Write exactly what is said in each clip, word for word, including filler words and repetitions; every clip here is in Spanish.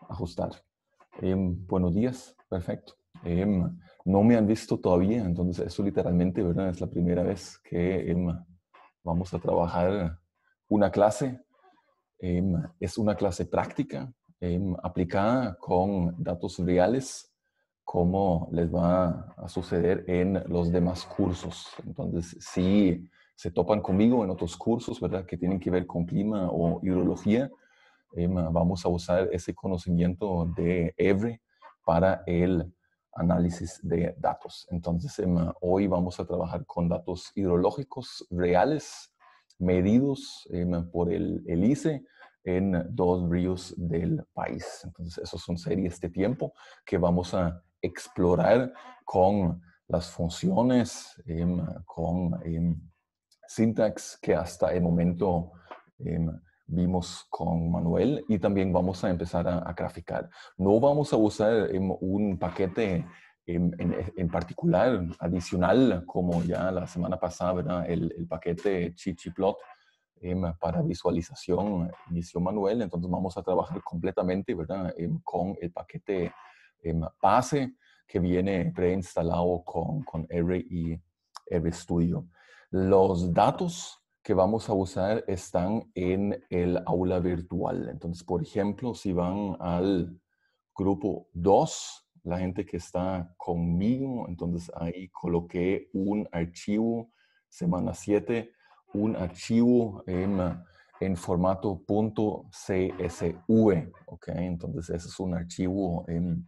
ajustar. Em, buenos días, perfecto. Em, no me han visto todavía, entonces eso literalmente, ¿verdad? Es la primera vez que em, vamos a trabajar una clase. Em, es una clase práctica, em, aplicada con datos reales, como les va a suceder en los demás cursos. Entonces, si se topan conmigo en otros cursos, ¿verdad? Que tienen que ver con clima o hidrología, em, vamos a usar ese conocimiento de EVRE para el análisis de datos. Entonces, em, hoy vamos a trabajar con datos hidrológicos reales, medidos em, por el, el I C E en dos ríos del país. Entonces, esos son series de tiempo que vamos a explorar con las funciones, em, con em, syntax que hasta el momento em, vimos con Manuel, y también vamos a empezar a, a graficar. No vamos a usar em, un paquete em, en, en, particular adicional como ya la semana pasada, ¿verdad? El, el paquete ggplot em, para visualización inició Manuel. Entonces vamos a trabajar completamente, ¿verdad? Em, con el paquete em, base que viene preinstalado con, con R y RStudio. Los datos que vamos a usar están en el aula virtual. Entonces, por ejemplo, si van al grupo dos, la gente que está conmigo, entonces ahí coloqué un archivo, semana siete, un archivo en, en formato .csv, ¿ok? Entonces, ese es un archivo en,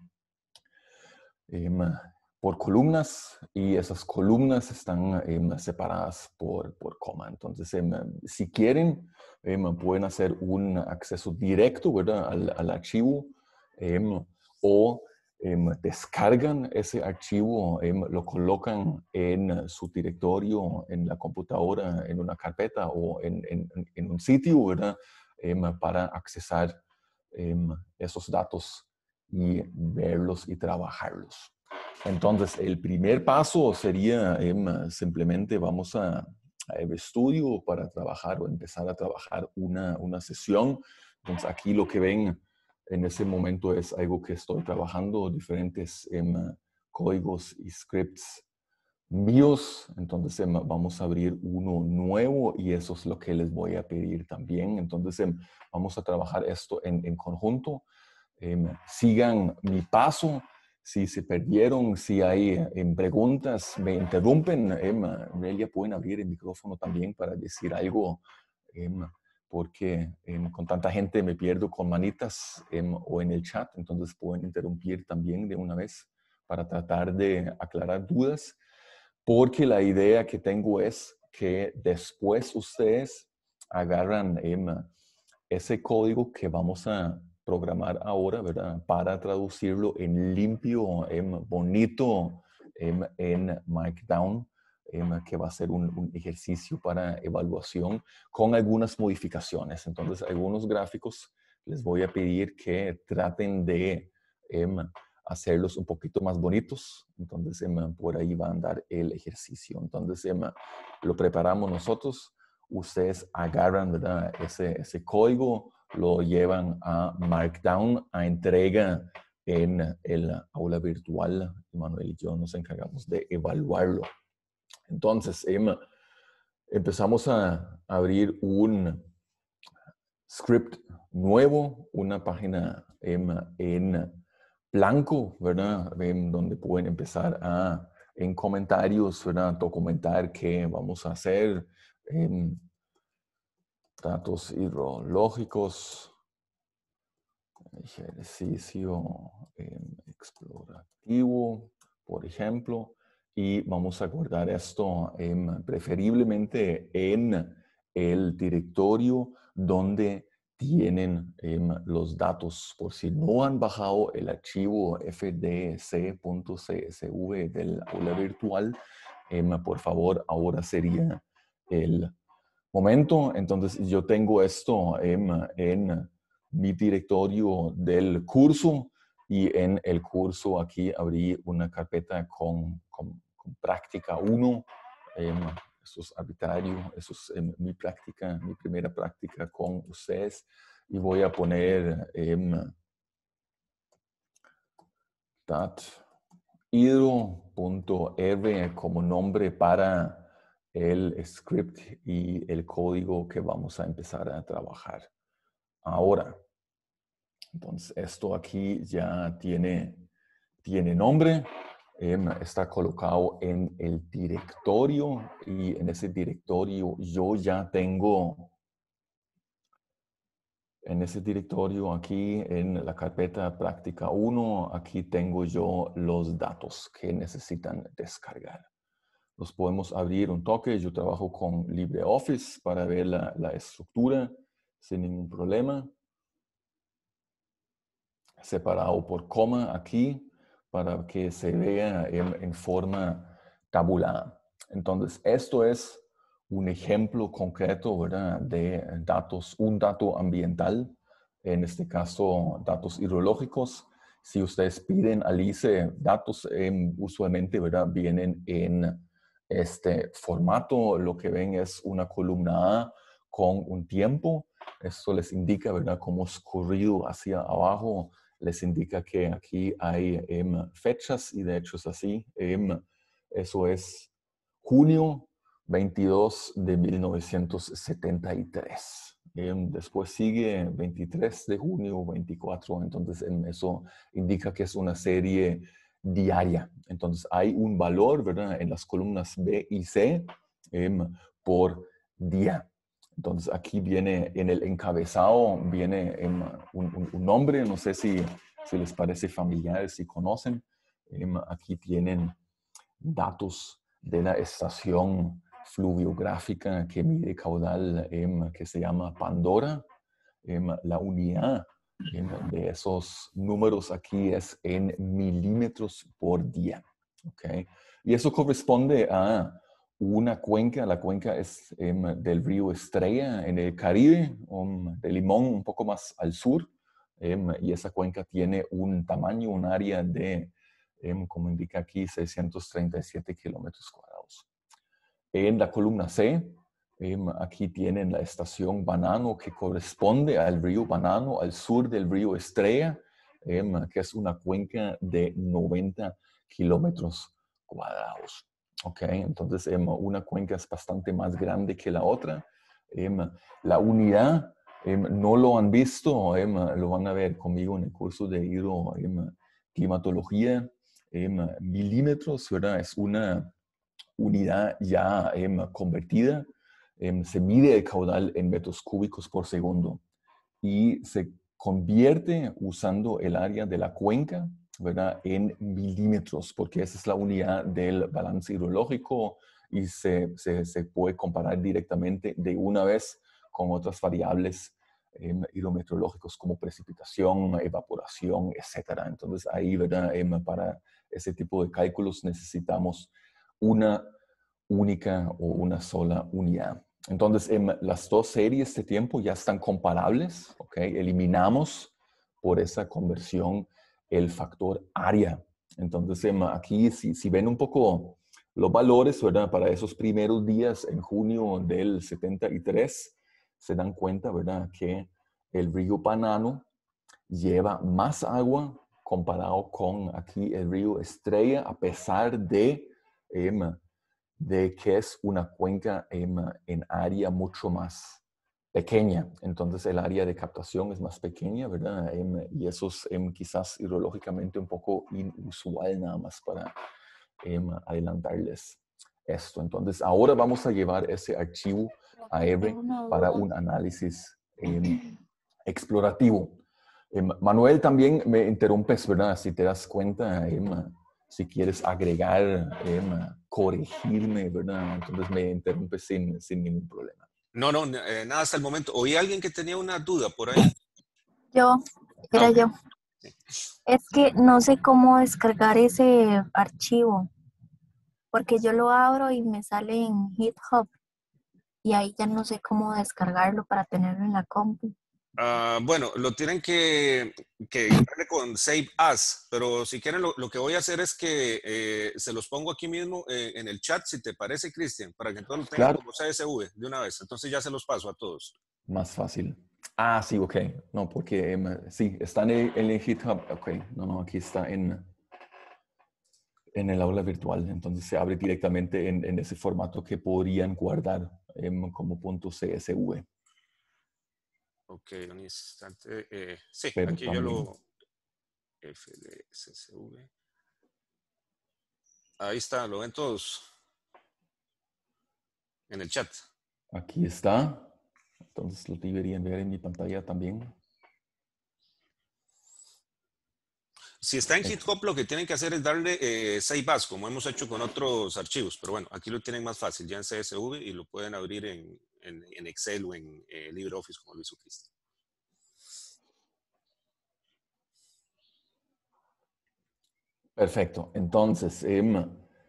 en por columnas, y esas columnas están eh, separadas por, por coma. Entonces, eh, si quieren, eh, pueden hacer un acceso directo, ¿verdad? al, al archivo, eh, o eh, descargan ese archivo, eh, lo colocan en su directorio, en la computadora, en una carpeta o en, en, en un sitio, ¿verdad? Eh, para accesar eh, esos datos y verlos y trabajarlos. Entonces, el primer paso sería em, simplemente vamos a, a RStudio para trabajar o empezar a trabajar una, una sesión. Entonces, aquí lo que ven en ese momento es algo que estoy trabajando, diferentes em, códigos y scripts míos. Entonces, em, vamos a abrir uno nuevo y eso es lo que les voy a pedir también. Entonces, em, vamos a trabajar esto en, en conjunto. Em, sigan mi paso. Si se perdieron, si hay eh, preguntas, me interrumpen. Em, Relia, pueden abrir el micrófono también para decir algo, em, porque em, con tanta gente me pierdo con manitas em, o en el chat, entonces pueden interrumpir también de una vez para tratar de aclarar dudas, porque la idea que tengo es que después ustedes agarran em, ese código que vamos a programar ahora, ¿verdad? Para traducirlo en limpio, en bonito, en, en Markdown, en, que va a ser un, un ejercicio para evaluación con algunas modificaciones. Entonces, algunos gráficos les voy a pedir que traten de em, hacerlos un poquito más bonitos. Entonces, em, por ahí va a andar el ejercicio. Entonces, em, lo preparamos nosotros. Ustedes agarran, ¿verdad? Ese, ese código, lo llevan a Markdown, a entrega en el aula virtual. Manuel y yo nos encargamos de evaluarlo. Entonces, em, empezamos a abrir un script nuevo, una página em, en blanco, ¿verdad? Em, donde pueden empezar a, en comentarios, ¿verdad? Documentar qué vamos a hacer. Em, datos hidrológicos, ejercicio eh, explorativo, por ejemplo, y vamos a guardar esto eh, preferiblemente en el directorio donde tienen eh, los datos. Por si no han bajado el archivo fdc.csv del aula virtual, eh, por favor, ahora sería el momento. Entonces, yo tengo esto en, en mi directorio del curso, y en el curso aquí abrí una carpeta con, con, con práctica uno. Eh, eso es arbitrario, eso es eh, mi práctica, mi primera práctica con ustedes. Y voy a poner eh, stat hydro.r como nombre para el script y el código que vamos a empezar a trabajar ahora. Entonces, esto aquí ya tiene, tiene nombre, eh, está colocado en el directorio y en ese directorio yo ya tengo, en ese directorio aquí en la carpeta práctica uno, aquí tengo yo los datos que necesitan descargar. Los podemos abrir un toque. Yo trabajo con LibreOffice para ver la, la estructura sin ningún problema. Separado por coma aquí para que se vea en, en forma tabulada. Entonces, esto es un ejemplo concreto, ¿verdad?, de datos, un dato ambiental, en este caso datos hidrológicos. Si ustedes piden al I C E datos, eh, usualmente, ¿verdad?, vienen en este formato. Lo que ven es una columna A con un tiempo. Esto les indica, ¿verdad?, cómo es corrido hacia abajo. Les indica que aquí hay um, fechas y de hecho es así. Um, eso es junio veintidós de mil novecientos setenta y tres. Um, después sigue veintitrés de junio, veinticuatro. Entonces um, eso indica que es una serie diaria. Entonces hay un valor, ¿verdad?, en las columnas B y C um, por día. Entonces aquí viene, en el encabezado, viene um, un, un, un nombre, no sé si, si les parece familiar, si conocen. Um, aquí tienen datos de la estación fluviográfica que mide caudal um, que se llama Pandora. Um, la unidad um, de esos números aquí es en milímetros por día. ¿Okay? Y eso corresponde a una cuenca. La cuenca es um, del río Estrella en el Caribe, um, de Limón un poco más al sur, um, y esa cuenca tiene un tamaño, un área de, um, como indica aquí, seiscientos treinta y siete kilómetros cuadrados. En la columna C, um, aquí tienen la estación Banano, que corresponde al río Banano, al sur del río Estrella, um, que es una cuenca de noventa kilómetros cuadrados. Ok, entonces um, una cuenca es bastante más grande que la otra. Um, la unidad, um, no lo han visto, um, lo van a ver conmigo en el curso de hidroclimatología. Um, milímetros, ¿verdad? Es una unidad ya um, convertida. Um, se mide el caudal en metros cúbicos por segundo y se convierte usando el área de la cuenca, ¿verdad?, en milímetros, porque esa es la unidad del balance hidrológico y se, se, se puede comparar directamente de una vez con otras variables eh, hidrometeorológicas como precipitación, evaporación, etcétera. Entonces ahí, ¿verdad?, eh, para ese tipo de cálculos necesitamos una única o una sola unidad. Entonces, en las dos series de tiempo ya están comparables, ¿ok? Eliminamos por esa conversión el factor área. Entonces, aquí, si, si ven un poco los valores, ¿verdad?, para esos primeros días en junio del setenta y tres, se dan cuenta, ¿verdad?, que el río Banano lleva más agua comparado con aquí el río Estrella, a pesar de... Eh, de que es una cuenca en, en área mucho más pequeña. Entonces el área de captación es más pequeña, ¿verdad? Um, y eso es um, quizás hidrológicamente un poco inusual, nada más para um, adelantarles esto. Entonces ahora vamos a llevar ese archivo a R para un análisis um, explorativo. Um, Manuel, también me interrumpes, ¿verdad? Si te das cuenta, um, si quieres agregar, eh, corregirme, ¿verdad? Entonces me interrumpes sin, sin ningún problema. No, no, eh, nada hasta el momento. Oí a alguien que tenía una duda por ahí. Yo, era Ah, okay. yo. Es que no sé cómo descargar ese archivo, porque yo lo abro y me sale en GitHub y ahí ya no sé cómo descargarlo para tenerlo en la compu. Uh, bueno, lo tienen que, que darle con Save As, pero si quieren lo, lo que voy a hacer es que eh, se los pongo aquí mismo eh, en el chat, si te parece, Cristian, para que todos lo tengan Claro. como C S V de una vez. Entonces ya se los paso a todos. Más fácil. Ah, sí, ok. No, porque um, sí, está en el, en el GitHub. Ok, no, no, aquí está en, en el aula virtual. Entonces se abre directamente en, en ese formato que podrían guardar eh, como .csv. Ok, un instante. Eh, sí, Pero aquí yo también, lo... F D C S V. Ahí está, lo ven todos en el chat. aquí está. Entonces lo deberían ver en mi pantalla también. Si está en GitHub, lo que tienen que hacer es darle eh, save as, como hemos hecho con otros archivos. Pero bueno, aquí lo tienen más fácil, ya en C S V, y lo pueden abrir en, en, en Excel o en eh, LibreOffice, como lo hizo Cristian. Perfecto. Entonces, eh,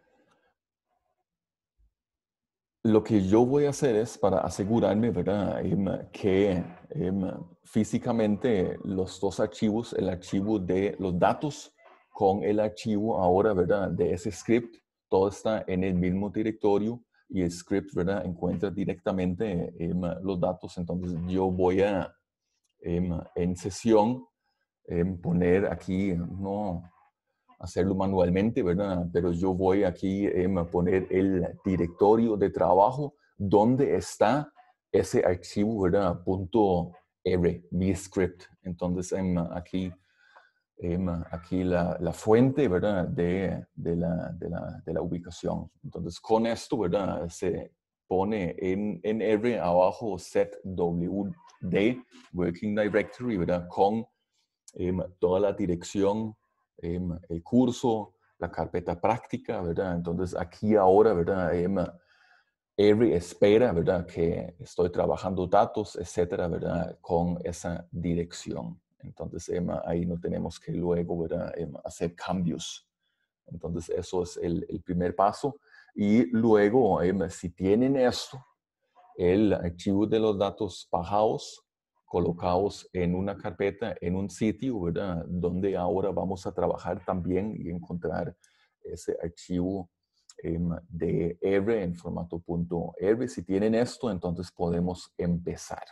lo que yo voy a hacer es para asegurarme, ¿verdad? Em, que em, físicamente los dos archivos, el archivo de los datos con el archivo ahora, ¿verdad? De ese script, todo está en el mismo directorio y el script, ¿verdad? Encuentra directamente em, los datos. Entonces yo voy a em, en sesión em, poner aquí, no hacerlo manualmente, ¿verdad? Pero yo voy aquí em, a poner el directorio de trabajo donde está ese archivo, ¿verdad? Punto R, mi script. Entonces, em, aquí, em, aquí la, la fuente, ¿verdad? De, de, la, de, la, de la ubicación. Entonces, con esto, ¿verdad? Se pone en, en R abajo set W D, Working Directory, ¿verdad? Con em, toda la dirección, em, el curso, la carpeta práctica, ¿verdad? Entonces aquí ahora, ¿verdad? Em, R espera, ¿verdad? Que estoy trabajando datos, etcétera, ¿verdad? Con esa dirección. Entonces em, ahí no tenemos que luego, ¿verdad? Em, hacer cambios. Entonces eso es el, el primer paso. Y luego, em, si tienen esto, el archivo de los datos bajados, colocados en una carpeta, en un sitio, ¿verdad? Donde ahora vamos a trabajar también y encontrar ese archivo eh, de R en formato .r. Si tienen esto, entonces podemos empezar.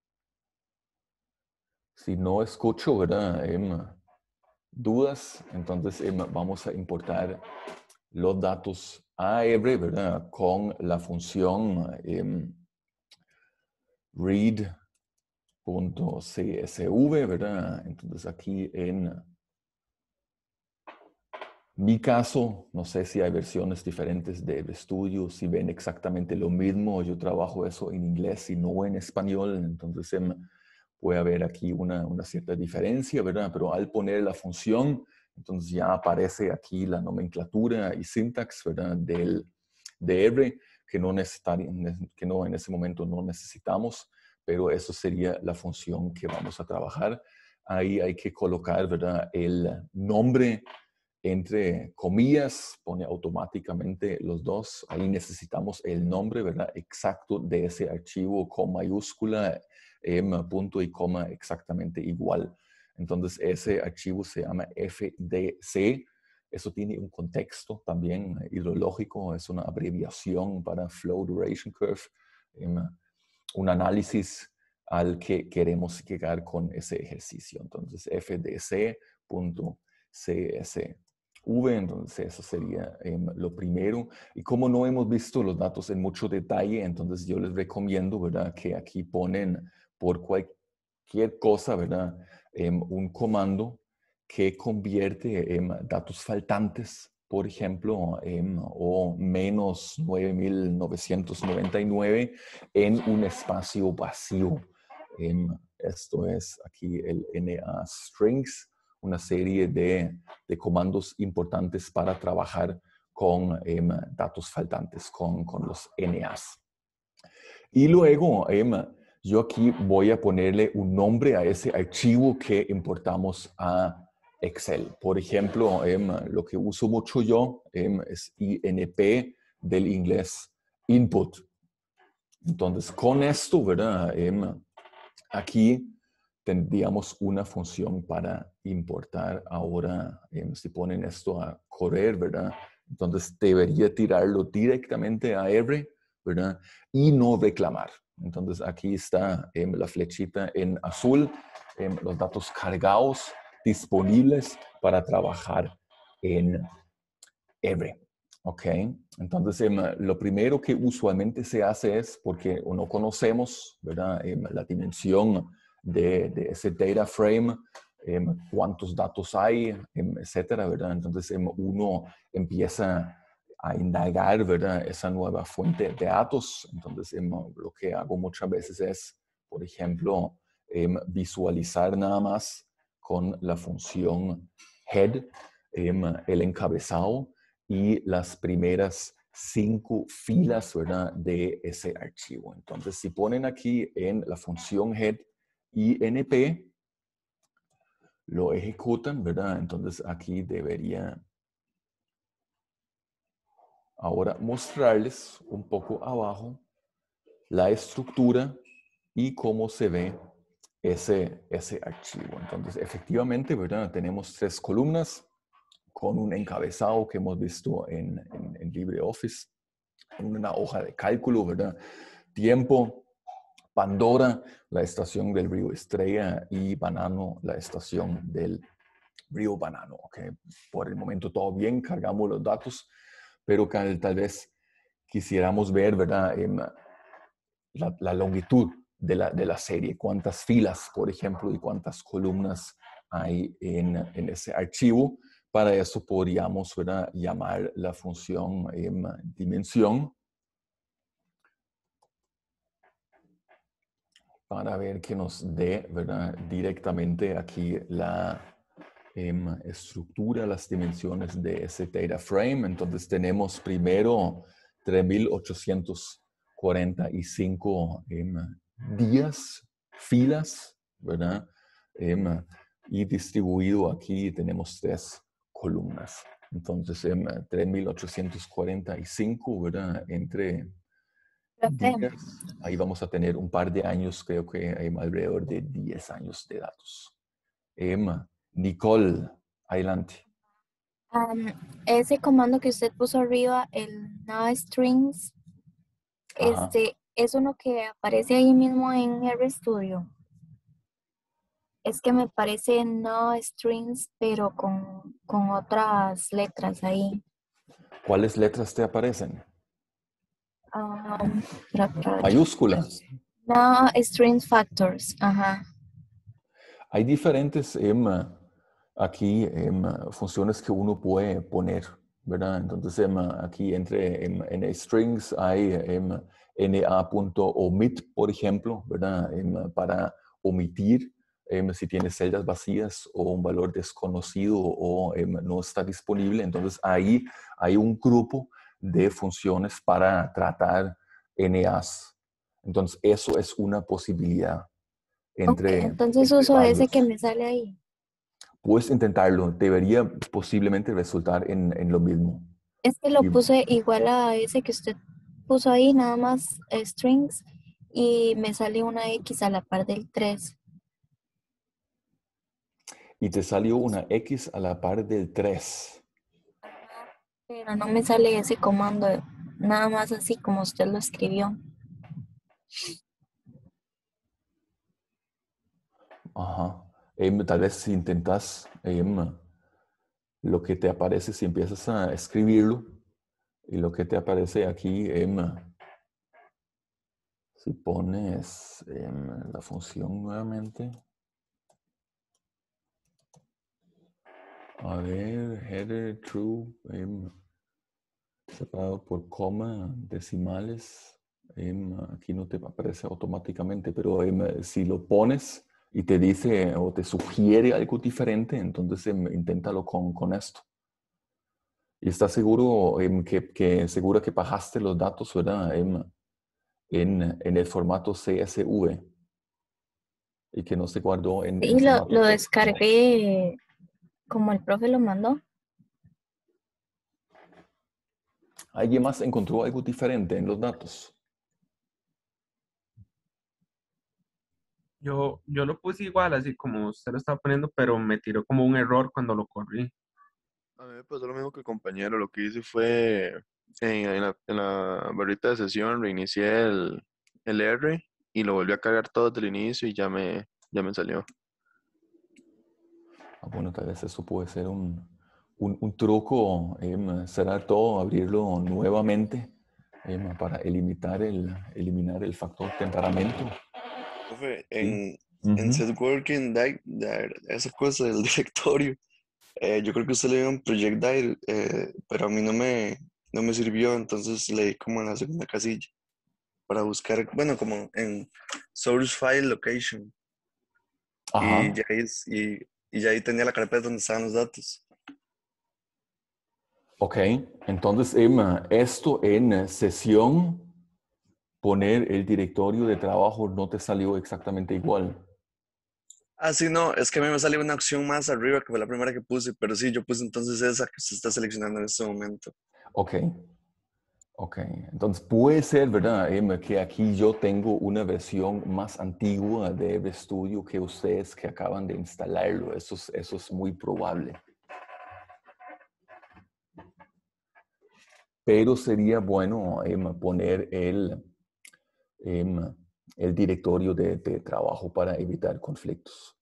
Si no escucho, ¿verdad? Eh, dudas, entonces eh, vamos a importar los datos a R, ¿verdad? Con la función eh, read.csv, ¿verdad? Entonces aquí en mi caso, no sé si hay versiones diferentes de RStudio, si ven exactamente lo mismo. Yo trabajo eso en inglés y no en español, entonces em, puede haber aquí una, una cierta diferencia, ¿verdad? Pero al poner la función, entonces ya aparece aquí la nomenclatura y sintax, ¿verdad? Del, de R, que no, que no en ese momento no necesitamos, pero eso sería la función que vamos a trabajar. Ahí hay que colocar, ¿verdad? El nombre entre comillas, pone automáticamente los dos. Ahí necesitamos el nombre, ¿verdad? Exacto de ese archivo con mayúscula, em, punto y coma exactamente igual. Entonces, ese archivo se llama F D C. Eso tiene un contexto también hidrológico, es una abreviación para Flow Duration Curve, em, un análisis al que queremos llegar con ese ejercicio. Entonces, F D C punto C S V, entonces eso sería eh, lo primero. Y como no hemos visto los datos en mucho detalle, entonces yo les recomiendo, ¿verdad? Que aquí ponen por cualquier cosa, ¿verdad? Eh, un comando que convierte en eh, datos faltantes, por ejemplo, eh, o menos nueve mil novecientos noventa y nueve en un espacio vacío. Eh, esto es aquí el N A strings, una serie de, de comandos importantes para trabajar con eh, datos faltantes, con, con los N As. Y luego, eh, yo aquí voy a ponerle un nombre a ese archivo que importamos a Excel. Por ejemplo, eh, lo que uso mucho yo eh, es I N P del inglés input. Entonces, con esto, ¿verdad? Eh, aquí tendríamos una función para importar. Ahora, eh, si ponen esto a correr, ¿verdad? Entonces debería tirarlo directamente a R, ¿verdad? Y no reclamar. Entonces aquí está eh, la flechita en azul, eh, los datos cargados, disponibles para trabajar en R. ¿Ok? Entonces, em, lo primero que usualmente se hace es, porque no conocemos, ¿verdad? Em, la dimensión de, de ese data frame, em, cuántos datos hay, em, etcétera, ¿verdad? Entonces, em, uno empieza a indagar, ¿verdad? Esa nueva fuente de datos. Entonces, em, lo que hago muchas veces es, por ejemplo, em, visualizar nada más con la función head, em, el encabezado y las primeras cinco filas, ¿verdad? De ese archivo. Entonces, si ponen aquí en la función head inp, lo ejecutan, ¿verdad? Entonces, aquí debería ahora mostrarles un poco abajo la estructura y cómo se ve ese, ese archivo. Entonces, efectivamente, ¿verdad? Tenemos tres columnas con un encabezado que hemos visto en, en, en LibreOffice, en una hoja de cálculo, ¿verdad? Tiempo, Pandora, la estación del río Estrella, y Banano, la estación del río Banano. ¿Okay? Por el momento todo bien, cargamos los datos, pero tal, tal vez quisiéramos ver, ¿verdad? En la, la longitud de la, de la serie, cuántas filas, por ejemplo, y cuántas columnas hay en, en ese archivo. Para eso podríamos, ¿verdad? Llamar la función eh, dimensión para ver que nos dé, ¿verdad? Directamente aquí la eh, estructura, las dimensiones de ese data frame. Entonces tenemos primero tres mil ochocientos cuarenta y cinco eh, días, filas, ¿verdad? Eh, y distribuido aquí tenemos tres columnas. Entonces, eh, tres mil ochocientos cuarenta y cinco, ¿verdad? Entre Profe, días, ahí vamos a tener un par de años, creo que hay alrededor de diez años de datos. Emma, Nicole, adelante. am, ese comando que usted puso arriba, el noStrings, Ajá. este, es uno que aparece ahí mismo en RStudio. Es que me parece noStrings, pero con, con otras letras ahí. ¿Cuáles letras te aparecen? Um, para, para ver. Mayúscula. No, strings factors, ajá. Hay diferentes Emma, aquí Emma, funciones que uno puede poner, ¿verdad? Entonces Emma, aquí entre en, en strings hay Emma, na.omit, por ejemplo, ¿verdad? Emma, para omitir Emma, si tiene celdas vacías o un valor desconocido o Emma, no está disponible. Entonces ahí hay un grupo de funciones para tratar nas. Entonces eso es una posibilidad. Ok, Entre, entonces entre uso ese que varios. me sale ahí. Puedes intentarlo, debería posiblemente resultar en, en lo mismo. Es que lo Y, puse igual a ese que usted puso ahí, nada más eh, strings, y me sale una X a la par del tres. y te salió una X a la par del tres. Pero no me sale ese comando, nada más así como usted lo escribió. Ajá. Em, tal vez si intentas em, lo que te aparece, si empiezas a escribirlo, y lo que te aparece aquí, em, si pones em, la función nuevamente. A ver, header, true, em, separado por coma, decimales. Em, aquí no te aparece automáticamente, pero em, si lo pones y te dice o te sugiere algo diferente, entonces em, inténtalo con, con esto. Y estás seguro em, que, que seguro que bajaste los datos, ¿verdad? Em, en, en el formato C S V y que no se guardó en, en Y lo, formato lo texto. descargué como el profe lo mandó. ¿Alguien más encontró algo diferente en los datos? Yo, yo lo puse igual, así como usted lo estaba poniendo, pero me tiró como un error cuando lo corrí. A mí me pasó lo mismo que el compañero. Lo que hice fue en, en la, en la barrita de sesión reinicié el, el R y lo volví a cargar todo desde el inicio y ya me, ya me salió. Ah, bueno, tal vez eso puede ser un, un, un truco em, será todo abrirlo nuevamente em, para eliminar el, eliminar el factor temperamento. Profe, ¿Sí? en, en Ujú. Set Working, Di- Di- esa cosa del directorio, eh, yo creo que usted le dio un Project Diary, eh, pero a mí no me, no me sirvió, entonces le di como en la segunda casilla para buscar, bueno, como en Source File Location, y Ajá. ya ahí, es- y, y ya ahí tenía la carpeta donde estaban los datos. Ok, entonces em, esto en sesión, poner el directorio de trabajo no te salió exactamente igual. Ah, sí, no, es que a mí me salió una opción más arriba que fue la primera que puse, pero sí, yo puse entonces esa que usted está seleccionando en este momento. Ok, ok. Entonces puede ser, ¿verdad, Em, que aquí yo tengo una versión más antigua de RStudio que ustedes que acaban de instalarlo. Eso es, eso es muy probable. Pero sería bueno em, poner el, em, el directorio de, de trabajo para evitar conflictos.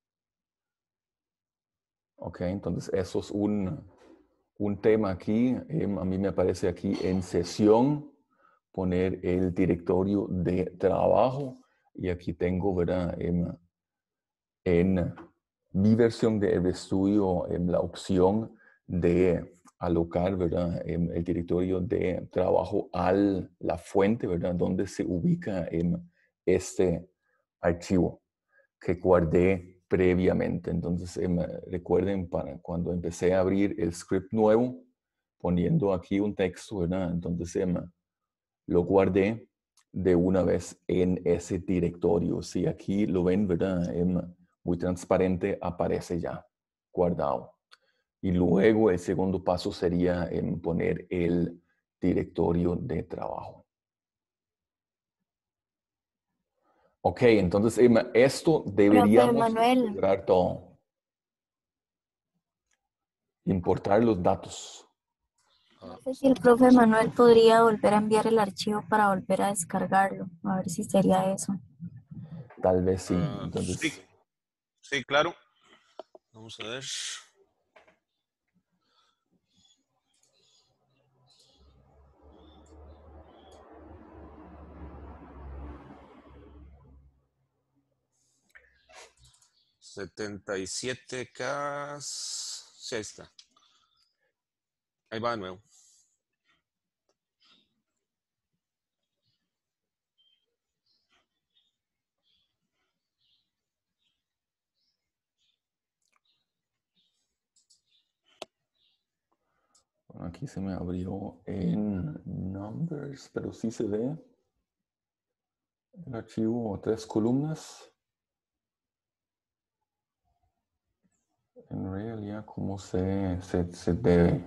Ok, entonces eso es un, un tema aquí. em, a mí me aparece aquí en sesión poner el directorio de trabajo y aquí tengo, ¿verdad? Em, en mi versión de RStudio en la opción de alocar, ¿verdad? Em, el directorio de trabajo a la fuente, ¿verdad? Donde se ubica em, este archivo que guardé previamente. Entonces, em, recuerden, para cuando empecé a abrir el script nuevo, poniendo aquí un texto, ¿verdad? Entonces, em, lo guardé de una vez en ese directorio. Si aquí lo ven, ¿verdad? Em, muy transparente, aparece ya guardado. Y luego el segundo paso sería en poner el directorio de trabajo. Ok, entonces em, esto Profe deberíamos Manuel, lograr todo. Importar los datos. no sé si el profe Manuel podría volver a enviar el archivo para volver a descargarlo. A ver si sería eso. Tal vez sí. Ah, sí, Entonces, sí, claro. Vamos a ver. setenta y siete K. Sí, ahí está. Ahí va de nuevo. bueno, aquí se me abrió en Numbers, pero sí se ve el archivo tres columnas. En realidad, ¿cómo se, se, se debe?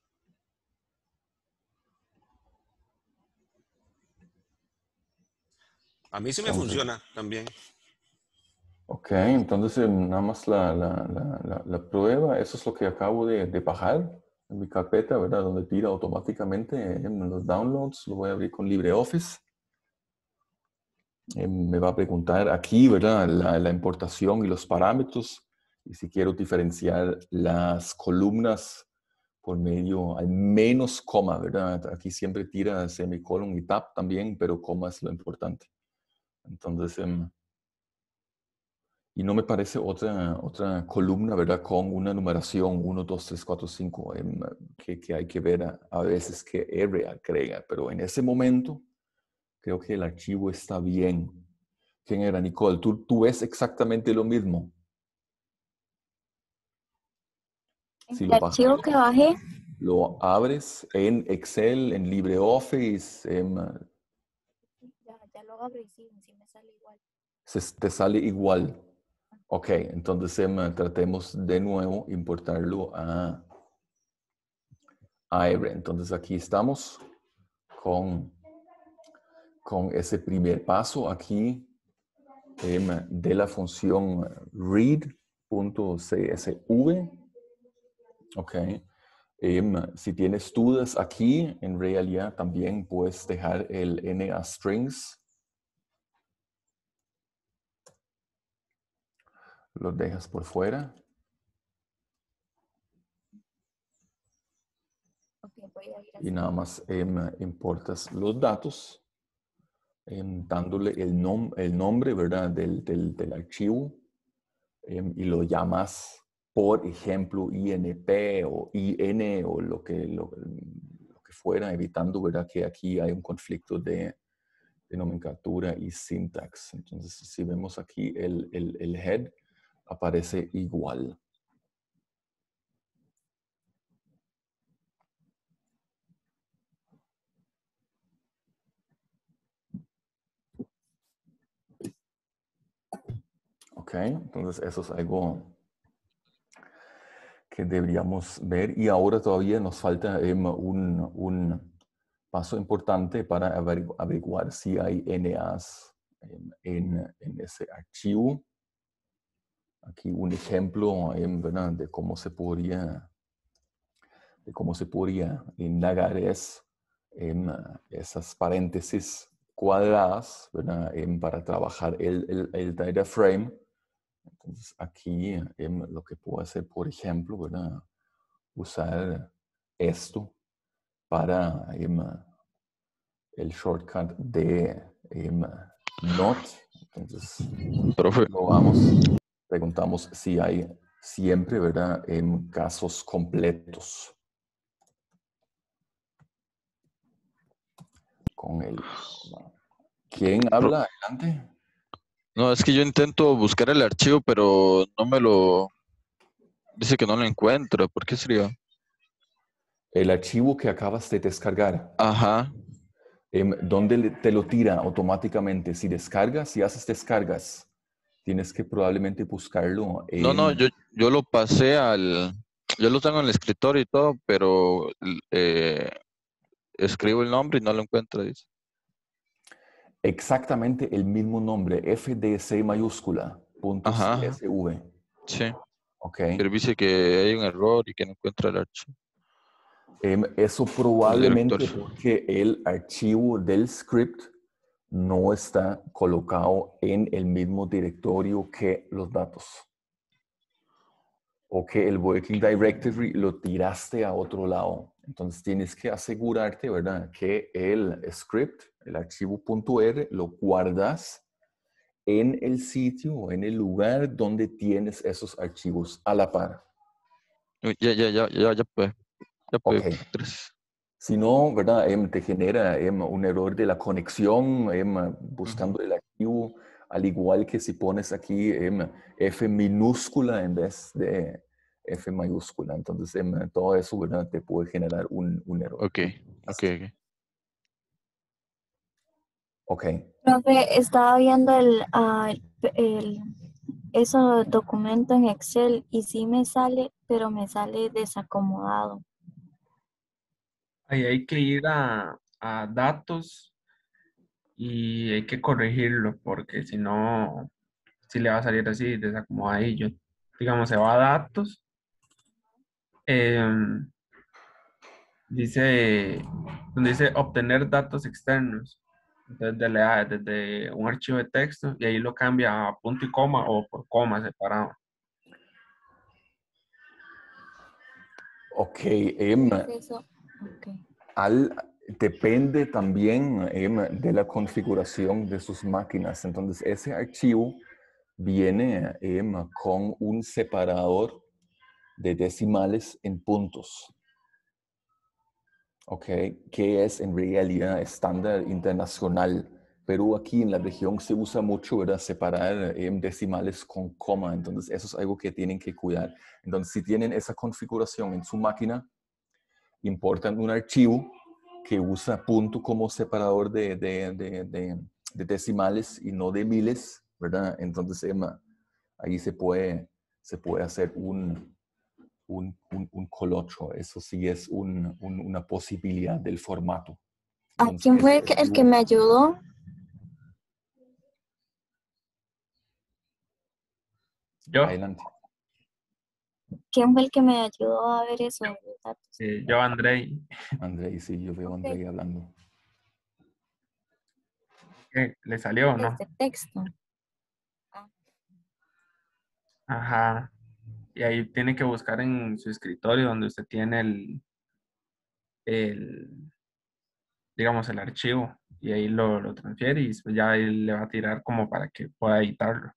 A mí sí me Entonces, funciona también. ok, entonces eh, nada más la, la, la, la, la prueba, eso es lo que acabo de, de bajar en mi carpeta, ¿verdad? Donde tira automáticamente en los downloads. Lo voy a abrir con LibreOffice. Eh, me va a preguntar aquí, ¿verdad? La, la importación y los parámetros. Y si quiero diferenciar las columnas por medio, al menos coma, ¿verdad? Aquí siempre tira semicolon y tab también, pero coma es lo importante. Entonces, em, y no me parece otra, otra columna, ¿verdad? Con una numeración uno, dos, tres, cuatro, cinco, em, que, que hay que ver a, a veces que R agrega, pero en ese momento creo que el archivo está bien. ¿Quién era, Nicole? ¿Tú, tú ves exactamente lo mismo? En Si el lo archivo bajas, que bajé, lo abres en Excel, en LibreOffice, em, ya, ya lo abro y sí, sí me sale igual. se, te sale igual. Ok, entonces em, tratemos de nuevo importarlo a, a R. Entonces aquí estamos con, con ese primer paso aquí em, de la función read.csv. Ok. Em, si tienes dudas aquí, en realidad también puedes dejar el na strings. Lo dejas por fuera. voy a ir y así. nada más em, importas los datos, em, dándole el, nom el nombre, ¿verdad? Del, del, del archivo em, y lo llamas, por ejemplo, I N P o I N o lo que, lo, lo que fuera, evitando, ¿verdad? Que aquí hay un conflicto de, de nomenclatura y syntax. Entonces, si vemos aquí el, el, el head, aparece igual. Ok, entonces eso es algo que deberíamos ver. Y ahora todavía nos falta um, un, un paso importante para averigu averiguar si hay N As um, en, en ese archivo. Aquí un ejemplo um, ¿verdad? de cómo se podría, de cómo se podría indagar es um, esas paréntesis cuadradas, ¿verdad? Um, para trabajar el, el, el data frame. Entonces aquí eh, lo que puedo hacer, por ejemplo, ¿verdad? Usar esto para eh, el shortcut de eh, not. Entonces, Profe, lo vamos, preguntamos si hay siempre, ¿verdad? En casos completos. Con el... ¿Quién habla? Adelante. no, es que yo intento buscar el archivo, pero no me lo... Dice que no lo encuentro. ¿Por qué sería? El archivo que acabas de descargar. Ajá. Em, ¿Dónde le- te lo tira automáticamente? Si descargas, si haces descargas, tienes que probablemente buscarlo No, no, en... yo, yo lo pasé al... Yo lo tengo en el escritorio y todo, pero eh, escribo el nombre y no lo encuentro, dice. Exactamente el mismo nombre, F D C mayúscula, punto Ajá, ajá, C S V. sí. ¿Ok? Pero dice que hay un error y que no encuentra el archivo, Em, eso el probablemente directorio. porque el archivo del script no está colocado en el mismo directorio que los datos. O que el working directory lo tiraste a otro lado. Entonces tienes que asegurarte, ¿verdad? Que el script, el archivo .r, lo guardas en el sitio o en el lugar donde tienes esos archivos a la par. Uy, Ya, ya, ya, ya, ya puede. Ya puede. Ok. Gracias. Si no, ¿verdad? Em, te genera em, un error de la conexión, em, buscando Ujú. el archivo, al igual que si pones aquí em, F minúscula en vez de F mayúscula. Entonces, em, todo eso, ¿verdad? Te puede generar un, un error. Ok, ok, ok. Ok. Profe, estaba viendo el, ah, el, el- eso documento en Excel y sí me sale, pero me sale desacomodado. Ahí hay que ir a, a datos y hay que corregirlo porque si no, si le va a salir así desacomodadillo. Digamos, se va a datos, em, dice, donde dice obtener datos externos. Entonces, dele a- desde un archivo de texto y ahí lo cambia a punto y coma o por coma separado. Ok. em, ¿Es eso? Ok. al, depende también em, de la configuración de sus máquinas. Entonces, ese archivo viene em, con un separador de decimales en puntos, ¿ok? Que es en realidad estándar internacional, pero aquí en la región se usa mucho, ¿verdad? Separar eh, decimales con coma, entonces eso es algo que tienen que cuidar. Entonces, si tienen esa configuración en su máquina, importan un archivo que usa punto como separador de, de, de, de, de decimales y no de miles, ¿verdad? Entonces, Emma, ahí se puede, se puede hacer un, un, un, un colocho. Eso sí es un, un, una posibilidad del formato. ¿A Entonces, quién fue ese el que, el que archivo, me ayudó? Yo, adelante. ¿Quién fue el que me ayudó a ver eso de los datos? eh, yo, Andrei, Andrei, sí, yo veo a Ok, Andrei hablando. ¿qué? ¿Le salió o no? desde texto. Ah, Ajá. Y ahí tiene que buscar en su escritorio donde usted tiene el, el, digamos, el archivo y ahí lo, lo transfiere y después ya él le va a tirar como para que pueda editarlo.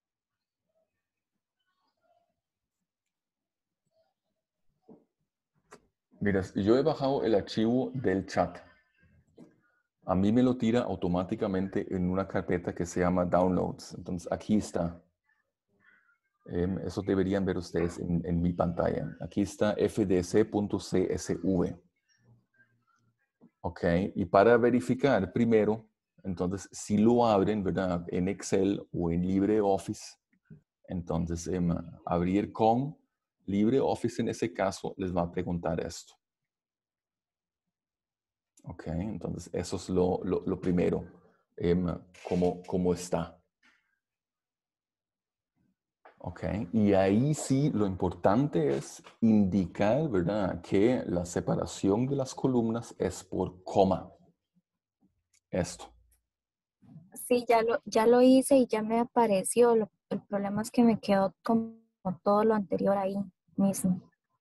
Mira, yo he bajado el archivo del chat. A mí me lo tira automáticamente en una carpeta que se llama Downloads. Entonces, aquí está. Eh, eso deberían ver ustedes en, en mi pantalla. Aquí está f d c punto c s v. Ok, y para verificar primero, entonces, si lo abren, ¿verdad? En Excel o en LibreOffice, entonces, eh, abrir con LibreOffice en ese caso les va a preguntar esto. Ok, entonces eso es lo, lo, lo primero, eh, cómo, cómo está. Ok, y ahí sí lo importante es indicar, ¿verdad?, que la separación de las columnas es por coma. Esto. Sí, ya lo, ya lo hice y ya me apareció. Lo- el problema es que me quedó como todo lo anterior ahí mismo.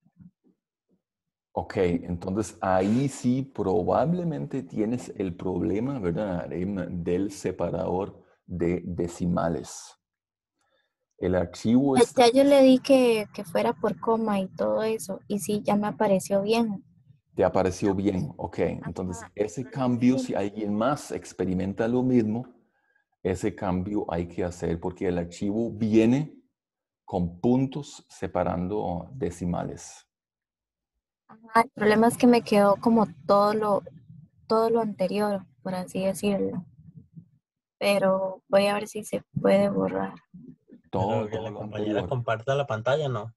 Ok, entonces ahí sí probablemente tienes el problema, ¿verdad?, em, del separador de decimales. El archivo Ya, está... ya yo le di que, que fuera por coma y todo eso. Y sí, ya me apareció bien. Te apareció bien, ok. Entonces, Ajá, el ese problema es cambio, que si alguien más experimenta lo mismo, ese cambio hay que hacer porque el archivo viene con puntos separando decimales. ajá, el problema es que me quedó como todo lo, todo lo anterior, por así decirlo. Pero voy a ver si se puede borrar. Todo, Pero que todo la lo compañera anterior. comparta la pantalla, ¿no?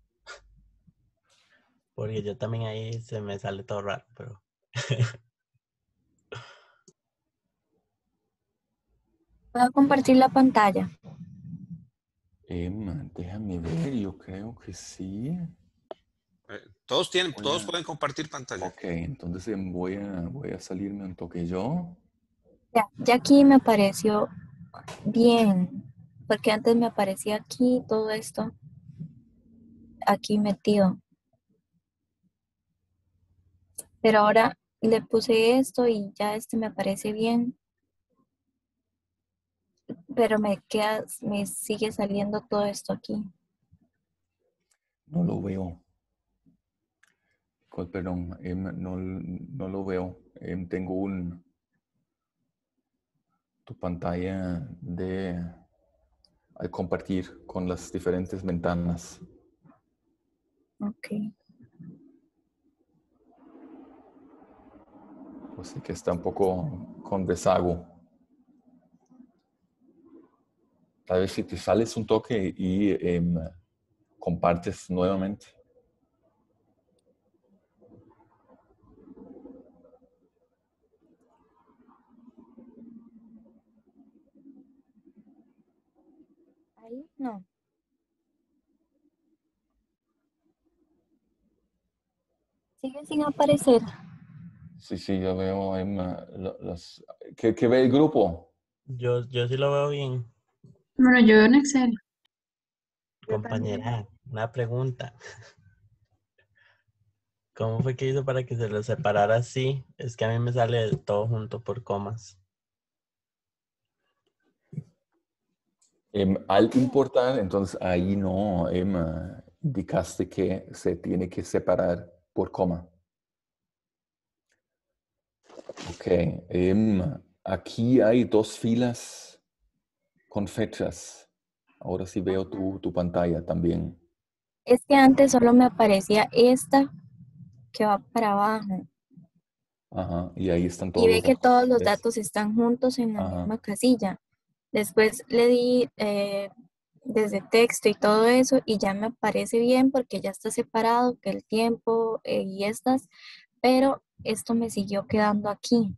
Porque yo también ahí se me sale todo raro, pero... ¿Puedo compartir la pantalla? Em, déjame ver, yo creo que sí. Eh, todos tienen, Voy todos a- pueden compartir pantalla. Ok, entonces em, voy a, voy a salirme un toque yo. Ya, ya aquí me apareció bien, porque antes me aparecía aquí todo esto, aquí metido. Pero ahora le puse esto y ya este me aparece bien, pero me queda, me sigue saliendo todo esto aquí. No lo veo. Co- Perdón, em, no, no lo veo. Em, tengo un... tu pantalla de al compartir con las diferentes ventanas. Ok. Pues sí que está un poco con rezago. Tal vez si te sales un toque y em, compartes nuevamente. Ahí no. Sigue sin aparecer. Sí, sí, yo veo em, lo- los... ¿Qué, qué ve el grupo? Yo, yo sí lo veo bien. Bueno, yo veo en Excel. Yo también. Compañera, una pregunta. ¿Cómo fue que hizo para que se lo separara así? Es que a mí me sale todo junto por comas. Em, al importar, entonces ahí no em, indicaste que se tiene que separar por coma. Ok, em, aquí hay dos filas con fechas. Ahora sí veo tu, tu pantalla también. Es que antes solo me aparecía esta que va para abajo. Ajá, y ahí están Y todos ve los que datos. todos los ¿Ves? datos están juntos en la Ajá. misma casilla. Después le di eh, desde texto y todo eso y ya me aparece bien porque ya está separado que el tiempo eh, y estas, pero esto me siguió quedando aquí.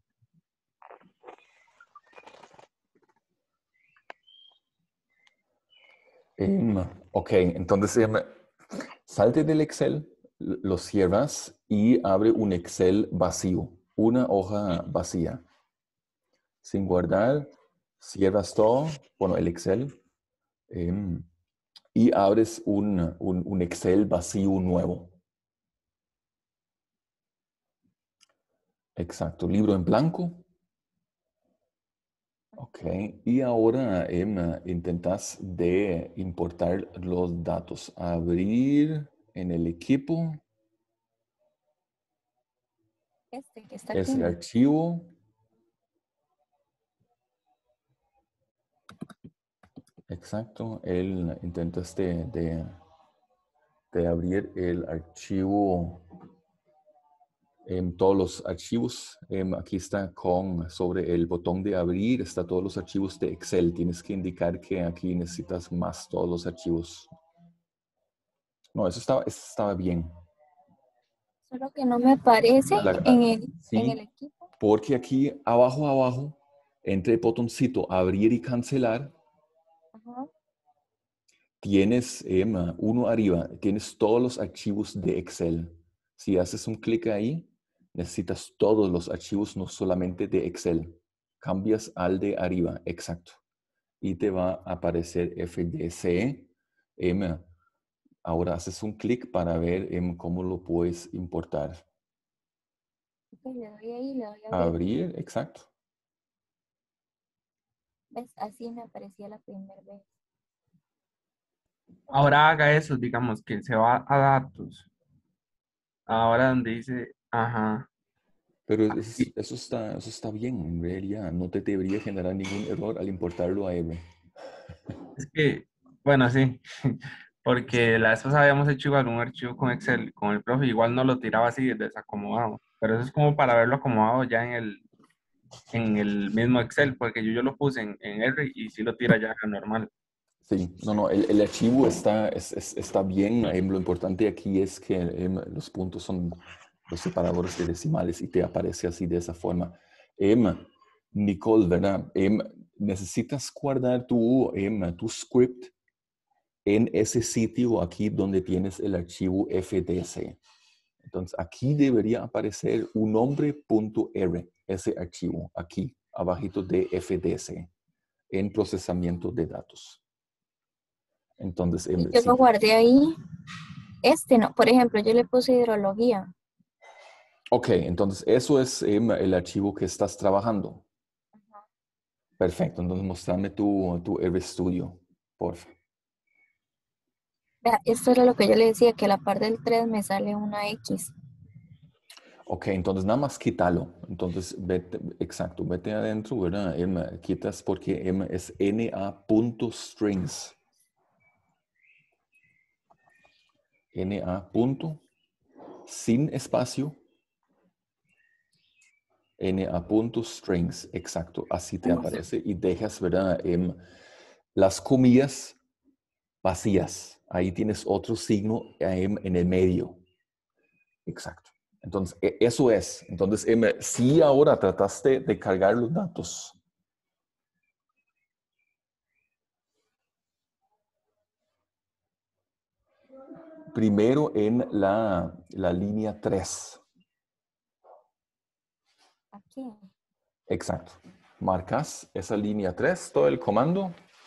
Em, ok, entonces em, salte del Excel, l- lo cierras y abre un Excel vacío, una hoja vacía. Sin guardar, cierras todo, bueno, el Excel, em, y abres un, un- un Excel vacío nuevo. Exacto, libro en blanco. Ok, y ahora em, intentas de importar los datos. Abrir en el equipo Este que está ese aquí. archivo. Exacto, el intentas de, de, de abrir el archivo. En todos los archivos, em, aquí está con, sobre el botón de abrir, está todos los archivos de Excel. Tienes que indicar que aquí necesitas más todos los archivos. No, eso estaba, eso estaba bien. Solo que no me aparece La- en el, en el sí, equipo. porque aquí abajo, abajo, entre el botoncito abrir y cancelar, Ajá. tienes em, uno arriba, tienes todos los archivos de Excel. Si haces un clic ahí, necesitas todos los archivos, no solamente de Excel. Cambias al de arriba, exacto. Y te va a aparecer F D C. Em, ahora haces un clic para ver em, cómo lo puedes importar. Ok, le doy ahí, le doy a abrir. Abrir, exacto. ¿Ves? Así me aparecía la primera vez. Ahora haga eso, digamos que se va a datos. Ahora donde dice, ajá. Pero y- es- eso, está, eso está bien, en realidad. No te debería generar ningún error al importarlo a R. Es que, bueno, sí, porque la vez pasada habíamos hecho igual un archivo con Excel, con el profe, igual no lo tiraba así desacomodado, pero eso es como para verlo acomodado ya en el, en el mismo Excel, porque yo, yo lo puse en, en R y sí lo tira ya normal. Sí, no, no, el, el archivo está, es- es- está bien. Em, lo importante aquí es que em, los puntos son los separadores de decimales y te aparece así de esa forma. Em, Nicole, ¿verdad? Em, necesitas guardar tu, em, tu script en ese sitio aquí donde tienes el archivo F D C. Entonces, aquí debería aparecer un nombre.r, ese archivo, aquí, abajito de F D C, en procesamiento de datos. Entonces, Y em, yo si lo guardé ahí. Este no, por ejemplo, yo le puse hidrología. ok, entonces eso es em, el archivo que estás trabajando. Perfecto, entonces mostrame tu, tu RStudio, porfa. Vea, esto era lo que yo le decía, que a la par del tres me sale una X. Ok, entonces nada más quítalo. Entonces, vete, exacto, vete adentro, ¿verdad? Em, quitas porque em, es na.strings. Na. punto, sin espacio. Na.strings, exacto, así te aparece y dejas, ¿verdad? Em, las comillas vacías. Ahí tienes otro signo em, en el medio. Exacto. Entonces, e- eso es. Entonces, em, si ahora trataste de cargar los datos. Primero en la, la línea tres. Aquí. Exacto. Marcas esa línea tres, todo el comando,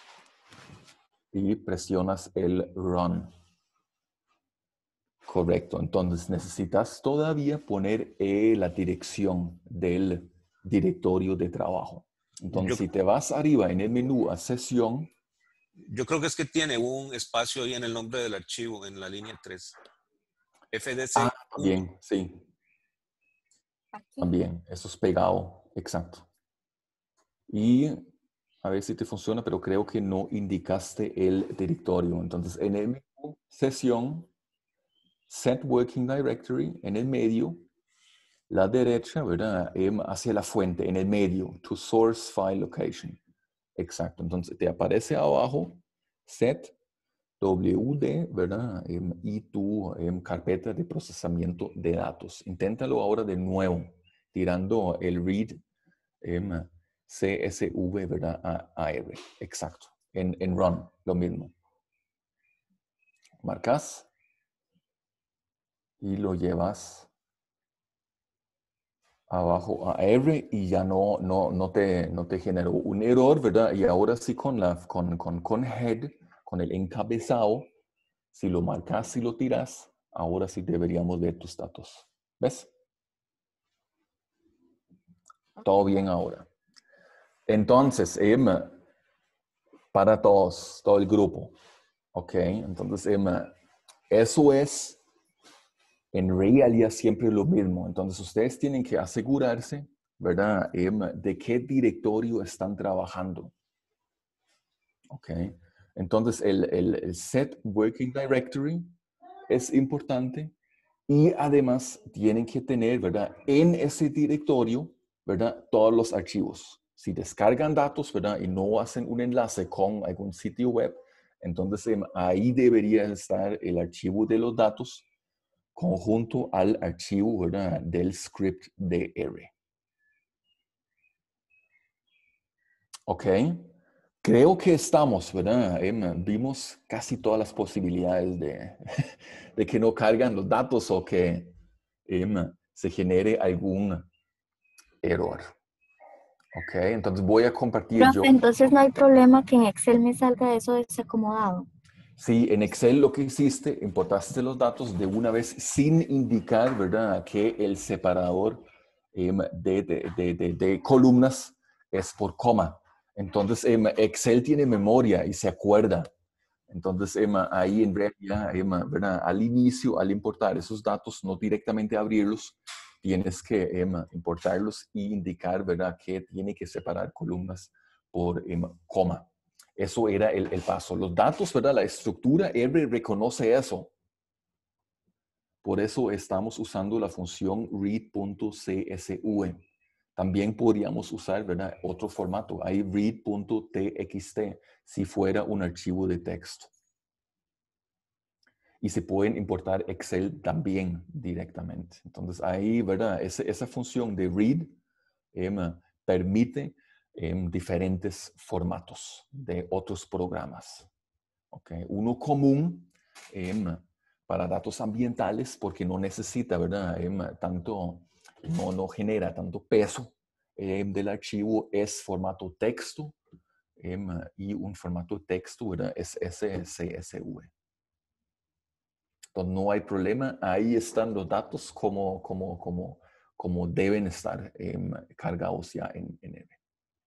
y presionas el run. Correcto. Entonces necesitas todavía poner eh, la dirección del directorio de trabajo. Entonces, Yo, si te vas arriba en el menú a sesión, yo creo que es que tiene un espacio ahí en el nombre del archivo, en la línea tres. F D C. ah, también, sí, Aquí. también. Eso es pegado, exacto. Y a ver si te funciona, pero creo que no indicaste el directorio. Entonces, en el menú sesión, Set Working Directory, en el medio, la derecha, ¿verdad? Em, hacia la fuente, en el medio, to Source File Location. Exacto. Entonces, te aparece abajo, Set W D, ¿verdad? Em, y tu em, carpeta de procesamiento de datos. Inténtalo ahora de nuevo, tirando el read em, C S V, ¿verdad? A, a R. Exacto. En, en run, lo mismo. Marcas y lo llevas abajo a R y ya no, no, no, te, no te generó un error, ¿verdad? Y ahora sí con, la, con, con, con head, con el encabezado, si lo marcas, si lo tiras, ahora sí deberíamos ver tus datos. ¿Ves? Todo bien ahora. Entonces, Emma, para todos, todo el grupo. Ok, entonces, Emma, eso es en realidad siempre lo mismo. Entonces, ustedes tienen que asegurarse, ¿verdad, Emma, de qué directorio están trabajando. Ok, entonces el, el, el set working directory es importante y además tienen que tener, ¿verdad? En ese directorio, ¿verdad? Todos los archivos. Si descargan datos, ¿verdad? Y no hacen un enlace con algún sitio web, entonces eh, ahí debería estar el archivo de los datos conjunto al archivo, ¿verdad? Del script de R. ¿Ok? Creo que estamos, ¿verdad? Emma? Vimos casi todas las posibilidades de, de que no cargan los datos o que Emma, se genere algún error. Ok, entonces voy a compartir Profe, yo. entonces no hay problema que en Excel me salga eso desacomodado. Sí, en Excel lo que hiciste, importaste los datos de una vez sin indicar, ¿verdad? Que el separador em, de, de, de, de, de columnas es por coma. Entonces, em, Excel tiene memoria y se acuerda. Entonces, Emma, ahí en realidad, Emma, ¿verdad? Al inicio, al importar esos datos, no directamente abrirlos, tienes que Emma, importarlos y indicar, ¿verdad? Que tiene que separar columnas por Emma, coma. Eso era el, el paso. Los datos, ¿verdad? La estructura R reconoce eso. Por eso estamos usando la función read.csv. También podríamos usar, ¿verdad? Otro formato. Hay read.txt si fuera un archivo de texto. Y se pueden importar Excel también directamente. Entonces ahí, ¿verdad? Esa, esa función de read eh, permite eh, diferentes formatos de otros programas. Okay. Uno común eh, para datos ambientales porque no necesita, ¿verdad? Eh, tanto, no, no genera tanto peso eh, del archivo, es formato texto eh, y un formato texto, ¿verdad? Es S C S V. Entonces no hay problema, ahí están los datos como, como, como, como deben estar eh, cargados ya en, en R.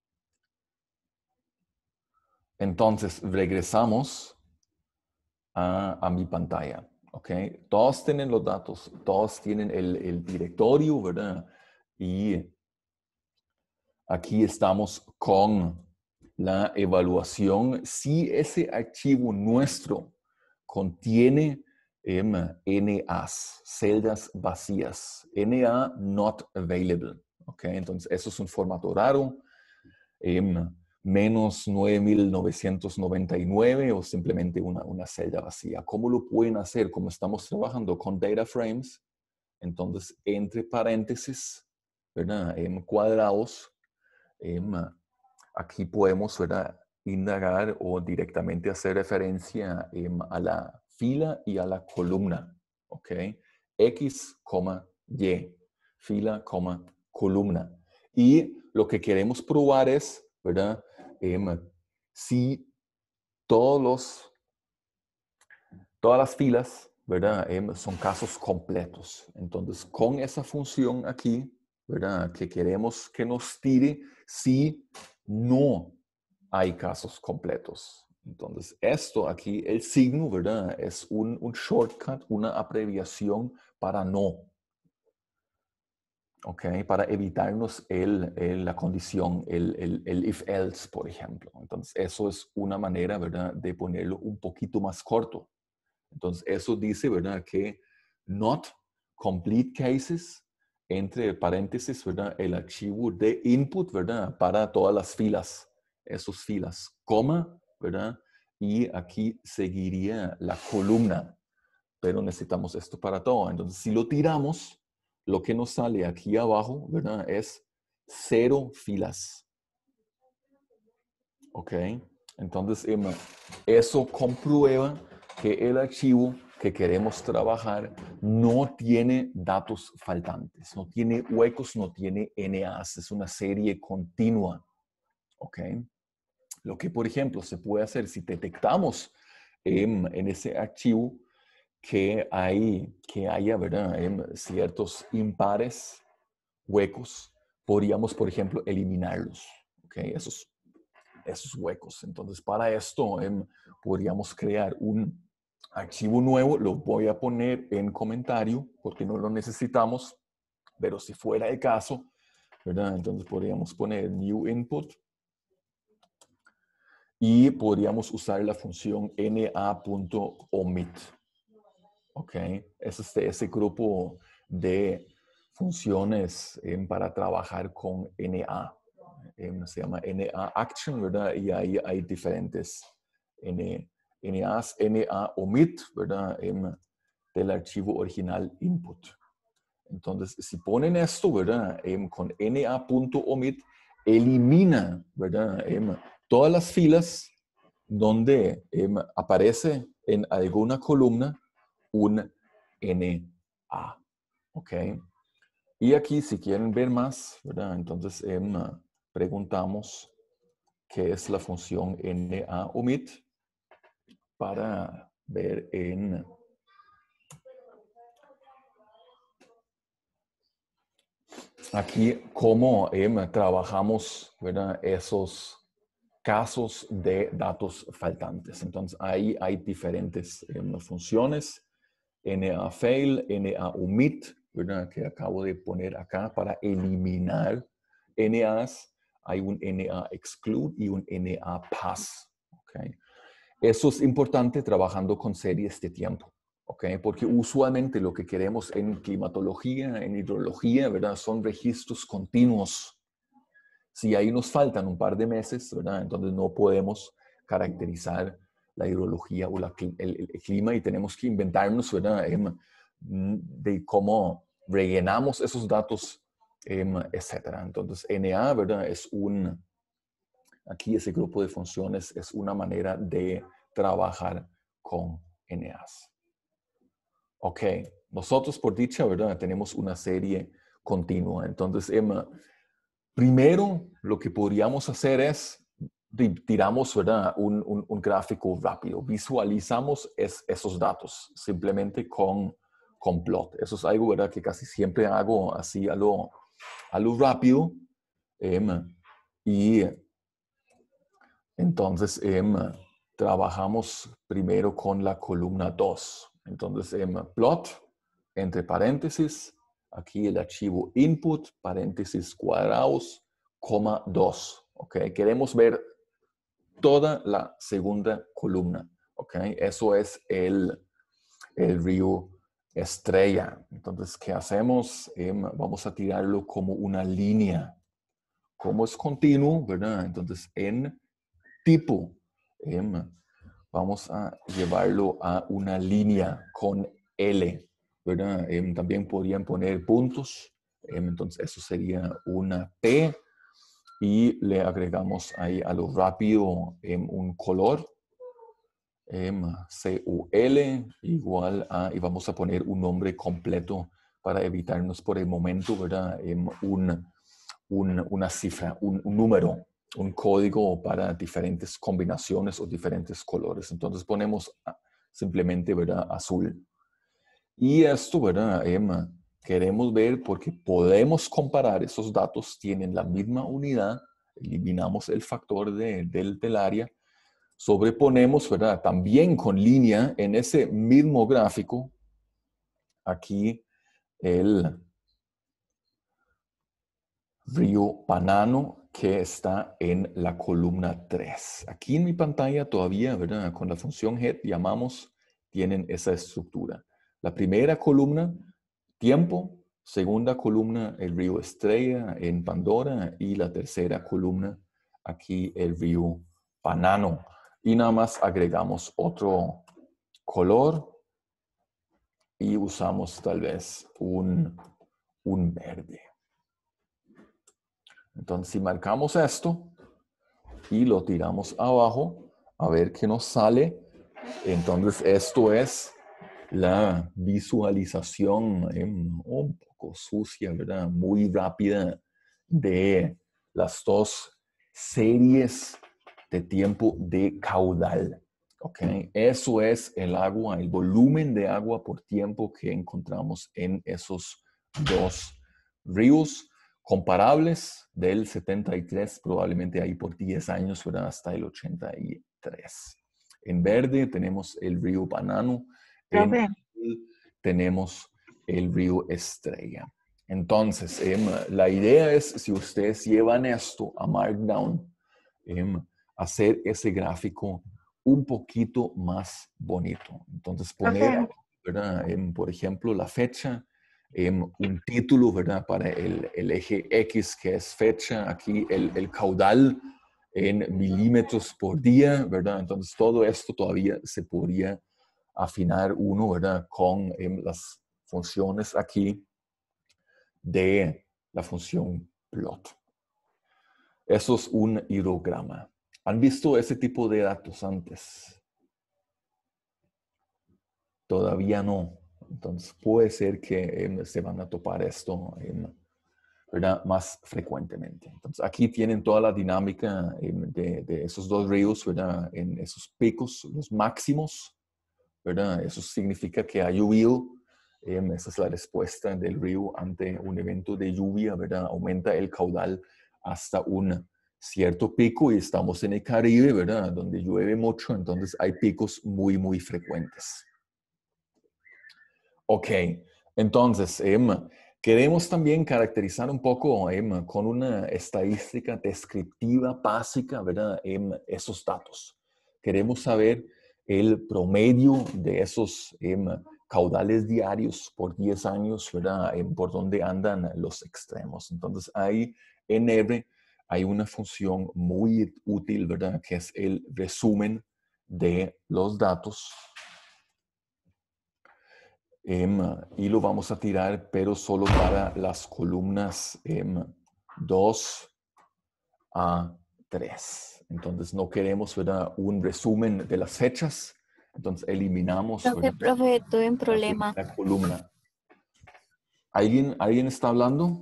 Entonces regresamos a, a mi pantalla. ¿Okay? Todos tienen los datos, todos tienen el, el directorio, ¿verdad? Y aquí estamos con la evaluación. Si ese archivo nuestro contiene um, N As, celdas vacías, N A not available. ¿Okay? Entonces, eso es un formato raro. Um, menos nueve mil novecientos noventa y nueve o simplemente una, una celda vacía. ¿Cómo lo pueden hacer? Como estamos trabajando con data frames, entonces entre paréntesis, ¿verdad? En cuadrados, em, aquí podemos, ¿verdad? Indagar o directamente hacer referencia em, a la fila y a la columna, ¿ok? X, Y, fila, columna. Y lo que queremos probar es, ¿verdad? Um, si todos los, todas las filas, ¿verdad? Um, son casos completos. Entonces, con esa función aquí, ¿verdad? Que queremos que nos tire si no hay casos completos. Entonces, esto aquí, el signo, ¿verdad? Es un, un shortcut, una abreviación para no. Okay, para evitarnos el, el, la condición, el, el, el if-else, por ejemplo. Entonces, eso es una manera, ¿verdad?, de ponerlo un poquito más corto. Entonces, eso dice, ¿verdad?, que not complete cases, entre paréntesis, ¿verdad?, el archivo de input, ¿verdad?, para todas las filas, esos filas, coma, ¿verdad?, y aquí seguiría la columna, pero necesitamos esto para todo. Entonces, si lo tiramos, lo que nos sale aquí abajo, ¿verdad? Es cero filas. ¿Ok? Entonces, Emma, eso comprueba que el archivo que queremos trabajar no tiene datos faltantes, no tiene huecos, no tiene N As, es una serie continua. ¿Ok? Lo que, por ejemplo, se puede hacer si detectamos em, en ese archivo que, hay, que haya, ¿verdad?, ciertos impares, huecos, podríamos, por ejemplo, eliminarlos, ¿ok? Esos, esos huecos. Entonces, para esto em, podríamos crear un archivo nuevo. Lo voy a poner en comentario porque no lo necesitamos, pero si fuera el caso, ¿verdad? Entonces podríamos poner new input y podríamos usar la función na.omit. ¿Ok? Es este, ese grupo de funciones eh, para trabajar con na. Eh, se llama na action, ¿verdad? Y ahí hay diferentes N, nas, na omit, ¿verdad? Eh, del archivo original input. Entonces, si ponen esto, ¿verdad? Eh, con na.omit, elimina, ¿verdad? Eh, todas las filas donde eh, aparece en alguna columna un na. ¿Ok? Y aquí, si quieren ver más, ¿verdad? Entonces, eh, preguntamos qué es la función naomit para ver en aquí cómo eh, trabajamos, ¿verdad? Esos casos de datos faltantes. Entonces, ahí hay diferentes eh, funciones. nafail, naomit, ¿verdad? Que acabo de poner acá para eliminar nas. Hay un naexclude y un napass. ¿Okay? Eso es importante trabajando con series de tiempo. ¿Okay? Porque usualmente lo que queremos en climatología, en hidrología, ¿verdad? Son registros continuos. Si ahí nos faltan un par de meses, ¿verdad? Entonces no podemos caracterizar la hidrología o la, el, el clima y tenemos que inventarnos, ¿verdad? De cómo rellenamos esos datos, etcétera. Entonces, na, ¿verdad? Es un, aquí ese grupo de funciones es una manera de trabajar con nas. Ok, nosotros por dicha, ¿verdad? Tenemos una serie continua. Entonces, Emma, primero, lo que podríamos hacer es, tiramos, ¿verdad? Un, un, un gráfico rápido. Visualizamos es, esos datos simplemente con, con plot. Eso es algo, ¿verdad? Que casi siempre hago así a lo, a lo rápido. Um, y entonces um, trabajamos primero con la columna dos. Entonces, um, plot, entre paréntesis, aquí el archivo input, paréntesis cuadrados, coma dos. ¿Ok? Queremos ver toda la segunda columna. ¿Ok? Eso es el, el río Estrella. Entonces, ¿qué hacemos? Eh, vamos a tirarlo como una línea. Como es continuo, ¿verdad? Entonces, en tipo, eh, vamos a llevarlo a una línea con L, ¿verdad? Eh, también podrían poner puntos. Eh, entonces, eso sería una P. Y le agregamos ahí a lo rápido eh, un color. Eh, C U L igual a, y vamos a poner un nombre completo para evitarnos por el momento, ¿verdad? Eh, un, un, una cifra, un, un número, un código para diferentes combinaciones o diferentes colores. Entonces ponemos simplemente, ¿verdad? Azul. Y esto, ¿verdad? Eh, queremos ver porque podemos comparar esos datos, tienen la misma unidad, eliminamos el factor de, del, del área, sobreponemos, ¿verdad? También con línea en ese mismo gráfico, aquí el río Panano que está en la columna tres. Aquí en mi pantalla todavía, ¿verdad? Con la función head llamamos, tienen esa estructura. La primera columna, tiempo. Segunda columna, el río Estrella en Pandora. Y la tercera columna, aquí el río Panano. Y nada más agregamos otro color. Y usamos tal vez un, un verde. Entonces, si marcamos esto y lo tiramos abajo, a ver qué nos sale. Entonces, esto es la visualización eh, un poco sucia, ¿verdad? Muy rápida de las dos series de tiempo de caudal. ¿Ok? Eso es el agua, el volumen de agua por tiempo que encontramos en esos dos ríos. comparables del setenta y tres, probablemente ahí por diez años, ¿verdad? Hasta el ochenta y tres. En verde tenemos el río Banano. En Profe. azul tenemos el río Estrella. Entonces, em, la idea es, si ustedes llevan esto a Markdown, em, hacer ese gráfico un poquito más bonito. Entonces, poner, Profe. ¿verdad? Em, por ejemplo, la fecha, em, un título, ¿verdad? Para el, el eje X, que es fecha, aquí el, el caudal en milímetros por día, ¿verdad? Entonces, todo esto todavía se podría afinar uno, ¿verdad? Con em, las funciones aquí de la función plot. Eso es un hidrograma. ¿Han visto ese tipo de datos antes? Todavía no. Entonces puede ser que eh, se van a topar esto eh, ¿verdad? Más frecuentemente. Entonces aquí tienen toda la dinámica eh, de, de esos dos ríos, ¿verdad? En esos picos, los máximos, ¿verdad? Eso significa que ha llovido. Eh, esa es la respuesta del río ante un evento de lluvia, ¿verdad? Aumenta el caudal hasta un cierto pico y estamos en el Caribe, ¿verdad? Donde llueve mucho, entonces hay picos muy, muy frecuentes. Ok, entonces, Emma, queremos también caracterizar un poco, Emma, con una estadística descriptiva básica, ¿verdad? En esos datos. Queremos saber el promedio de esos Emma, caudales diarios por diez años, ¿verdad? En por dónde andan los extremos. Entonces, ahí en R hay una función muy útil, ¿verdad? Que es el resumen de los datos. Um, y lo vamos a tirar, pero solo para las columnas um, dos a tres. Entonces no queremos, ¿verdad? Un resumen de las fechas. Entonces eliminamos, Profe, ¿verdad? profe, tuve un la, problema. la columna. ¿Alguien, ¿Alguien está hablando?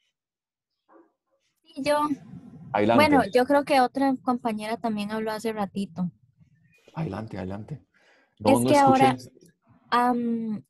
Sí, yo. Adelante. Bueno, yo creo que otra compañera también habló hace ratito. Adelante, adelante. No, Es no que escuché. ahora am,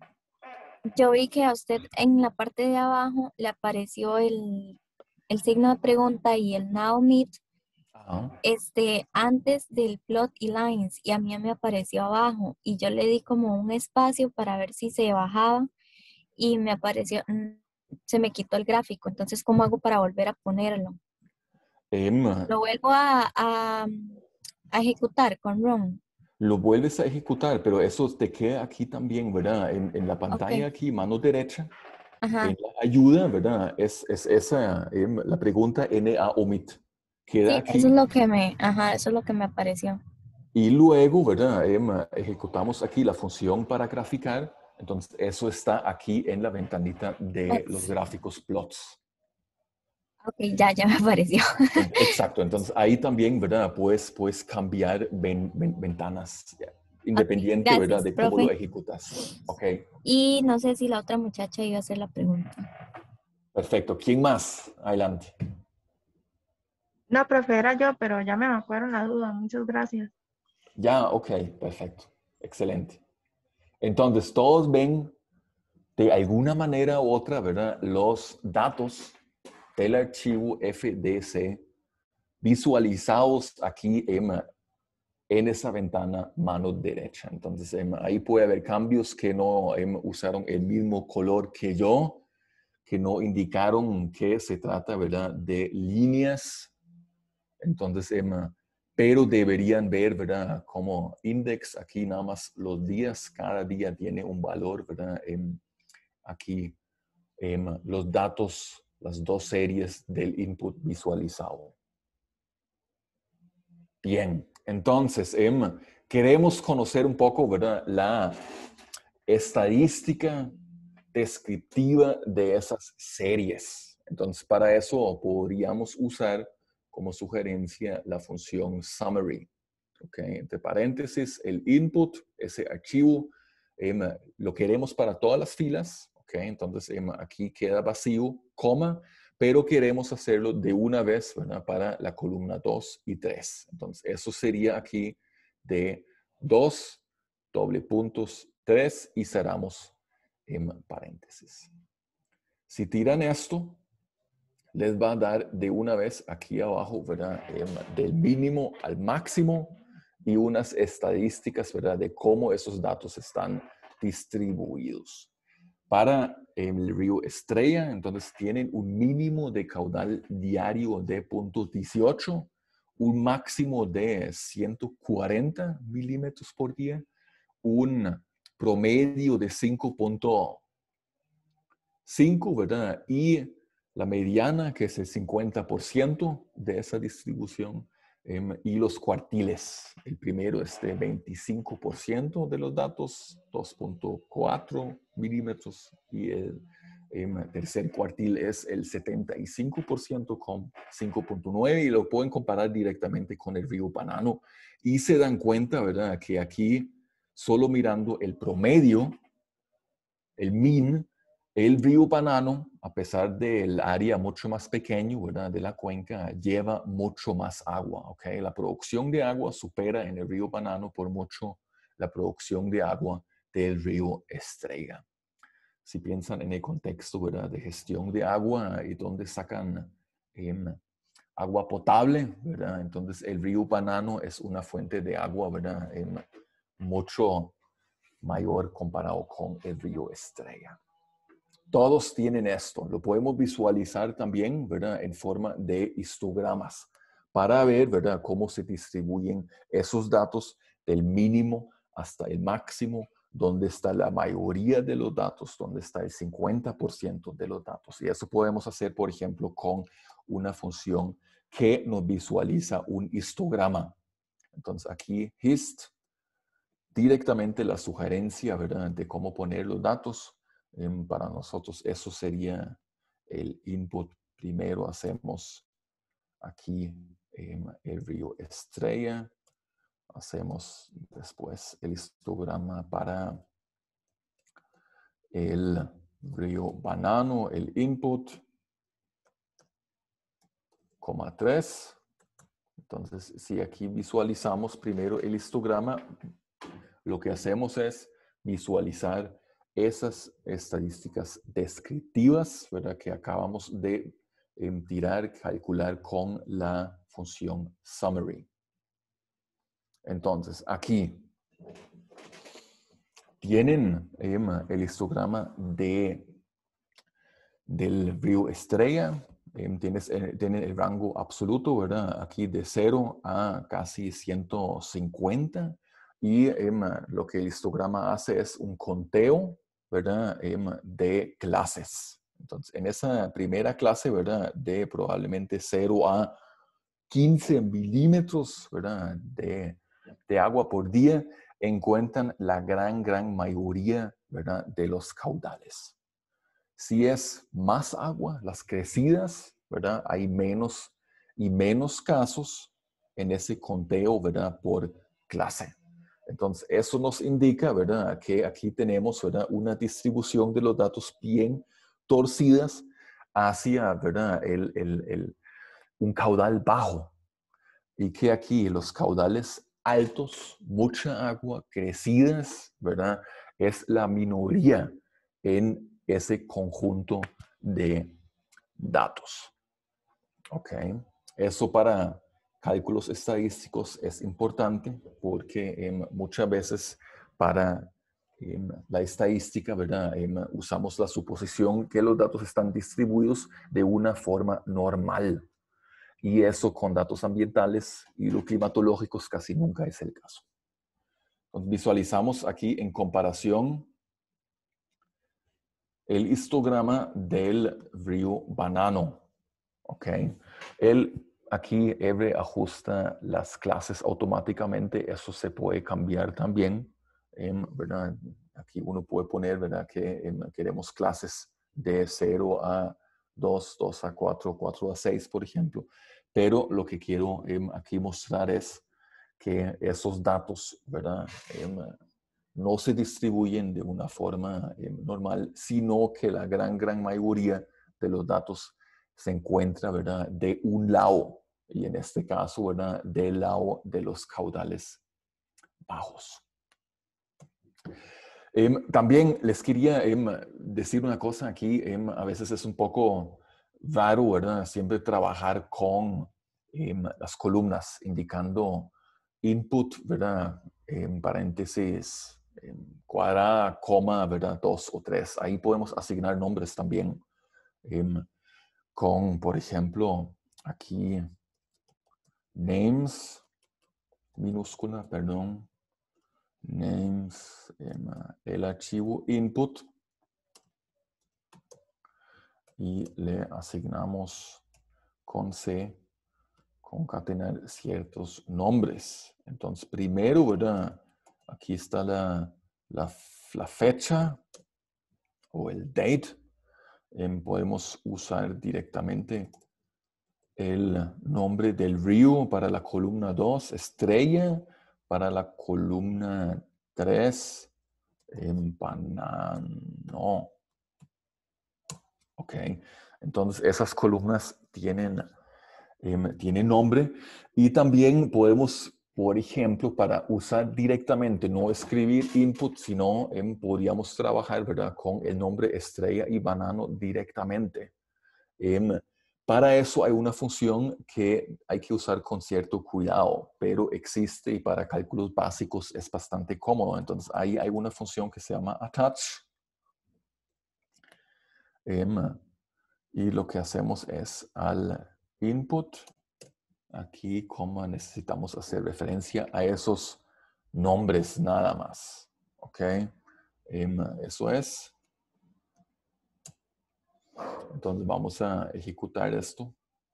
yo vi que a usted en la parte de abajo le apareció el, el signo de pregunta y el now meet Ajá. este, antes del plot y lines y a mí me apareció abajo y yo le di como un espacio para ver si se bajaba y me apareció, mm, se me quitó el gráfico. Entonces, ¿cómo hago para volver a ponerlo? Em, Lo vuelvo a, a, a ejecutar con run. lo vuelves a ejecutar, pero eso te queda aquí también, ¿verdad? En, en la pantalla Ok. aquí, mano derecha. Ajá. En la ayuda, ¿verdad? Es, es esa, eh, la pregunta N A omit. Queda Sí, aquí eso es lo que me, ajá, eso es lo que me apareció. y luego, ¿verdad? Em, ejecutamos aquí la función para graficar. Entonces, eso está aquí en la ventanita de los Plots. gráficos plots. Ok, ya, ya me apareció. En- Exacto. Entonces, ahí también, ¿verdad? Puedes, puedes cambiar ven- ven- ventanas, ya, independiente, Ok, ¿verdad? gracias, De cómo lo profe. ejecutas. Ok. Y no sé si la otra muchacha iba a hacer la pregunta. Perfecto. ¿Quién más? Adelante. No, profe, era yo, pero ya me evacuaron la duda. Muchas gracias. Ya, ok. Perfecto. Excelente. Entonces, todos ven de alguna manera u otra, ¿verdad? Los datos del archivo F D C visualizados aquí en, en esa ventana mano derecha. Entonces, em, ahí puede haber cambios que no em, usaron el mismo color que yo, que no indicaron que se trata, ¿verdad? De líneas. Entonces, em, pero deberían ver, ¿verdad? Como index aquí nada más los días, cada día tiene un valor, ¿verdad? Em, aquí em, los datos, las dos series del input visualizado. Bien, entonces em, queremos conocer un poco, ¿verdad? La estadística descriptiva de esas series. Entonces, para eso podríamos usar como sugerencia la función summary. ¿Ok? Entre paréntesis, el input, ese archivo, em, lo queremos para todas las filas. ¿Ok? Entonces, em, aquí queda vacío, coma, pero queremos hacerlo de una vez, ¿verdad? Para la columna dos y tres. Entonces, eso sería aquí de dos, doble puntos, tres y cerramos en paréntesis. Si tiran esto, les va a dar de una vez aquí abajo, ¿verdad? Eh, del mínimo al máximo y unas estadísticas, ¿verdad? De cómo esos datos están distribuidos. Para el río Estrella, entonces tienen un mínimo de caudal diario de punto dieciocho, un máximo de ciento cuarenta milímetros por día, un promedio de cinco punto cinco, ¿verdad? Y la mediana, que es el cincuenta por ciento de esa distribución, eh, y los cuartiles. El primero es de veinticinco por ciento de los datos, dos punto cuatro milímetros, y el eh, tercer cuartil es el setenta y cinco por ciento con cinco punto nueve, y lo pueden comparar directamente con el río Banano. Y se dan cuenta, ¿verdad?, que aquí, solo mirando el promedio, el mean, el río Banano, a pesar del área mucho más pequeño, ¿verdad?, de la cuenca, lleva mucho más agua, ¿ok? La producción de agua supera en el río Banano por mucho la producción de agua del río Estrella. Si piensan en el contexto, ¿verdad?, de gestión de agua y dónde sacan eh, agua potable, ¿verdad? Entonces el río Banano es una fuente de agua, ¿verdad?, eh, mucho mayor comparado con el río Estrella. Todos tienen esto. Lo podemos visualizar también, ¿verdad?, en forma de histogramas para ver, ¿verdad?, cómo se distribuyen esos datos del mínimo hasta el máximo, dónde está la mayoría de los datos, dónde está el cincuenta por ciento de los datos. Y eso podemos hacer, por ejemplo, con una función que nos visualiza un histograma. Entonces aquí hist, directamente la sugerencia, ¿verdad?, de cómo poner los datos. Um, para nosotros eso sería el input. Primero hacemos aquí um, el río Estrella. Hacemos después el histograma para el río Banano, el input, coma tres. Entonces, si aquí visualizamos primero el histograma, lo que hacemos es visualizar esas estadísticas descriptivas, ¿verdad?, que acabamos de eh, tirar, calcular con la función summary. Entonces, aquí tienen eh, el histograma de, del río Estrella. Eh, tienes, eh, tienen el rango absoluto, ¿verdad?, aquí de cero a casi ciento cincuenta. Y eh, lo que el histograma hace es un conteo, ¿verdad?, eh, de clases. Entonces, en esa primera clase, ¿verdad?, de probablemente cero a quince milímetros, ¿verdad?, de, de agua por día, encuentran la gran, gran mayoría, ¿verdad?, de los caudales. Si es más agua, las crecidas, ¿verdad?, hay menos y menos casos en ese conteo, ¿verdad?, por clase. Entonces, eso nos indica, ¿verdad?, que aquí tenemos, ¿verdad?, una distribución de los datos bien torcidas hacia, ¿verdad?, el, el, el, un caudal bajo. Y que aquí los caudales altos, mucha agua, crecidas, ¿verdad?, es la minoría en ese conjunto de datos. Ok. Eso para cálculos estadísticos es importante porque eh, muchas veces para eh, la estadística, ¿verdad?, eh, usamos la suposición que los datos están distribuidos de una forma normal. Y eso con datos ambientales y climatológicos casi nunca es el caso. Entonces, visualizamos aquí en comparación el histograma del río Banano. Ok. Él aquí Ebre ajusta las clases automáticamente. Eso se puede cambiar también, eh, ¿verdad? Aquí uno puede poner, ¿verdad?, que eh, queremos clases de cero a dos, dos a cuatro, cuatro a seis, por ejemplo. Pero lo que quiero eh, aquí mostrar es que esos datos, ¿verdad?, eh, no se distribuyen de una forma eh, normal, sino que la gran, gran mayoría de los datos se encuentra, ¿verdad?, de un lado, y en este caso, ¿verdad?, del lado de los caudales bajos. Eh, también les quería eh, decir una cosa aquí, eh, a veces es un poco raro, ¿verdad? Siempre trabajar con eh, las columnas, indicando input, ¿verdad? En paréntesis, en cuadrada, coma, ¿verdad? Dos o tres. Ahí podemos asignar nombres también. Eh, con, por ejemplo, aquí, names, minúscula, perdón. Names, eh, el archivo input. Y le asignamos con C, concatenar ciertos nombres. Entonces, primero, ¿verdad? Aquí está la, la, la fecha o el date. Eh, podemos usar directamente el nombre del río para la columna dos, estrella para la columna tres, banano. Ok, entonces esas columnas tienen, eh, tienen nombre y también podemos, por ejemplo, para usar directamente, no escribir input, sino eh, podríamos trabajar, ¿verdad?, con el nombre estrella y banano directamente. Eh, para eso hay una función que hay que usar con cierto cuidado, pero existe y para cálculos básicos es bastante cómodo. Entonces ahí hay una función que se llama attach. Eh, Y lo que hacemos es al input, aquí como necesitamos hacer referencia a esos nombres nada más. ¿Ok? Um, eso es. Entonces vamos a ejecutar esto.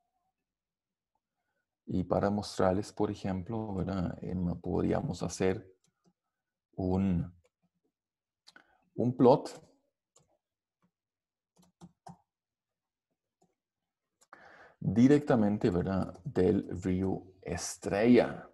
Y para mostrarles, por ejemplo, ¿verdad? Um, podríamos hacer un, un plot. Directamente, ¿verdad?, del río Estrella.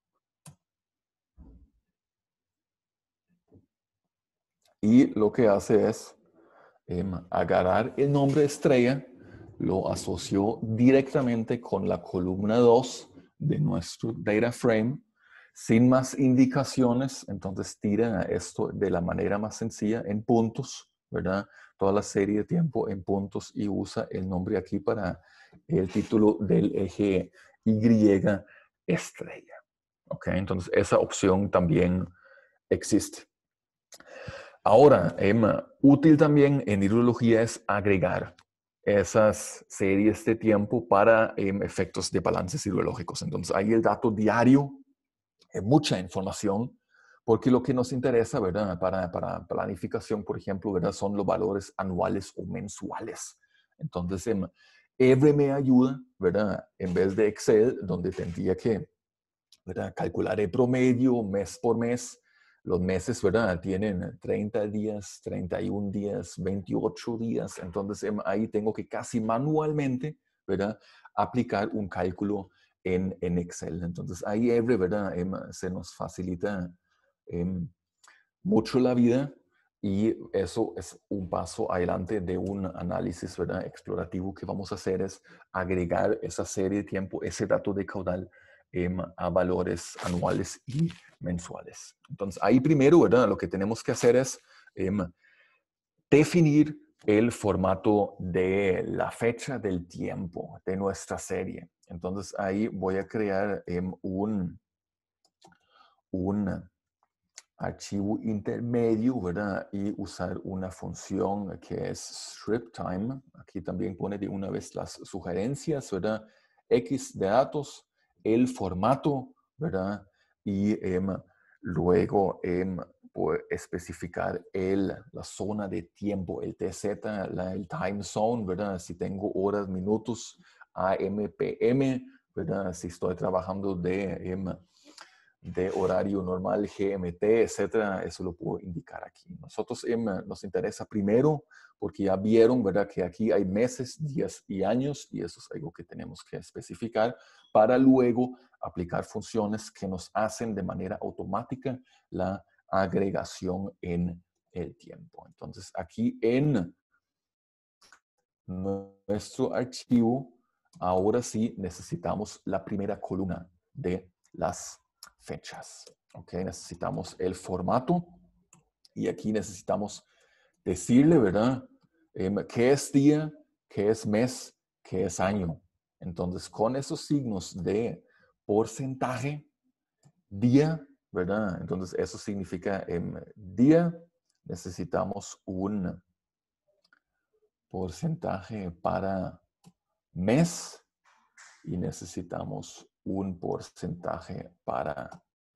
Y lo que hace es eh, agarrar el nombre Estrella, lo asoció directamente con la columna dos de nuestro data frame, sin más indicaciones. Entonces tira esto de la manera más sencilla en puntos, ¿verdad? Toda la serie de tiempo en puntos y usa el nombre aquí para el título del eje Y estrella. ¿Ok? Entonces esa opción también existe. Ahora, Emma, útil también en hidrología es agregar esas series de tiempo para em, efectos de balances hidrológicos. Entonces, ahí el dato diario es mucha información, porque lo que nos interesa, ¿verdad?, para, para planificación, por ejemplo, ¿verdad?, son los valores anuales o mensuales. Entonces, em, Every me ayuda, ¿verdad?, en vez de Excel, donde tendría que, ¿verdad?, calcular el promedio mes por mes. Los meses, ¿verdad?, tienen treinta días, treinta y un días, veintiocho días. Entonces, ahí tengo que casi manualmente, ¿verdad?, aplicar un cálculo en, en Excel. Entonces, ahí Every, ¿verdad?, se nos facilita eh, mucho la vida y eso es un paso adelante de un análisis, ¿verdad?, explorativo que vamos a hacer, es agregar esa serie de tiempo, ese dato de caudal a valores anuales y mensuales. Entonces, ahí primero, ¿verdad?, lo que tenemos que hacer es eh, definir el formato de la fecha del tiempo de nuestra serie. Entonces, ahí voy a crear eh, un, un archivo intermedio, ¿verdad?, y usar una función que es strip time. Aquí también pone de una vez las sugerencias, ¿verdad?, X de datos, el formato, ¿verdad?, y eh, luego eh, especificar el, la zona de tiempo, el T Z, la, el time zone, ¿verdad?, si tengo horas, minutos, A M, P M, ¿verdad?, si estoy trabajando de, eh, de horario normal, G M T, etcétera, eso lo puedo indicar aquí. Nosotros eh, nos interesa primero porque ya vieron, ¿verdad?, que aquí hay meses, días y años, y eso es algo que tenemos que especificar para luego aplicar funciones que nos hacen de manera automática la agregación en el tiempo. Entonces, aquí en nuestro archivo, ahora sí necesitamos la primera columna de las fechas. Ok, necesitamos el formato y aquí necesitamos decirle, ¿verdad?, eh, qué es día, qué es mes que es año. Entonces, con esos signos de porcentaje, día, ¿verdad? Entonces, eso significa en día necesitamos un porcentaje para mes y necesitamos un porcentaje para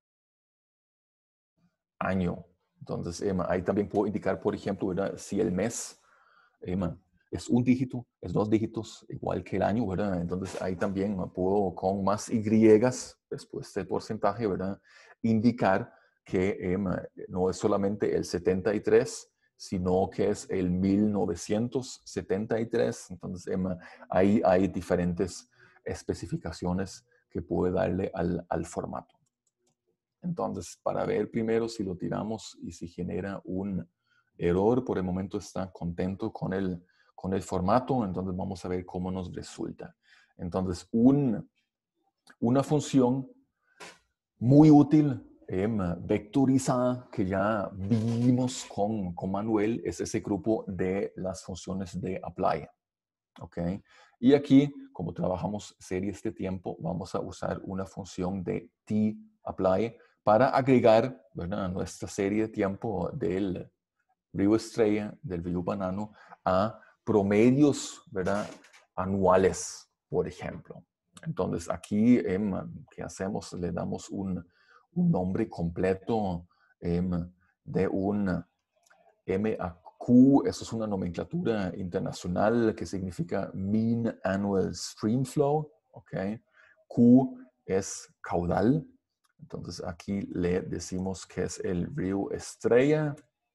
año. Entonces, Emma, ahí también puedo indicar, por ejemplo, ¿verdad? Si el mes, Emma, es un dígito, es dos dígitos, igual que el año, ¿verdad? Entonces, ahí también puedo, con más Y después del porcentaje, ¿verdad? Indicar que Emma, no es solamente el setenta y tres, sino que es el mil novecientos setenta y tres. Entonces, Emma, ahí hay diferentes especificaciones que puede darle al, al formato. Entonces, para ver primero si lo tiramos y si genera un error, por el momento está contento con el, con el formato, entonces vamos a ver cómo nos resulta. Entonces, un, una función muy útil, eh, vectorizada, que ya vimos con, con Manuel, es ese grupo de las funciones de apply. ¿Ok? Y aquí, como trabajamos series de tiempo, vamos a usar una función de tapply para agregar, ¿verdad?, a nuestra serie de tiempo del río Estrella, del río Banano, a promedios, ¿verdad?, anuales, por ejemplo. Entonces, aquí, eh, ¿qué hacemos? Le damos un, un nombre completo eh, de un M A Q. Eso es una nomenclatura internacional que significa Mean Annual Stream Flow. ¿Ok? Q es caudal. Entonces, aquí le decimos que es el río Estrella.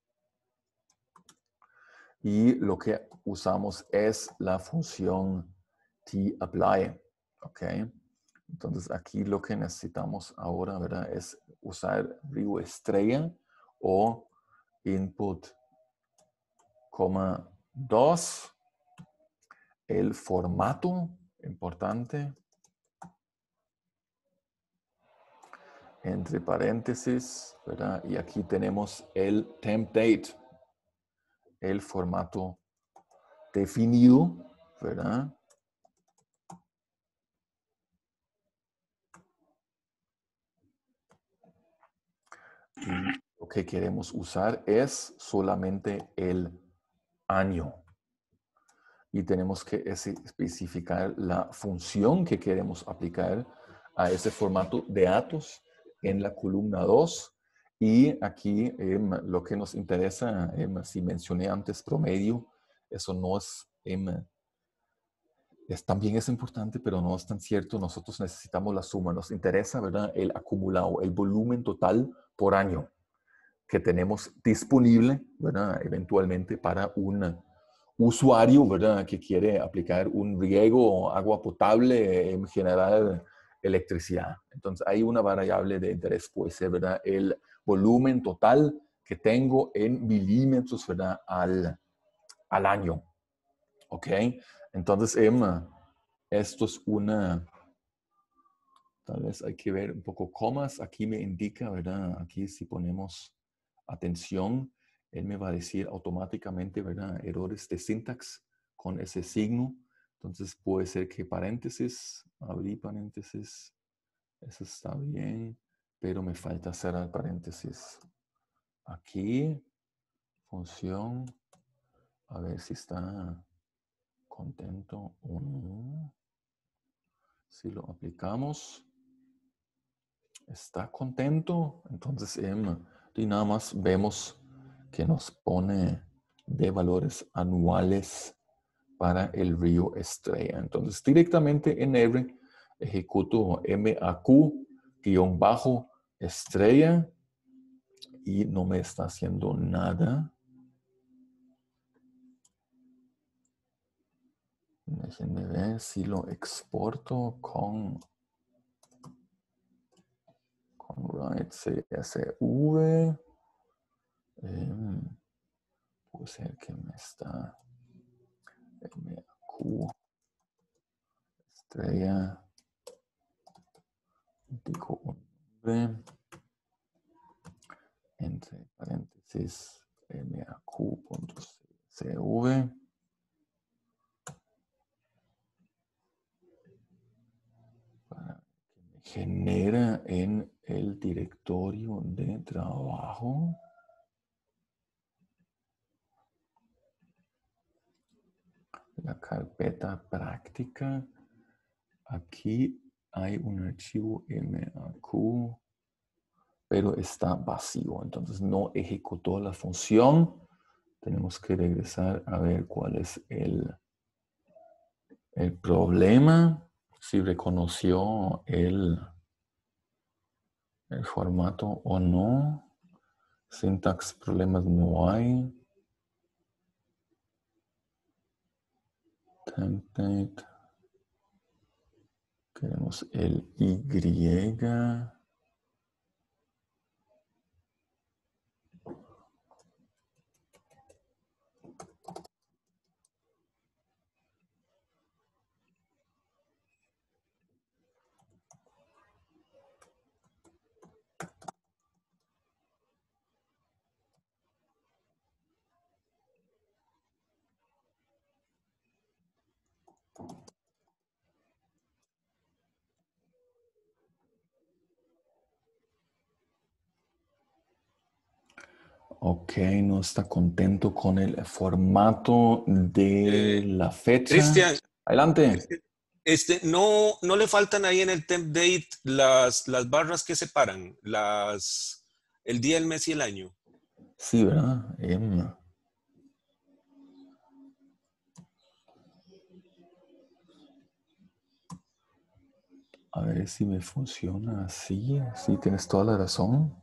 Y lo que usamos es la función tapply. ¿Ok? Entonces, aquí lo que necesitamos ahora, ¿verdad?, es usar río Estrella o input, coma dos, el formato, importante, entre paréntesis, ¿verdad? Y aquí tenemos el temp date, el formato definido, ¿verdad? Y lo que queremos usar es solamente el año. Y tenemos que especificar la función que queremos aplicar a ese formato de datos en la columna dos. Y aquí eh, lo que nos interesa, eh, si mencioné antes promedio, eso no es, eh, es, también es importante, pero no es tan cierto. Nosotros necesitamos la suma. Nos interesa, ¿verdad?, el acumulado, el volumen total por año que tenemos disponible, ¿verdad?, eventualmente para un usuario, ¿verdad?, que quiere aplicar un riego, agua potable, en general electricidad. Entonces hay una variable de interés, puede ser, ¿verdad?, el volumen total que tengo en milímetros, ¿verdad?, al, al año. ¿Ok? Entonces, Emma, esto es una, tal vez hay que ver un poco comas. Aquí me indica, ¿verdad?, aquí si ponemos atención, él me va a decir automáticamente, ¿verdad?, errores de sintax con ese signo. Entonces puede ser que paréntesis, abrí paréntesis, eso está bien, pero me falta cerrar paréntesis. Aquí, función, a ver si está contento o no. Si lo aplicamos, está contento, entonces em, y nada más vemos que nos pone de valores anuales para el río Estrella. Entonces, directamente en R ejecuto M A Q-Estrella y no me está haciendo nada. Déjenme ver si lo exporto con, con write C S V. Eh, puede ser que me está M A Q Estrella, digo un nombre, entre paréntesis M A Q.C S V. genera en el directorio de trabajo. La carpeta práctica. Aquí hay un archivo M A Q, pero está vacío. Entonces no ejecutó la función. Tenemos que regresar a ver cuál es el, el problema. Si reconoció el, el formato o no. Syntax problemas no hay. Template. Queremos el Y. Ok, no está contento con el formato de Eh, la fecha. Cristian, Adelante. este, no, no le faltan ahí en el temp date las, las barras que separan, las, el día, el mes y el año. Sí, ¿verdad? Em, a ver si me funciona así. Sí, tienes toda la razón.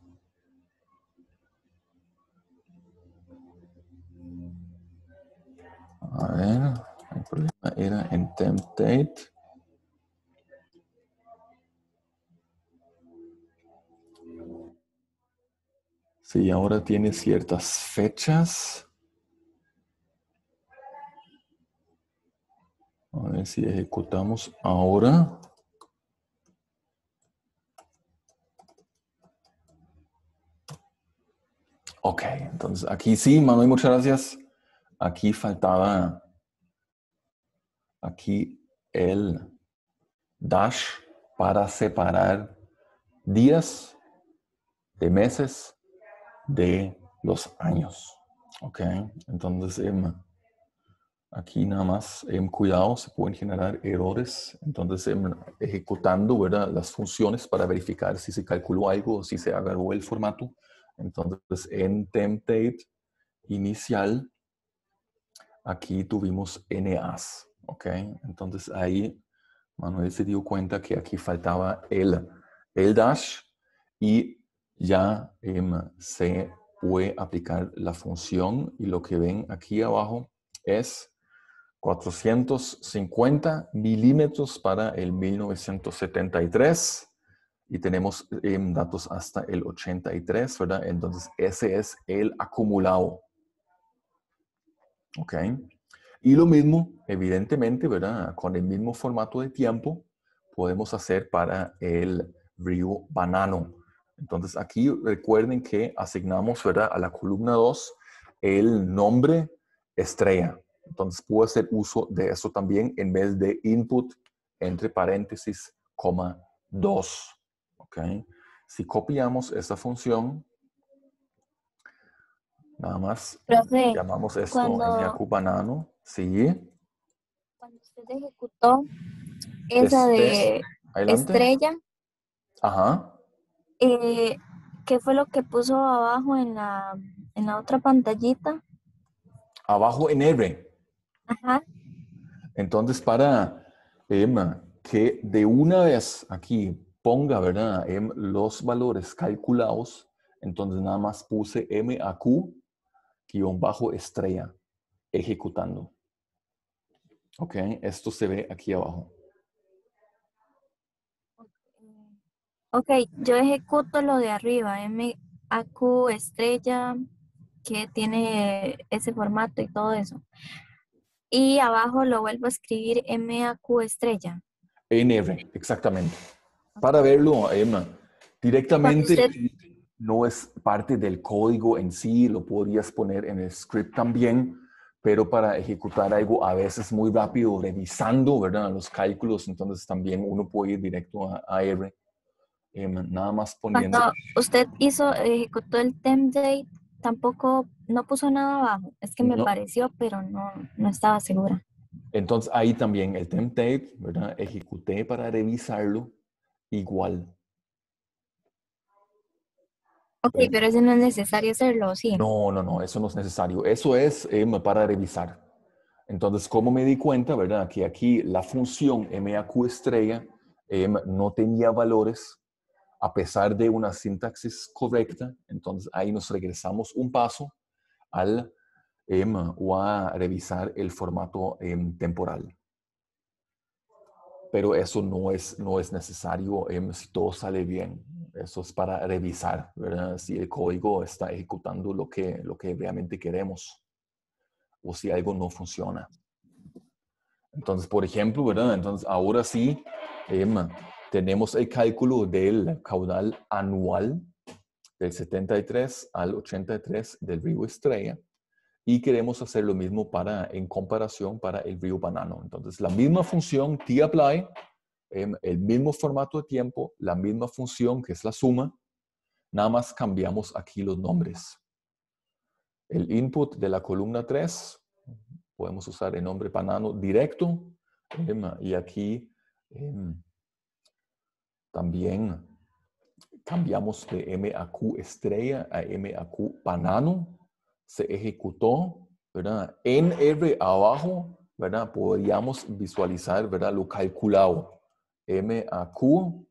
A ver, el problema era en temp date. Sí, ahora tiene ciertas fechas. A ver si ejecutamos ahora. Ok, entonces aquí sí, Manuel, muchas gracias. Aquí faltaba aquí el dash para separar días de meses de los años. Ok, entonces em, aquí nada más em, cuidado, se pueden generar errores. Entonces em, ejecutando, ¿verdad?, las funciones para verificar si se calculó algo o si se agarró el formato. Entonces en template inicial aquí tuvimos N As, ¿ok? Entonces ahí Manuel se dio cuenta que aquí faltaba el, el dash y ya em, se puede aplicar la función y lo que ven aquí abajo es cuatrocientos cincuenta milímetros para el mil novecientos setenta y tres y tenemos em, datos hasta el ochenta y tres, ¿verdad? Entonces ese es el acumulado. ¿Ok? Y lo mismo, evidentemente, ¿verdad? Con el mismo formato de tiempo, podemos hacer para el río Banano. Entonces, aquí recuerden que asignamos, ¿verdad?, a la columna dos el nombre estrella. Entonces, puedo hacer uso de eso también en vez de input entre paréntesis, coma, dos. ¿Ok? Si copiamos esa función, nada más Profe, llamamos esto cuando, M A Q banano, ¿sí? cuando usted ejecutó esa Este, de adelante. estrella, Ajá. eh, ¿qué fue lo que puso abajo en la, en la otra pantallita? Abajo en R. Ajá. Entonces, para em, que de una vez aquí ponga, ¿verdad?, em, los valores calculados, entonces nada más puse M A Q guión bajo estrella ejecutando. Ok, esto se ve aquí abajo. Ok, yo ejecuto lo de arriba, M A Q estrella, que tiene ese formato y todo eso. Y abajo lo vuelvo a escribir M A Q estrella. En R, exactamente. Para verlo, Emma, directamente Usted, no es parte del código en sí, lo podrías poner en el script también, pero para ejecutar algo a veces muy rápido, revisando, ¿verdad?, los cálculos, entonces también uno puede ir directo a, a R em, nada más poniendo... Cuando usted hizo, ejecutó el temp date, tampoco, no puso nada abajo. Es que me No, pareció, pero no, no estaba segura. entonces ahí también el temp date, ¿verdad? Ejecuté para revisarlo igual. Ok, ¿Verdad? pero eso no es necesario hacerlo, ¿sí? No, no, no, eso no es necesario. Eso es em, para revisar. Entonces, ¿cómo me di cuenta, verdad? Que aquí la función M A Q estrella em, no tenía valores a pesar de una sintaxis correcta. Entonces, ahí nos regresamos un paso al em, o a revisar el formato em, temporal. Pero eso no es, no es necesario em, si todo sale bien. Eso es para revisar, ¿verdad? Si el código está ejecutando lo que, lo que realmente queremos o si algo no funciona. Entonces, por ejemplo, ¿verdad? Entonces, ahora sí em, tenemos el cálculo del caudal anual del setenta y tres al ochenta y tres del río Estrella y queremos hacer lo mismo para, en comparación para el río Banano. Entonces, la misma función tapply, em, el mismo formato de tiempo, la misma función que es la suma, nada más cambiamos aquí los nombres. El input de la columna tres, podemos usar el nombre Banano directo, em, y aquí em, también cambiamos de M A Q estrella a M A Q banano. Se ejecutó, ¿verdad? En R abajo, ¿verdad? Podríamos visualizar, ¿verdad? Lo calculado. M A Q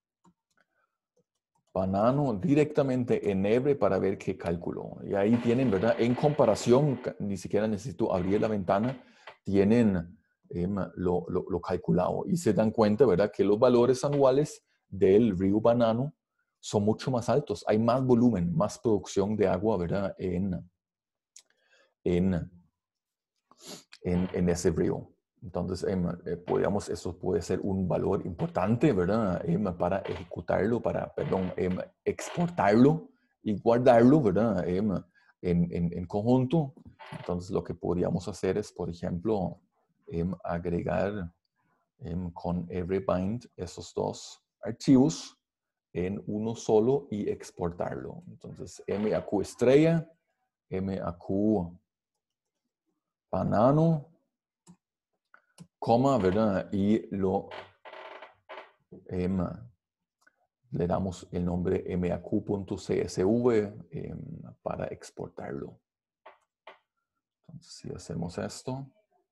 banano directamente en R para ver qué calculó. Y ahí tienen, ¿verdad? En comparación, ni siquiera necesito abrir la ventana, tienen eh, lo, lo, lo calculado. Y se dan cuenta, ¿verdad? Que los valores anuales del río Banano son mucho más altos. Hay más volumen, más producción de agua, ¿verdad? En, en, en, en ese río. Entonces, eh, podríamos, eso puede ser un valor importante, ¿verdad? Eh, para ejecutarlo, para, perdón, eh, exportarlo y guardarlo, ¿verdad? Eh, en, en, en conjunto. Entonces, lo que podríamos hacer es, por ejemplo, eh, agregar eh, con everybind esos dos archivos en uno solo y exportarlo. Entonces, M A Q estrella, M A Q banano, coma, ¿verdad? Y lo eh, le damos el nombre M A Q punto C S V eh, para exportarlo. Entonces, si hacemos esto,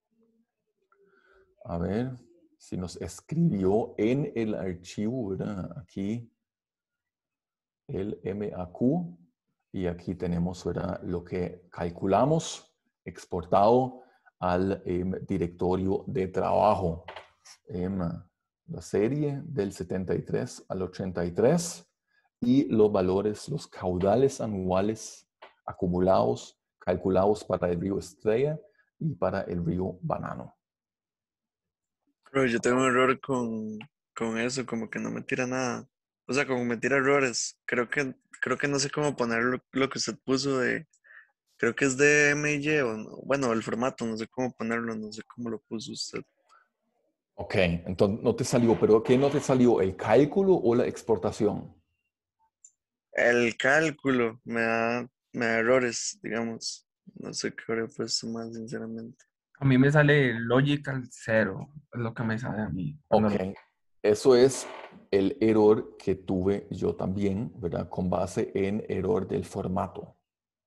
a ver si nos escribió en el archivo, ¿verdad? Aquí el M A Q y aquí tenemos, ¿verdad? Lo que calculamos exportado al eh, directorio de trabajo. Eh, la serie del setenta y tres al ochenta y tres y los valores, los caudales anuales acumulados, calculados para el río Estrella y para el río Banano. Pero yo tengo un error con, con eso, como que no me tira nada. O sea, como me tira errores. Creo que, creo que no sé cómo poner lo, lo que usted puso de, creo que es de M y Y, o no- bueno, el formato, no sé cómo ponerlo, no sé cómo lo puso usted. Ok, entonces no te salió, pero ¿qué no te salió? ¿El cálculo o la exportación? El cálculo me da, me da errores, digamos. No sé qué habría puesto más, sinceramente. A mí me sale logical cero, es lo que me sale a mí. cuando Ok, lo- eso es el error que tuve yo también, ¿verdad? Con base en error del formato.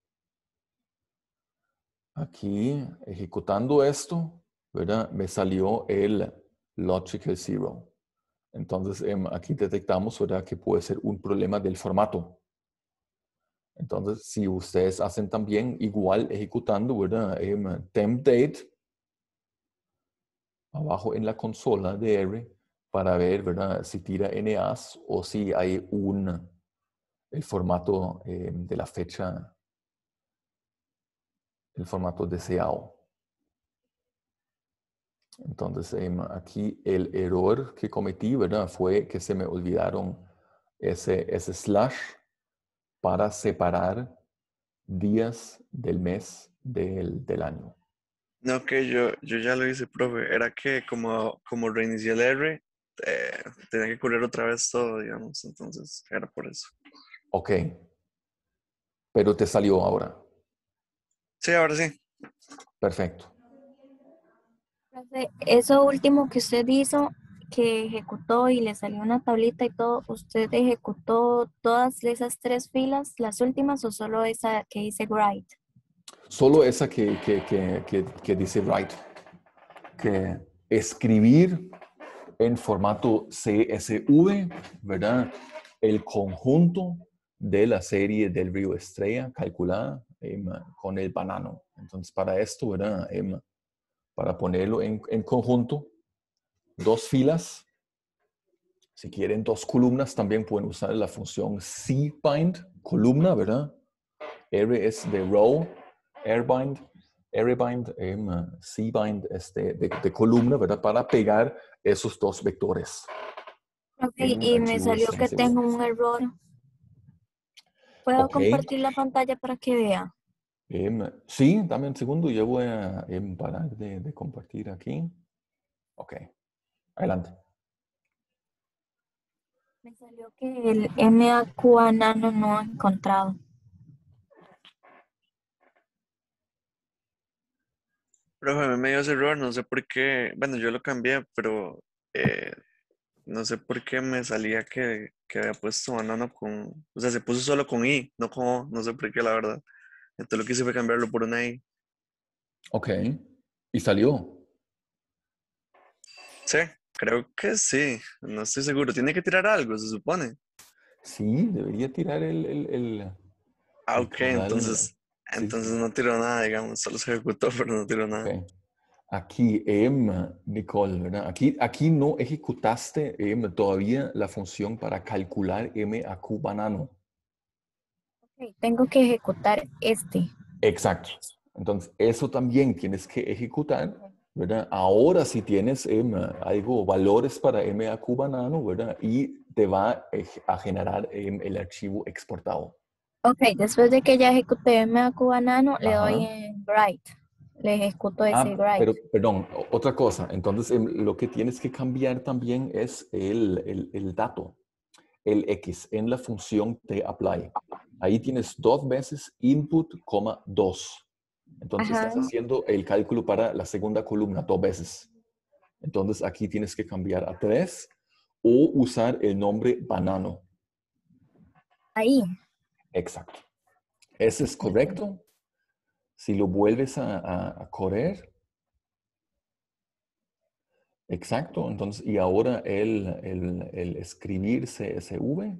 Aquí, ejecutando esto, ¿verdad? Me salió el logical zero. Entonces, em, aquí detectamos, ¿verdad? Que puede ser un problema del formato. Entonces, si ustedes hacen también igual ejecutando, ¿verdad? Em, temp date, abajo en la consola de R, para ver, ¿verdad? Si tira N As o si hay un, el formato em, de la fecha, el formato deseado. Entonces, em, aquí el error que cometí, ¿verdad? Fue que se me olvidaron ese, ese slash para separar días del mes del, del año. No, que yo, yo ya lo hice, profe. Era que como, como reinicié el R, eh, tenía que correr otra vez todo, digamos, entonces era por eso. Ok. Pero te salió ahora. Sí, ahora sí. Perfecto. Profe, eso último que usted hizo, que ejecutó y le salió una tablita y todo, ¿usted ejecutó todas esas tres filas, las últimas, o solo esa que dice write? Solo esa que, que, que, que, que dice write. Que escribir en formato C S V, ¿verdad? El conjunto de la serie del río Estrella calculada em, con el banano. Entonces, para esto, ¿verdad? Em, para ponerlo en, en conjunto, dos filas. Si quieren dos columnas, también pueden usar la función cbind, columna, ¿verdad? R es de row, airbind, airbind, em, cbind es de, de, de columna, ¿verdad? Para pegar esos dos vectores. Ok, En y me archivos salió que C S V. tengo un error. ¿Puedo Ok. compartir la pantalla para que vea? Em, sí, dame un segundo, yo voy a em, parar de, de compartir aquí. Ok, adelante. Me salió que el M A Q A nano no ha encontrado. Pero a mí me dio ese error, no sé por qué, bueno, yo lo cambié, pero eh, no sé por qué me salía que, que había puesto banano con, o sea, se puso solo con I, no con O, no sé por qué, la verdad. Entonces lo que hice fue cambiarlo por una I. Ok, y salió. Sí, creo que sí, no estoy seguro. Tiene que tirar algo, se supone. Sí, debería tirar el, el, el, Ah, el ok, caudal. entonces, Sí, entonces no tiró nada, digamos, solo se ejecutó, pero no tiró ok. nada. Aquí, em, Nicole, ¿verdad? Aquí, aquí no ejecutaste em, todavía la función para calcular M A Q banano. Ok, tengo que ejecutar este. Exacto. Entonces, eso también tienes que ejecutar, ¿verdad? Ahora si tienes em, algo, valores para M A Q banano, ¿verdad? Y te va a generar em, el archivo exportado. Ok, después de que ya ejecuté M A Q A nano, le doy Ajá. en write. Le ejecuto ese Ah, write. pero, perdón, o- otra cosa. Entonces, em, lo que tienes que cambiar también es el, el, el dato, el X, en la función de apply. Ahí tienes dos veces input, coma, dos. Entonces, Ajá. estás haciendo el cálculo para la segunda columna dos veces. Entonces, aquí tienes que cambiar a tres o usar el nombre banano. Ahí. Exacto. Ese es correcto. Si lo vuelves a, a, a correr, exacto. Entonces, y ahora el, el, el escribir C S V.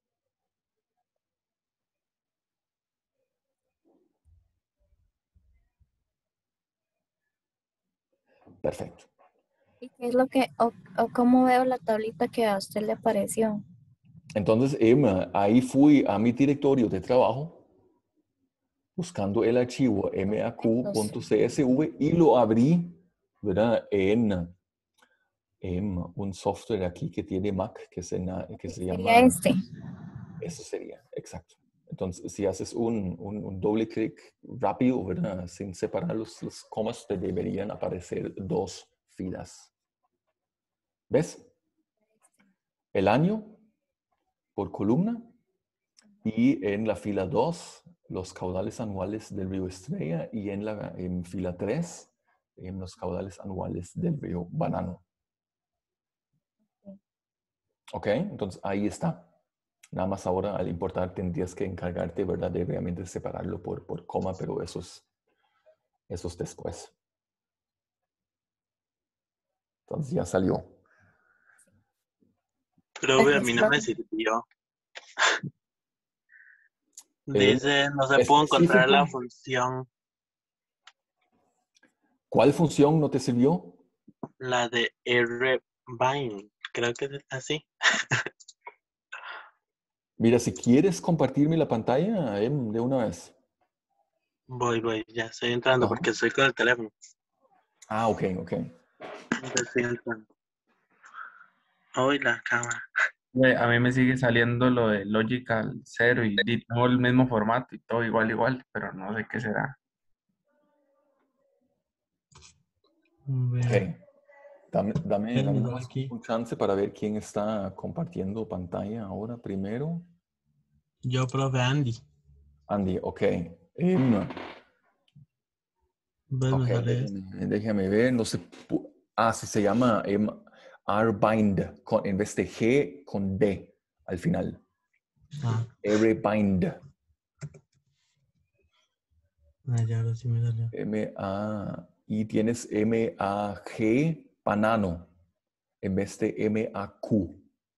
Perfecto. ¿Y qué es lo que, o, o cómo veo la tablita que a usted le apareció? Entonces, Emma, ahí fui a mi directorio de trabajo buscando el archivo maq.csv y lo abrí, ¿verdad? En, en un software aquí que tiene Mac que se, na- que se Sería llama... este. Eso sería, exacto. Entonces, si haces un, un, un doble clic rápido, ¿verdad? Sin separar los, los comas, te deberían aparecer dos filas. ¿Ves? El año por columna y en la fila dos, los caudales anuales del río Estrella y en la en fila tres, en los caudales anuales del río Banano. ¿Ok? Entonces, ahí está. Nada más ahora, al importar, tendrías que encargarte, ¿verdad?, de realmente separarlo por, por coma, pero eso es, eso es después. Entonces, ya salió. Profe, a mí no me sirvió. Eh, Dice, no se pudo encontrar la específico. función, ¿Cuál función no te sirvió? la de rbind. Creo que es así. Mira, si quieres compartirme la pantalla, eh, de una vez. Voy, voy, ya estoy entrando Ajá. porque estoy con el teléfono. Ah, ok, ok. Ya estoy entrando. Hoy la cámara. Güey, a mí me sigue saliendo lo de Logical cero y di- todo el mismo formato y todo igual, igual, pero no sé qué será. Ok. Dame, dame, Él dame me nada sale más aquí. un chance para ver quién está compartiendo pantalla ahora primero. Yo, profe Andy. Andy, ok. Em, Ves, ok, me sale esto. déjame, déjame ver. No sé. pu- Ah, sí, se llama em, rbind, con, en vez de G, con D al final. Ah, rbind. ah, ya ahora sí me salió. M A, y tienes M A G, banano, en vez de M A Q.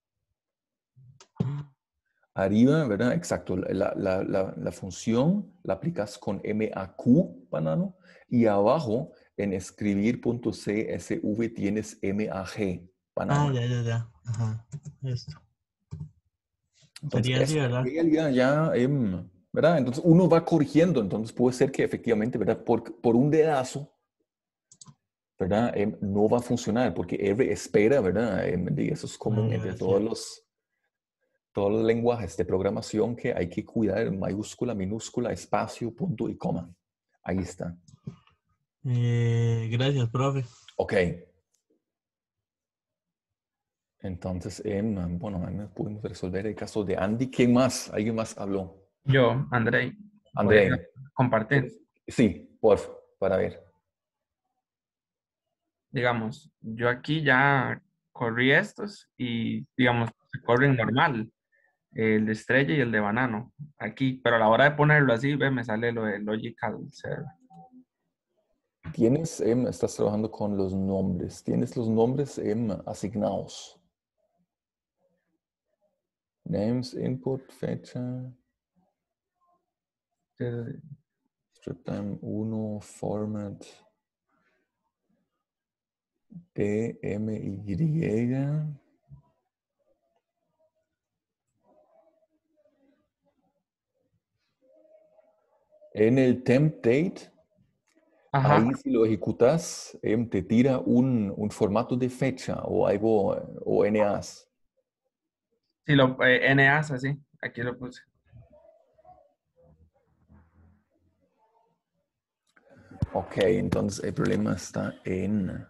Arriba, ¿verdad? Exacto. La, la, la, la función la aplicas con M A Q, banano, y abajo en escribir.csv tienes M A G, Ah, banano. ya, ya, ya. Ajá. Esto. Entonces, Sería así, eso ¿verdad? en realidad ya, em, ¿verdad? Entonces, uno va corrigiendo. Entonces, puede ser que efectivamente, ¿verdad? Por, por un dedazo, ¿verdad? Em, no va a funcionar porque R espera, ¿verdad? Em, y eso es Ah, común ya entre ves, todos ya. los, todos los lenguajes de programación que hay que cuidar mayúscula, minúscula, espacio, punto y coma. Ahí está. Eh, gracias, profe. Ok. Entonces, em, bueno, ahí pudimos resolver el caso de Andy. ¿Quién más? ¿Alguien más habló? Yo, Andrei, voy a André. compartir. Sí, por favor, para ver. Digamos, yo aquí ya corrí estos y, digamos, se corren normal, el de estrella y el de banano, aquí, pero a la hora de ponerlo así, ve, me sale lo de Logical Server. Tienes, em, estás trabajando con los nombres. Tienes los nombres em, asignados. Names, input, fecha, Entonces, strip time uno, format, D, M, Y. En el temp date, ajá, ahí si lo ejecutas, em, te tira un, un formato de fecha o algo, o N As. sí, lo, eh, N A S, así, aquí lo puse. Ok, entonces el problema está en,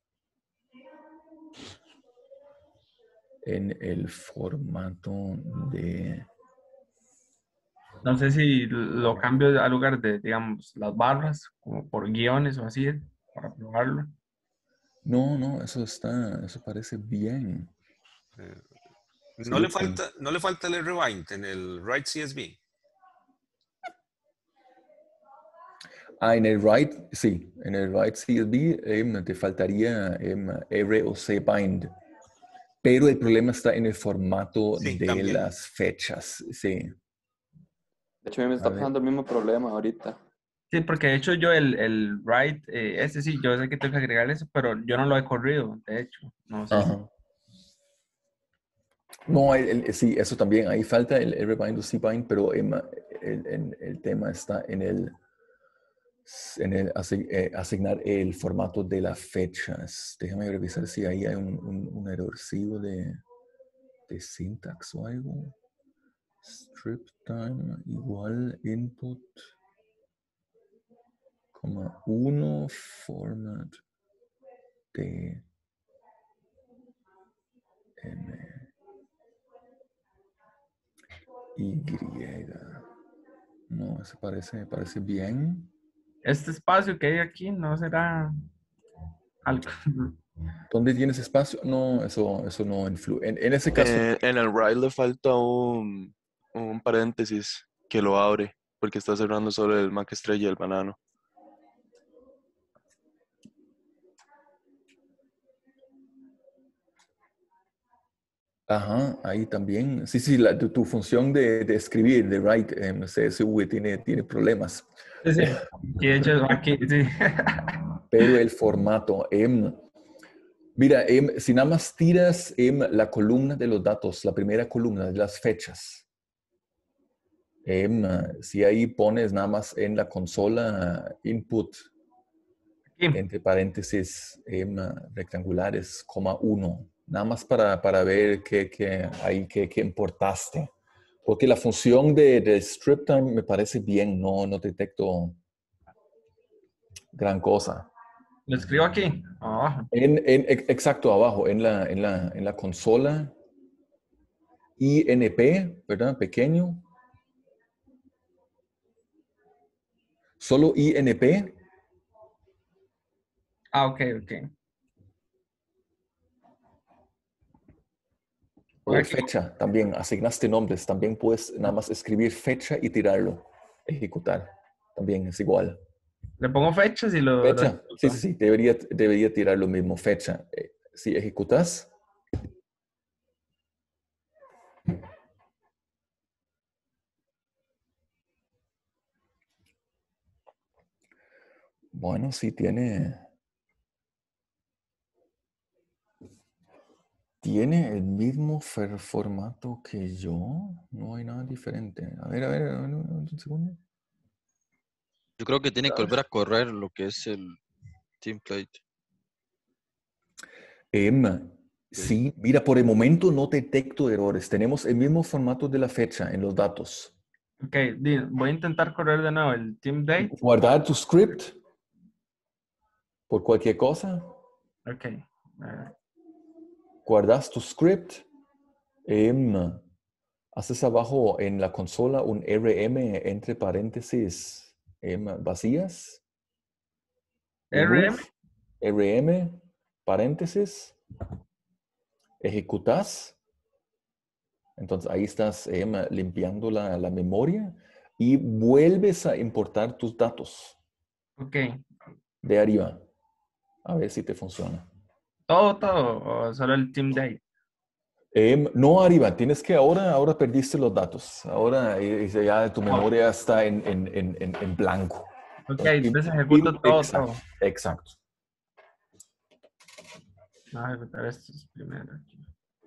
en el formato de... No sé si lo cambio al lugar de, digamos, las barras, como por guiones o así, para probarlo. No, no, eso está, eso parece bien. Eh, Sí, no, yo le creo. falta, no le falta el rebind en el write C S V. Ah, en el write, sí, en el write C S V em, te faltaría em, R o C bind. Pero el problema está en el formato Sí, de también. las fechas, sí. De hecho, a mí me A está ver. pasando el mismo problema ahorita. Sí, porque de hecho yo el, el write, eh, ese sí, yo sé que tengo que agregarle eso, pero yo no lo he corrido, de hecho, no sé si. Ajá. No, el- el- sí, eso también. Ahí falta el R bind o C bind, pero em, el, el- el tema está en el, en el asi- eh, asignar el formato de las fechas. Déjame revisar si ahí hay un, un, un errorcivo de, de syntax o algo. Strip time igual input, coma uno, format de M Y. No, eso parece, parece bien. Este espacio que hay aquí no será algo. ¿Dónde tienes espacio? No, eso, eso no influye. En, en ese caso, Eh, en el write le falta un, un paréntesis que lo abre, porque está cerrando solo el Mac estrella y el banano. ajá, ahí también. Sí, sí, la, tu, tu función de, de escribir, de write en C S V tiene, tiene problemas. Sí, sí. Y de hecho aquí, sí. Pero el formato, em, mira, em, si nada más tiras em, la columna de los datos, la primera columna de las fechas, em, si ahí pones nada más en la consola input, Aquí. entre paréntesis em, rectangulares, coma uno, nada más para, para ver qué, qué, ahí, qué, qué importaste. Porque la función de, de strip time me parece bien, no, no detecto gran cosa. Lo escribo aquí, abajo. En, en- ex- exacto, abajo, en la, en la, en la consola. I N P, ¿verdad? Pequeño. Solo I N P. Ah, ok, ok. Voy O aquí. fecha también. Asignaste nombres. También puedes nada más escribir fecha y tirarlo. Ejecutar. También es igual. Le pongo fechas y lo, lo Fecha. Sí, ejecuto. sí, sí. Debería, debería tirar lo mismo. Fecha. Eh, Si ejecutas. Bueno, sí tiene. Tiene el mismo fer- formato que yo. No hay nada diferente. A ver, a ver, a ver, un un segundo. Yo creo que tiene que volver a correr lo que es el template. Em, sí, mira, por el momento no detecto errores. Tenemos el mismo formato de la fecha en los datos. Ok, di- voy a intentar correr de nuevo el team date. Guardar tu script por cualquier cosa. Ok. eh, Guardas tu script. em, haces abajo en la consola un R M entre paréntesis em, vacías. R M. Remove. R M, paréntesis. Ejecutas. Entonces ahí estás em, limpiando la, la memoria y vuelves a importar tus datos Ok. de arriba. A ver si te funciona. Todo, todo, o solo el team date. Em, no arriba, tienes que ahora, ahora perdiste los datos. Ahora eh, eh, ya tu memoria está en, en, en, en, en blanco. Ok, Entonces, im- entonces im- ejecuto todo, exacto, todo. exacto. Voy a ejecutar estos primero aquí.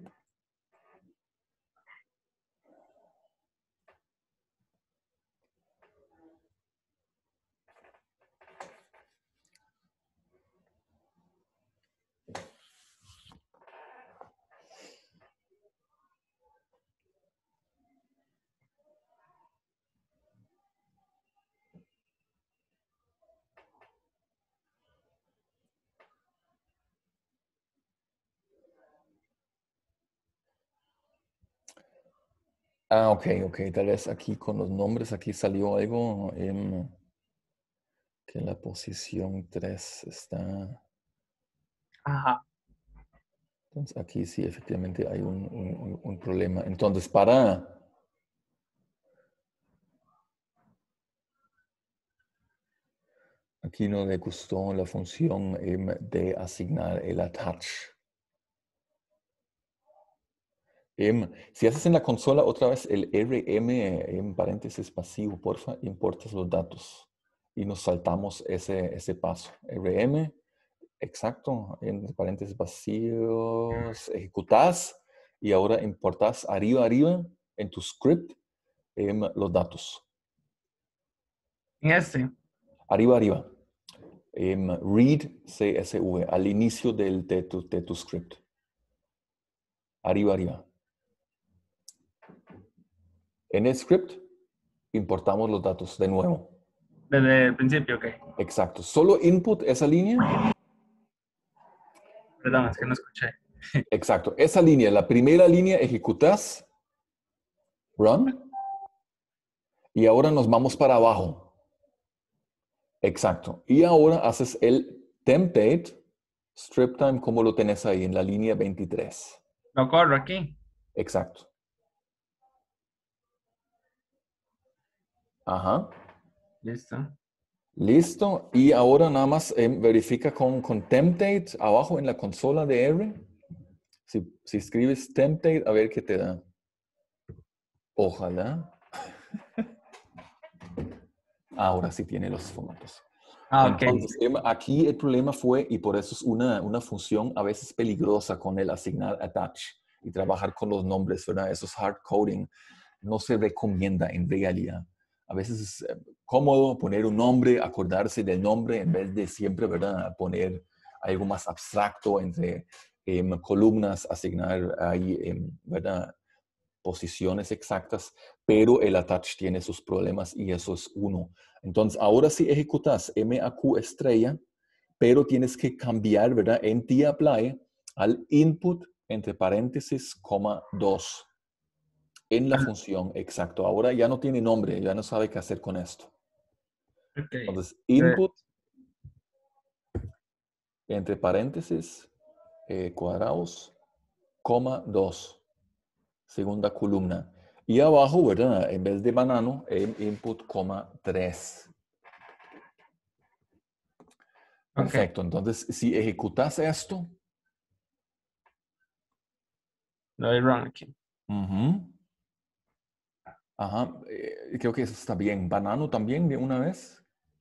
Ah, ok, ok. Tal vez aquí con los nombres, aquí salió algo em, que la posición tres está. Ajá. Entonces aquí sí efectivamente hay un, un- un- un problema. Entonces para... Aquí no le gustó la función em, de asignar el attach. Em, si haces en la consola otra vez el R M en paréntesis pasivo, porfa, importas los datos y nos saltamos ese, ese paso. R M, exacto, en paréntesis vacíos, ejecutas y ahora importas arriba, arriba en tu script em, los datos. En este. Arriba, arriba. Em, read C S V al inicio del, de, tu, de tu script. Arriba, arriba. En el script importamos los datos de nuevo. Desde el principio, ok. Exacto. Solo input esa línea. Perdón, es que no escuché. Exacto. Esa línea, la primera línea ejecutas. Run. Y ahora nos vamos para abajo. Exacto. Y ahora haces el temp date, strip time, como lo tenés ahí en la línea veintitrés. Lo corro aquí. Exacto. Ajá. Listo. Listo. Y ahora nada más eh, verifica con, con temp date abajo en la consola de R. Si, si escribes temp date, a ver qué te da. Ojalá. Ahora sí tiene los formatos. Ah, ok. Entonces, em, aquí el problema fue, y por eso es una, una función a veces peligrosa con el asignar attach y trabajar con los nombres, ¿verdad? Eso es hard coding. No se recomienda en realidad. A veces es eh, cómodo poner un nombre, acordarse del nombre en vez de siempre, ¿verdad? Poner algo más abstracto entre em, columnas, asignar ahí, em, ¿verdad? Posiciones exactas, pero el attach tiene sus problemas y eso es uno. Entonces, ahora si ejecutas M A Q estrella, pero tienes que cambiar, ¿verdad? En tapply al input entre paréntesis, coma dos. En la función, exacto. Ahora ya no tiene nombre, ya no sabe qué hacer con esto. Okay. Entonces, input entre paréntesis, eh, cuadrados, coma dos. Segunda columna. Y abajo, ¿verdad? En vez de banano, en input, coma tres. Perfecto. Okay. Entonces, si ejecutas esto. Lo doy run aquí. Uh-huh. Ajá. Eh, creo que eso está bien. Banano también de una vez.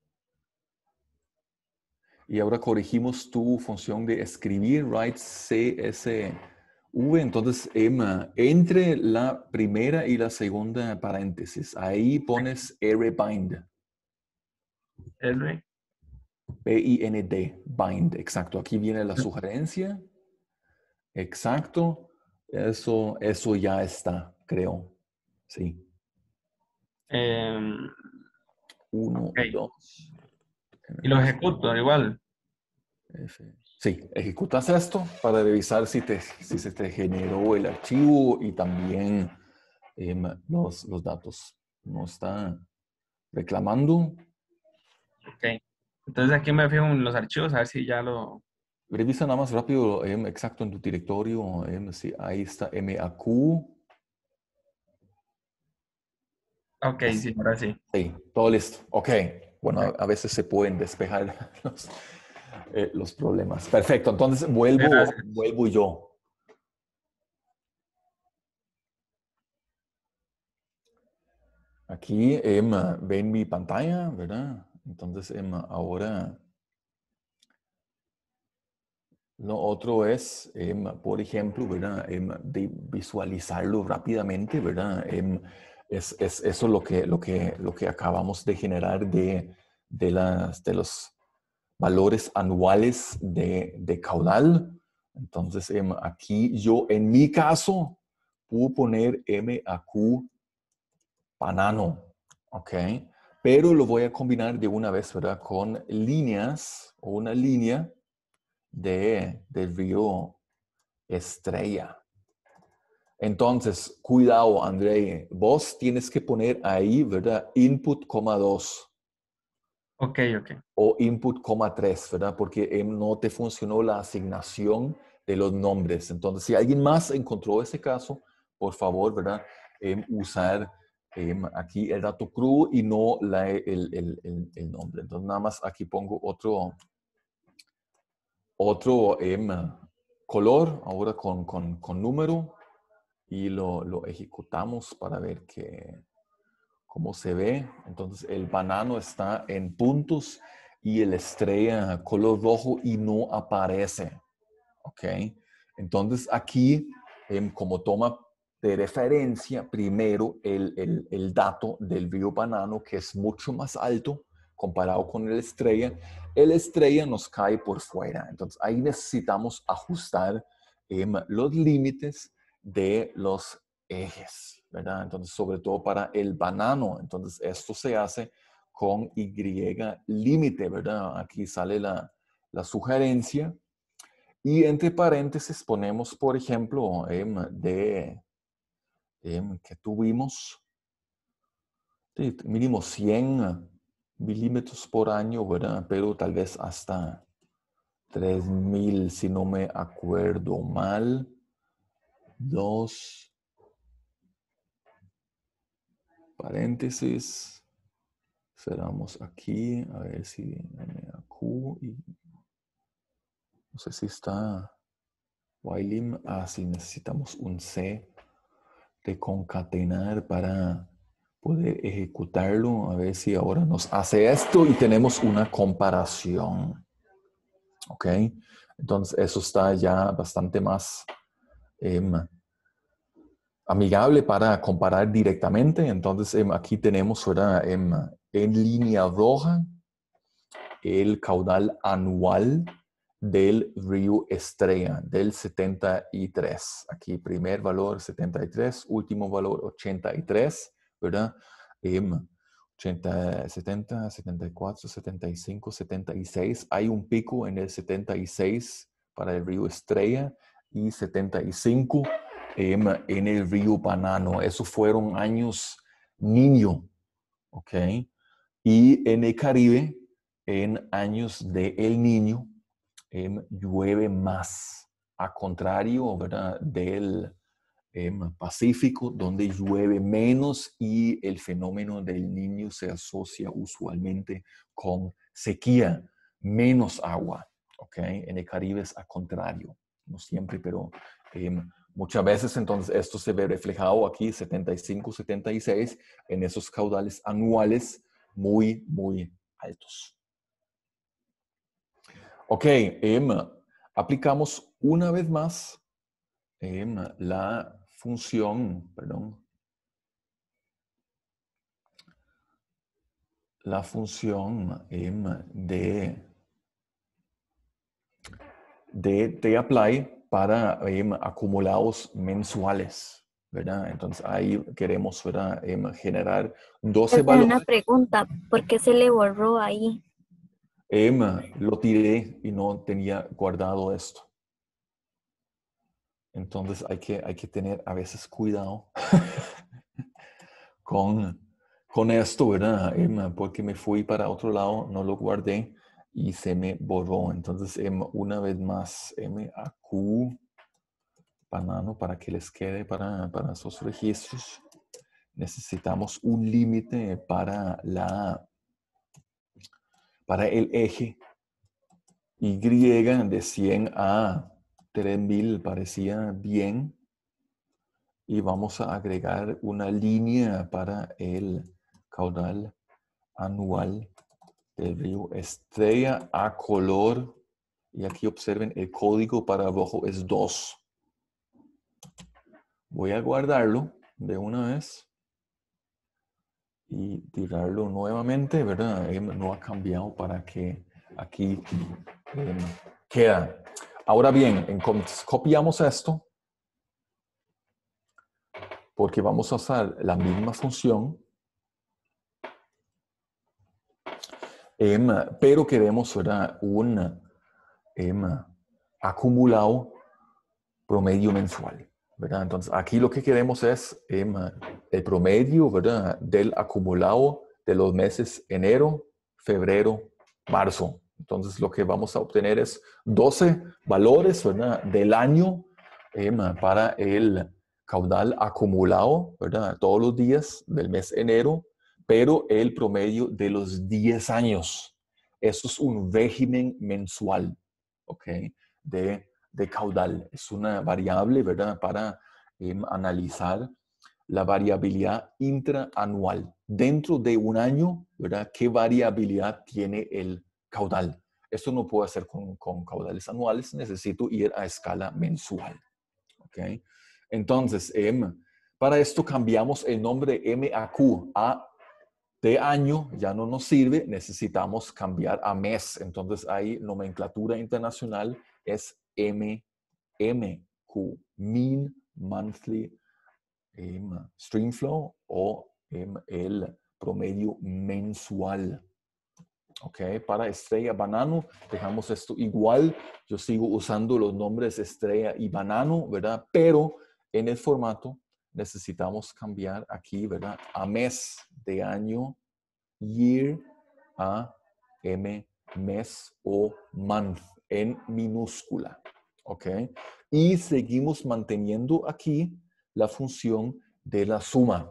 Y ahora corregimos tu función de escribir, write C S V. Entonces, Emma, entre la primera y la segunda paréntesis, ahí pones rbind. R. B I N D, bind, exacto. Aquí viene la sugerencia. Exacto. Eso, eso ya está, creo. Sí. Um, Uno, okay. dos. Y lo ejecuto igual. F. Sí, ejecutas esto para revisar si, te, si se te generó el archivo y también eh, los, los datos. No está reclamando. Ok. Entonces aquí me fijo en los archivos a ver si ya lo... Revisa nada más rápido, eh, exacto, en tu directorio. Eh, si ahí está M A Q. Ok, sí, ahora sí. Sí, todo listo. Ok. Bueno, a, a veces se pueden despejar los, eh, los problemas. Perfecto. Entonces vuelvo, Gracias. vuelvo yo. Aquí em, ven mi pantalla, ¿verdad? Entonces em, ahora lo otro es, em, por ejemplo, ¿verdad? Em, de visualizarlo rápidamente, ¿verdad? Em, es, es eso lo que, lo, que, lo que acabamos de generar de, de, las, de los valores anuales de, de caudal. Entonces em, aquí yo, en mi caso, puedo poner M A Q banano. Ok, pero lo voy a combinar de una vez, ¿verdad? Con líneas o una línea de, del río Estrella. Entonces, cuidado, André, vos tienes que poner ahí, ¿verdad? Input, coma dos. Ok, ok. O input, coma tres, ¿verdad? Porque eh, no te funcionó la asignación de los nombres. Entonces, si alguien más encontró ese caso, por favor, ¿verdad? Eh, usar eh, aquí el dato crudo y no la, el, el, el, el nombre. Entonces, nada más aquí pongo otro, otro eh, color, ahora con, con, con número, y lo, lo ejecutamos para ver que, cómo se ve. Entonces, el banano está en puntos y el estrella color rojo y no aparece. ¿Ok? Entonces, aquí, eh, como toma de referencia primero el, el, el dato del río Banano, que es mucho más alto comparado con el estrella, el estrella nos cae por fuera. Entonces, ahí necesitamos ajustar eh, los límites de los ejes, ¿verdad? Entonces, sobre todo para el banano. Entonces, esto se hace con Y límite, ¿verdad? Aquí sale la, la sugerencia. Y entre paréntesis ponemos, por ejemplo, em, de em, que tuvimos sí, mínimo cien milímetros por año, ¿verdad? Pero tal vez hasta tres mil, si no me acuerdo mal. Dos paréntesis. Cerramos aquí, a ver si M A Q y no sé si está Ylim. Ah, sí, necesitamos un C de concatenar para poder ejecutarlo. A ver si ahora nos hace esto y tenemos una comparación. ¿Ok? Entonces eso está ya bastante más eh, amigable para comparar directamente. Entonces eh, aquí tenemos ¿verdad? En, en línea roja el caudal anual del río Estrella, del setenta y tres. Aquí primer valor setenta y tres, último valor ochenta y tres, ¿verdad? Eh, ochenta, setenta, setenta y cuatro, setenta y cinco, setenta y seis. Hay un pico en el setenta y seis para el río Estrella y setenta y cinco em, en el río Banano. Esos fueron años niño, ¿ok? Y en el Caribe, en años de El Niño, em, llueve más, a contrario, ¿verdad?, del em, Pacífico, donde llueve menos y el fenómeno del Niño se asocia usualmente con sequía, menos agua, ¿ok? En el Caribe es a contrario, no siempre, pero em, muchas veces entonces esto se ve reflejado aquí, setenta y cinco, setenta y seis, en esos caudales anuales muy, muy altos. Ok, em, aplicamos una vez más em, la función, perdón, la función em, de, de, de apply para em, acumulados mensuales, ¿verdad? Entonces ahí queremos, ¿verdad?, em, generar doce Esa es una valores. pregunta, ¿por qué se le borró ahí? Em, lo tiré y no tenía guardado esto. Entonces hay que, hay que tener a veces cuidado con, con esto, ¿verdad? Em, porque me fui para otro lado, no lo guardé y se me borró. Entonces, em, una vez más, M A Q, banano, para que les quede para, para esos registros. Necesitamos un límite para, la, para el eje Y de cien a tres mil parecía bien. Y vamos a agregar una línea para el caudal anual del río Estrella a color. Y aquí observen, el código para abajo es dos. Voy a guardarlo de una vez y tirarlo nuevamente, ¿verdad? Eh, No ha cambiado para que aquí eh, queda. Ahora bien, entonces, copiamos esto porque vamos a usar la misma función, em, pero queremos, ¿verdad?, un em, acumulado promedio mensual, ¿verdad? Entonces aquí lo que queremos es em, el promedio, ¿verdad?, del acumulado de los meses enero, febrero, marzo. Entonces lo que vamos a obtener es doce valores, ¿verdad?, del año em, para el caudal acumulado, ¿verdad?, todos los días del mes enero, pero el promedio de los diez años. Eso es un régimen mensual, ¿ok?, de, de caudal. Es una variable, ¿verdad?, para eh, analizar la variabilidad intraanual. Dentro de un año, ¿verdad?, ¿qué variabilidad tiene el caudal? Esto no puedo hacer con, con caudales anuales, necesito ir a escala mensual. ¿Okay? Entonces, eh, para esto cambiamos el nombre M A Q a de año, ya no nos sirve, necesitamos cambiar a mes. Entonces, ahí nomenclatura internacional es M M Q, Mean Monthly um, Stream Flow, o um, el promedio mensual. Ok, para Estrella Banano, dejamos esto igual. Yo sigo usando los nombres Estrella y Banano, ¿verdad? Pero en el formato necesitamos cambiar aquí, ¿verdad?, a mes de año, year, a M, mes o month en minúscula. ¿Ok? Y seguimos manteniendo aquí la función de la suma.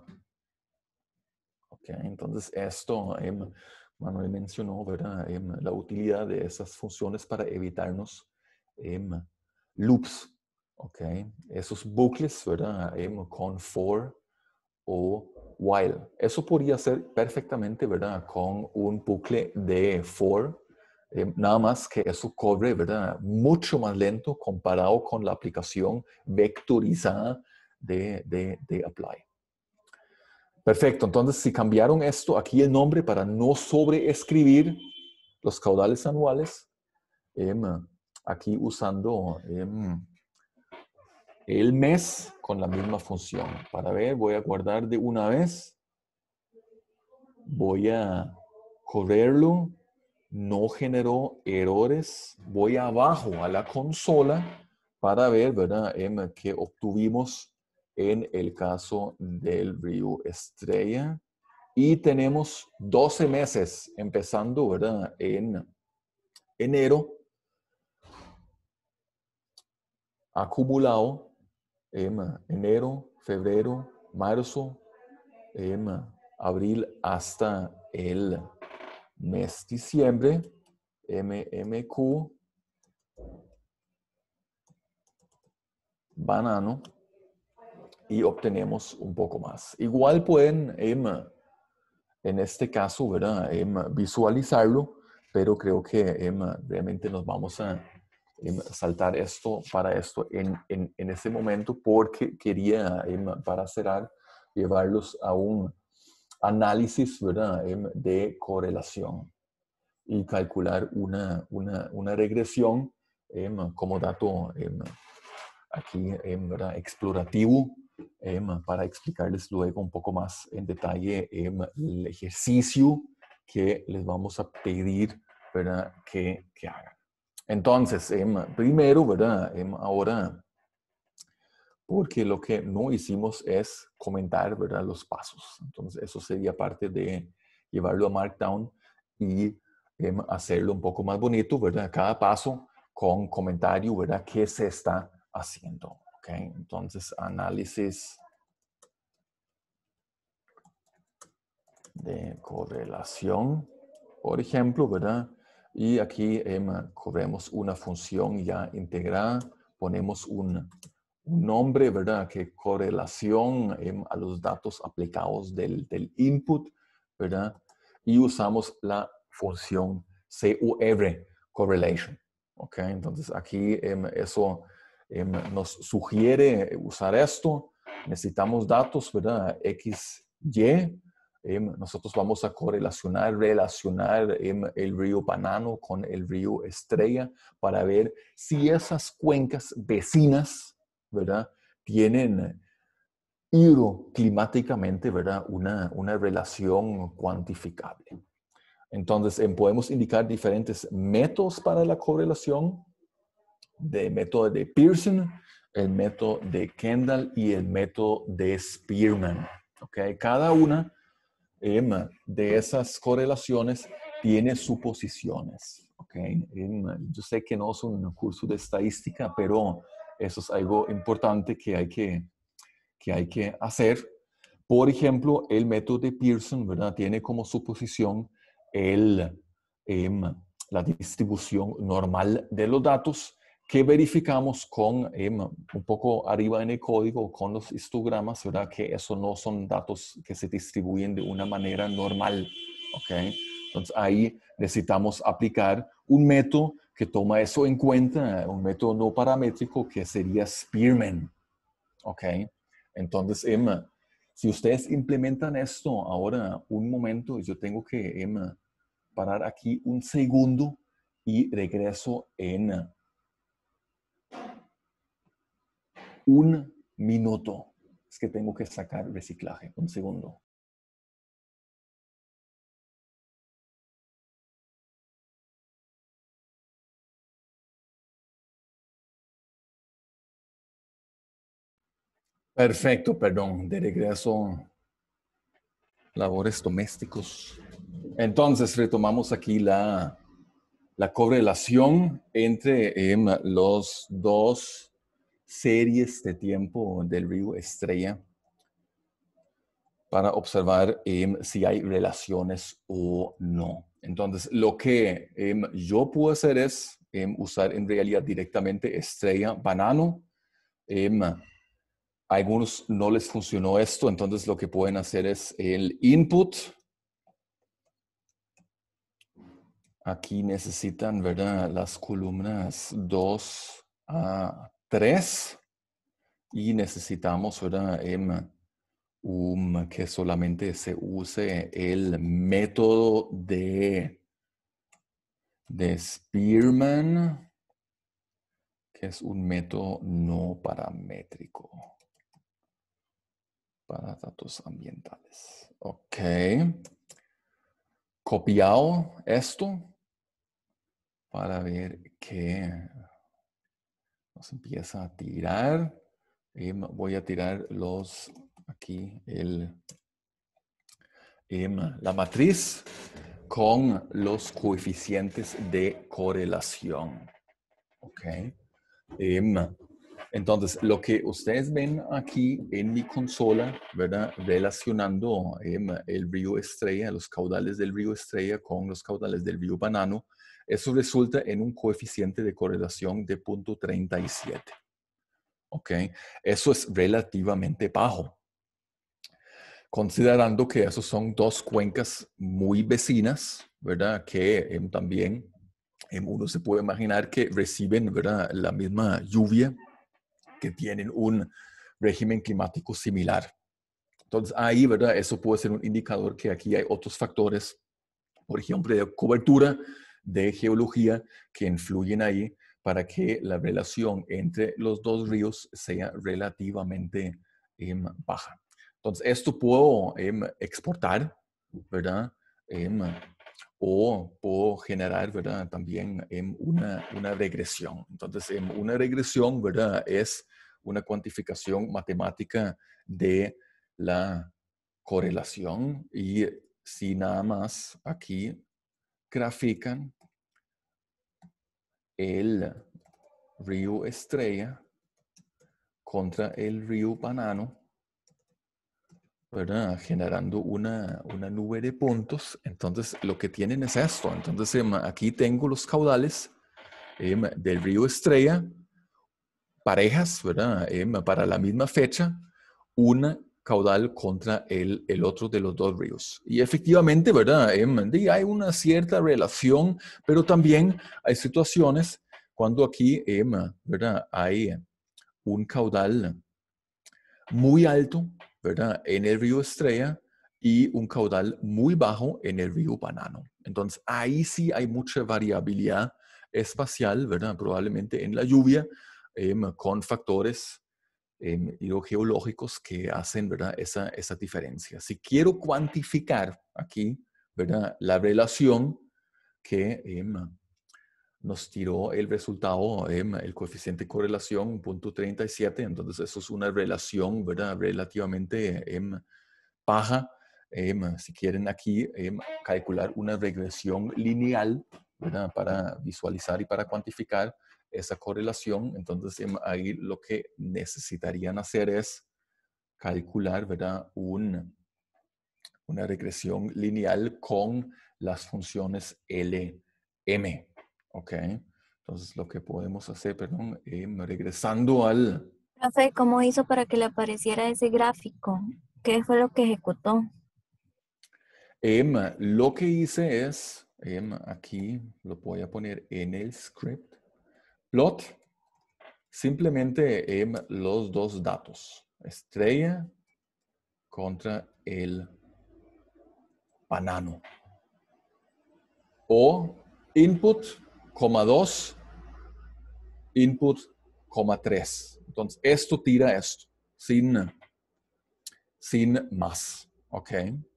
¿Ok? Entonces esto... Eh, Manuel mencionó, ¿verdad?, eh, la utilidad de esas funciones para evitarnos eh, loops, ¿ok? Esos bucles, ¿verdad?, eh, con for o while. Eso podría ser perfectamente, ¿verdad?, con un bucle de for, eh, nada más que eso corre, ¿verdad?, mucho más lento comparado con la aplicación vectorizada de, de, de apply. Perfecto, entonces si cambiaron esto, aquí el nombre para no sobreescribir los caudales anuales, eh, aquí usando eh, el mes con la misma función. Para ver, voy a guardar de una vez. voy a correrlo, no generó errores, voy abajo a la consola para ver, ¿verdad?, em, qué obtuvimos en el caso del río Estrella. Y tenemos doce meses, empezando, ¿verdad?, en enero, acumulado, em, enero, febrero, marzo, em, abril hasta el mes diciembre, M M Q, banano, y obtenemos un poco más. Igual pueden, em, en este caso, ¿verdad?, em, visualizarlo, pero creo que em, realmente nos vamos a em, saltar esto para esto en, en, en ese momento, porque quería, em, para cerrar, llevarlos a un análisis, ¿verdad?, em, de correlación y calcular una, una, una regresión em, como dato em, aquí em, ¿verdad?, explorativo, em, para explicarles luego un poco más en detalle em, el ejercicio que les vamos a pedir, ¿verdad?, que, que hagan. Entonces, em, primero, ¿verdad?, em, ahora, porque lo que no hicimos es comentar, ¿verdad?, los pasos. Entonces, eso sería parte de llevarlo a Markdown y em, hacerlo un poco más bonito, ¿verdad?, cada paso con comentario, ¿verdad?, qué se está haciendo. Okay. Entonces, análisis de correlación, por ejemplo, ¿verdad? Y aquí em, corremos una función ya integrada, ponemos un, un nombre, ¿verdad?, que correlación em, a los datos aplicados del, del input, ¿verdad? Y usamos la función C U R, correlation. ¿Ok? Entonces, aquí em, eso em, nos sugiere usar esto. Necesitamos datos, ¿verdad? X, Y. Em, nosotros vamos a correlacionar, relacionar em, el río Banano con el río Estrella para ver si esas cuencas vecinas, ¿verdad?, tienen hidroclimáticamente, ¿verdad?, una, una relación cuantificable. Entonces, em, podemos indicar diferentes métodos para la correlación, de método de Pearson, el método de Kendall y el método de Spearman. ¿Okay? Cada una em, de esas correlaciones tiene suposiciones. ¿Okay? Em, yo sé que no es un curso de estadística, pero eso es algo importante que hay que, que, hay que hacer. Por ejemplo, el método de Pearson, ¿verdad?, tiene como suposición el, em, la distribución normal de los datos, que verificamos con em, un poco arriba en el código con los histogramas, ¿verdad?, que eso no son datos que se distribuyen de una manera normal. ¿Okay? Entonces ahí necesitamos aplicar un método que toma eso en cuenta, un método no paramétrico que sería Spearman. ¿Okay? Entonces, em, si ustedes implementan esto ahora un momento, yo tengo que em, parar aquí un segundo y regreso en un minuto. Es que tengo que sacar reciclaje. Un segundo. Perfecto, perdón. De regreso. Labores domésticos. Entonces, retomamos aquí la, la correlación entre em, los dos series de tiempo del río Estrella para observar em, si hay relaciones o no. Entonces, lo que em, yo puedo hacer es em, usar en realidad directamente Estrella Banano. Em, a algunos no les funcionó esto, entonces lo que pueden hacer es el input. Aquí necesitan, ¿verdad?, las columnas dos a tres y necesitamos, ¿verdad?, em, Um, que solamente se use el método de, de Spearman, que es un método no paramétrico para datos ambientales. Ok. copiado esto para ver qué nos empieza a tirar. Eh, voy a tirar los, aquí, el, eh, la matriz con los coeficientes de correlación. Ok. Eh, entonces, lo que ustedes ven aquí en mi consola, ¿verdad? Relacionando eh, el río Estrella, los caudales del río Estrella con los caudales del río Banano, eso resulta en un coeficiente de correlación de punto treinta y siete. ¿Ok? Eso es relativamente bajo. Considerando que esos son dos cuencas muy vecinas, ¿verdad? Que eh, también eh, uno se puede imaginar que reciben, ¿verdad?, la misma lluvia, que tienen un régimen climático similar. Entonces ahí, ¿verdad? Eso puede ser un indicador que aquí hay otros factores, por ejemplo, de cobertura, de geología, que influyen ahí para que la relación entre los dos ríos sea relativamente eh, baja. Entonces, esto puedo eh, exportar, ¿verdad? Eh, o puedo generar, ¿verdad?, también eh, una, una regresión. Entonces, eh, una regresión, ¿verdad?, es una cuantificación matemática de la correlación, y si nada más aquí grafican el río Estrella contra el río Banano, ¿verdad?, generando una, una nube de puntos. Entonces, lo que tienen es esto. Entonces, aquí tengo los caudales eh, del río Estrella, parejas, ¿verdad?, eh, para la misma fecha, una caudal contra el, el otro de los dos ríos. Y efectivamente, ¿verdad?, eh, hay una cierta relación, pero también hay situaciones cuando aquí, eh, ¿verdad?, hay un caudal muy alto, ¿verdad?, en el río Estrella y un caudal muy bajo en el río Banano. Entonces, ahí sí hay mucha variabilidad espacial, ¿verdad?, probablemente en la lluvia, eh, con factores eh, hidrogeológicos que hacen, ¿verdad?, esa, esa diferencia. Si quiero cuantificar aquí, ¿verdad?, la relación que eh, nos tiró el resultado, eh, el coeficiente de correlación, punto treinta y siete, entonces eso es una relación, ¿verdad?, relativamente eh, baja. Eh, si quieren aquí eh, calcular una regresión lineal, ¿verdad?, para visualizar y para cuantificar esa correlación, entonces eh, ahí lo que necesitarían hacer es calcular, ¿verdad?, un, una regresión lineal con las funciones L M. ¿Ok? Entonces lo que podemos hacer, perdón, eh, regresando al... Profe, ¿cómo hizo para que le apareciera ese gráfico? ¿Qué fue lo que ejecutó? Em, lo que hice es, em, aquí lo voy a poner en el script, plot, simplemente em, los dos datos, Estrella contra el Banano. O input, coma dos, input, coma tres. Entonces, esto tira esto, sin, sin más, ¿ok?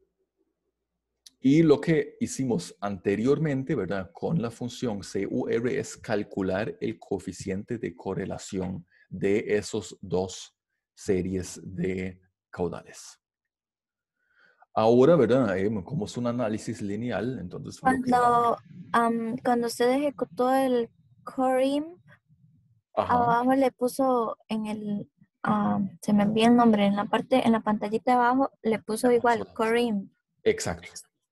Y lo que hicimos anteriormente, ¿verdad?, con la función C U R es calcular el coeficiente de correlación de esos dos series de caudales. Ahora, ¿verdad?, eh, como es un análisis lineal, entonces lo que Cuando, um, cuando usted ejecutó el Corim, Ajá. abajo le puso en el, um, se me envía el nombre, en la parte, en la pantallita de abajo le puso igual, Corim. Exacto.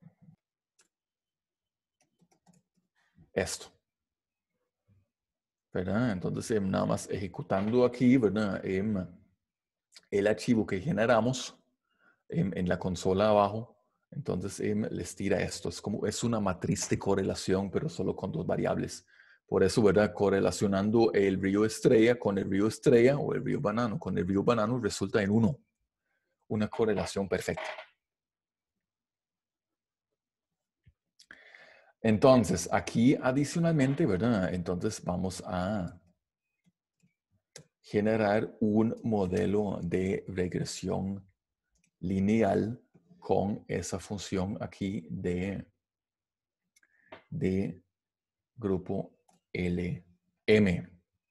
Esto. ¿Verdad? Entonces, eh, nada más ejecutando aquí, ¿verdad?, eh, el archivo que generamos eh, en la consola abajo, entonces eh, les tira esto. Es como, es una matriz de correlación, pero solo con dos variables. Por eso, ¿verdad?, correlacionando el río Estrella con el río Estrella o el río Banano con el río Banano resulta en uno. Una correlación perfecta. Entonces, aquí adicionalmente, ¿verdad?, entonces vamos a generar un modelo de regresión lineal con esa función aquí de de grupo L M.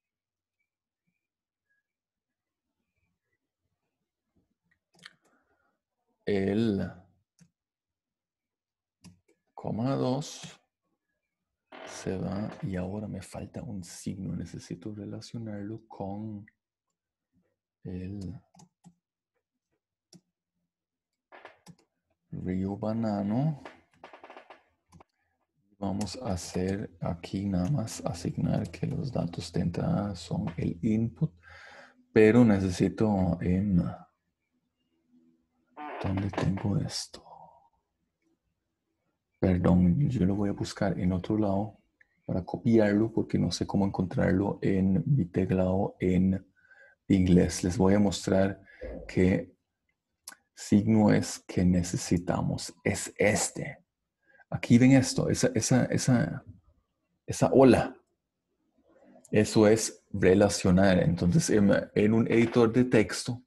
El coma dos se va y ahora me falta un signo. Necesito relacionarlo con el río Banano. Vamos a hacer aquí nada más asignar que los datos de entrada son el input, pero necesito en... ¿Dónde tengo esto? Perdón, yo lo voy a buscar en otro lado para copiarlo porque no sé cómo encontrarlo en mi teclado en inglés. Les voy a mostrar qué signo es que necesitamos. Es este. Aquí ven esto, esa, esa, esa, esa ola. Eso es relacionar. Entonces, en, en un editor de texto,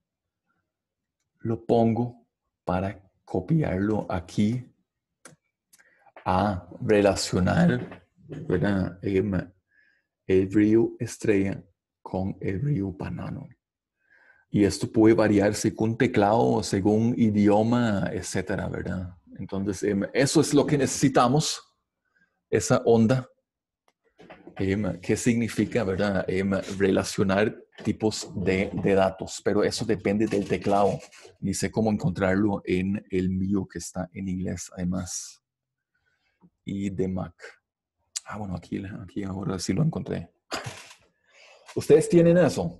lo pongo para copiarlo aquí a relacionar, ¿verdad? El río Estrella con el río Banano. Y esto puede variar según teclado, según idioma, etcétera, ¿verdad? Entonces, eso es lo que necesitamos, esa onda. ¿Qué significa, verdad? Relacionar tipos de, de datos, pero eso depende del teclado. Ni sé cómo encontrarlo en el mío que está en inglés, además. Y de Mac. Ah, bueno, aquí, aquí ahora sí lo encontré. ¿Ustedes tienen eso?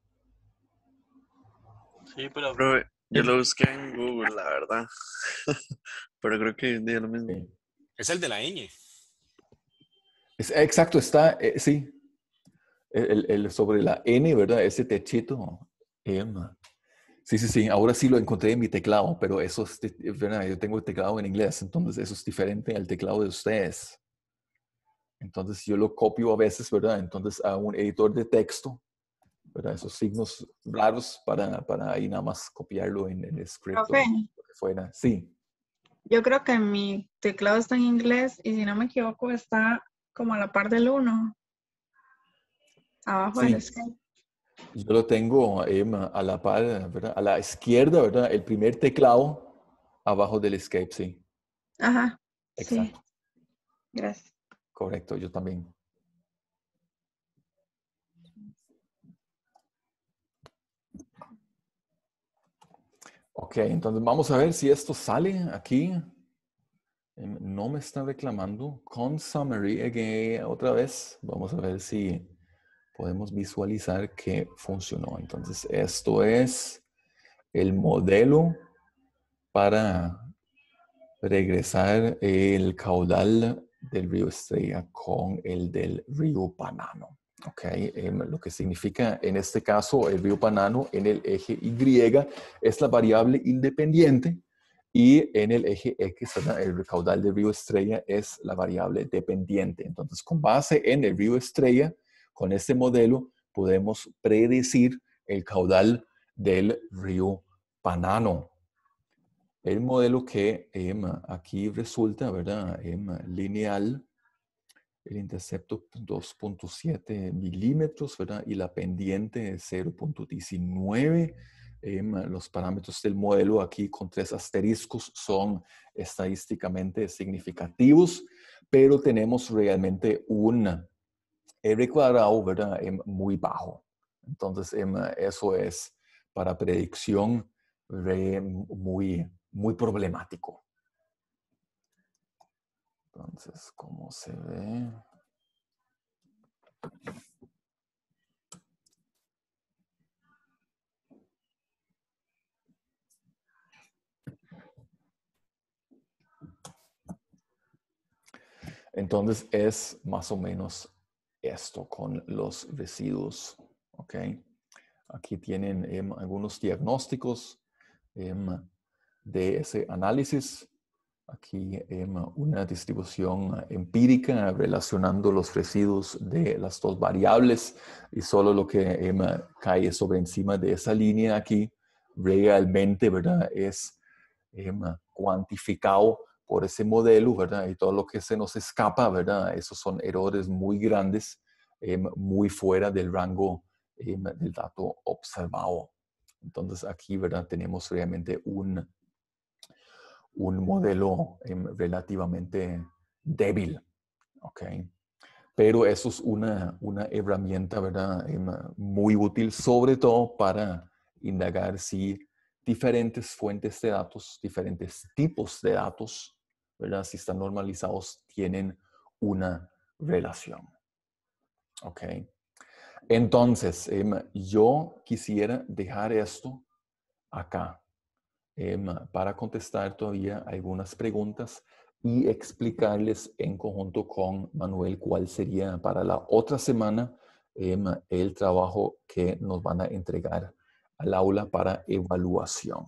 Sí, pero... pero yo lo busqué en Google, la verdad. Pero creo que es lo mismo. Sí. Es el de la ñ. Es, exacto, está, eh, sí. El, el sobre la N, ¿verdad? Ese techito. M. Sí, sí, sí. Ahora sí lo encontré en mi teclado, pero eso es, ¿verdad? Yo tengo el teclado en inglés, entonces eso es diferente al teclado de ustedes. Entonces yo lo copio a veces, ¿verdad? Entonces a un editor de texto, ¿verdad? Esos signos raros para, para ahí nada más copiarlo en, en el script. Profe, o lo que fuera. Sí. yo creo que mi teclado está en inglés y si no me equivoco está como a la par del uno. Abajo Sí. del Skype. Yo lo tengo eh, a la par, ¿verdad? A la izquierda, ¿verdad? El primer teclado abajo del Escape, sí. Ajá. Exacto. Sí. Gracias. Correcto, yo también. Ok, entonces vamos a ver si esto sale aquí. No me está reclamando. Con summary again, otra vez. Vamos a ver si podemos visualizar que funcionó. Entonces, esto es el modelo para regresar el caudal del río Estrella con el del río Banano. Ok, eh, lo que significa en este caso el río Banano en el eje Y es la variable independiente y en el eje X, ¿verdad? El caudal del río Estrella es la variable dependiente. Entonces, con base en el río Estrella, con este modelo podemos predecir el caudal del río Banano. El modelo que eh, aquí resulta, ¿verdad? Eh, lineal, el intercepto dos punto siete milímetros, ¿verdad? Y la pendiente cero punto diecinueve. Eh, los parámetros del modelo aquí con tres asteriscos son estadísticamente significativos, pero tenemos realmente un R cuadrado, ¿verdad? Eh, muy bajo. Entonces, eh, eso es para predicción re, muy muy problemático. Entonces, ¿cómo se ve? Entonces, es más o menos esto con los residuos. ¿Ok? Aquí tienen eh, algunos diagnósticos eh, de ese análisis. Aquí eh, una distribución empírica relacionando los residuos de las dos variables y solo lo que eh, cae sobre encima de esa línea aquí realmente, ¿verdad? Es eh, cuantificado por ese modelo, ¿verdad? Y todo lo que se nos escapa, ¿verdad? Esos son errores muy grandes, eh, muy fuera del rango eh, del dato observado. Entonces aquí, ¿verdad? Tenemos realmente un, un modelo eh, relativamente débil, ¿ok? Pero eso es una, una herramienta, ¿verdad? Eh, muy útil, sobre todo para indagar si diferentes fuentes de datos, diferentes tipos de datos, ¿verdad? Si están normalizados, tienen una relación. ¿Ok? Entonces, eh, yo quisiera dejar esto acá eh, para contestar todavía algunas preguntas y explicarles en conjunto con Manuel cuál sería para la otra semana eh, el trabajo que nos van a entregar al aula para evaluación.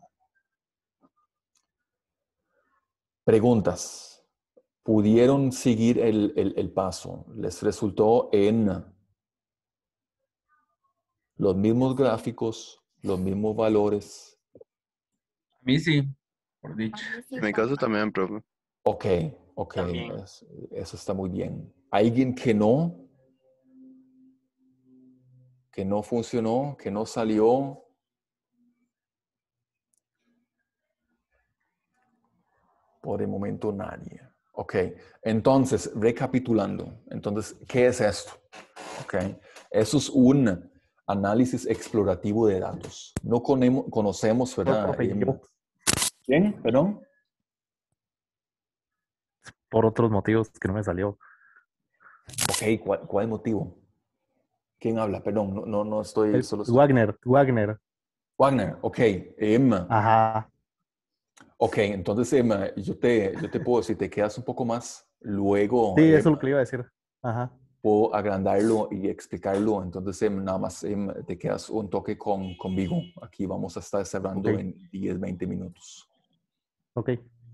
Preguntas. ¿Pudieron seguir el, el, el paso? ¿Les resultó en los mismos gráficos, los mismos valores? A mí sí, por dicho. En mi caso también, profe. Ok, ok, También. es- eso está muy bien. ¿Alguien que no? ¿Que no funcionó? ¿Que no salió? Por el momento nadie. Ok, entonces, recapitulando. Entonces, ¿qué es esto? Ok, eso es un análisis explorativo de datos. No conemo- conocemos, ¿verdad? profe, Em, yo. ¿Quién? ¿Perdón? Por otros motivos que no me salió. Ok, ¿cuál, cuál motivo? ¿Quién habla? Perdón, no, no, no estoy, Eh, solo estoy... Wagner, Wagner. Wagner, ok. Em, Ajá. ok, entonces em, yo, te, yo te puedo, si te quedas un poco más, luego Sí, eso em, es lo que le iba a decir. Ajá. puedo agrandarlo y explicarlo. Entonces em, nada más em, te quedas un toque con, conmigo. Aquí vamos a estar cerrando Ok. en diez, veinte minutos. Ok.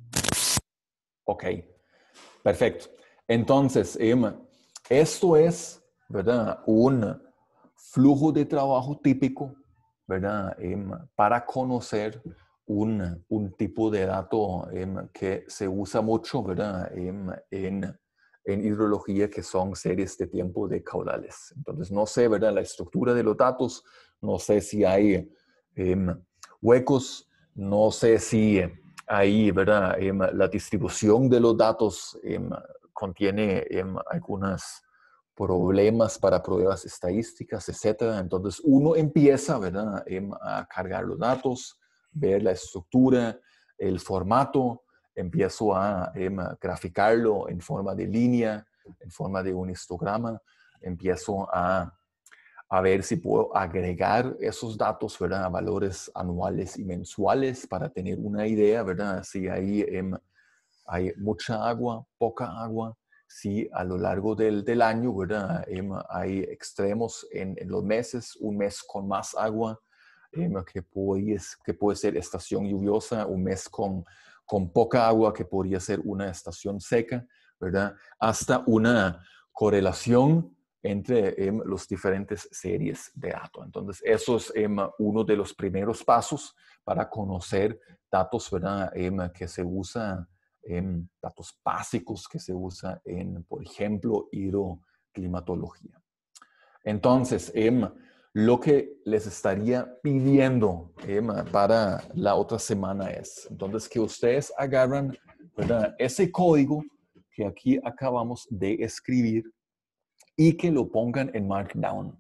Ok, perfecto. Entonces, em, esto es, ¿verdad? Un flujo de trabajo típico, ¿verdad? Em, para conocer un, un tipo de dato em, que se usa mucho, ¿verdad? Em, en, en hidrología, que son series de tiempo de caudales. Entonces, no sé, ¿verdad? La estructura de los datos, no sé si hay em, huecos, no sé si ahí, ¿verdad? Em, la distribución de los datos em, contiene em, algunos problemas para pruebas estadísticas, etcétera. Entonces, uno empieza, ¿verdad? Em, a cargar los datos, ver la estructura, el formato, empiezo a em, graficarlo en forma de línea, en forma de un histograma, empiezo a a ver si puedo agregar esos datos, ¿verdad? A valores anuales y mensuales para tener una idea, ¿verdad? Si hay, em, hay mucha agua, poca agua, si a lo largo del, del año, ¿verdad? Em, hay extremos en, en los meses, un mes con más agua, em, que, puede, que puede ser estación lluviosa, un mes con, con poca agua, que podría ser una estación seca, ¿verdad? Hasta una correlación entre em, los diferentes series de datos. Entonces, eso es em, uno de los primeros pasos para conocer datos, ¿verdad? Em, que se usa, em, datos básicos que se usa en, por ejemplo, hidroclimatología. Entonces, em, lo que les estaría pidiendo em, para la otra semana es, entonces, que ustedes agarran, ¿verdad? Ese código que aquí acabamos de escribir y que lo pongan en Markdown.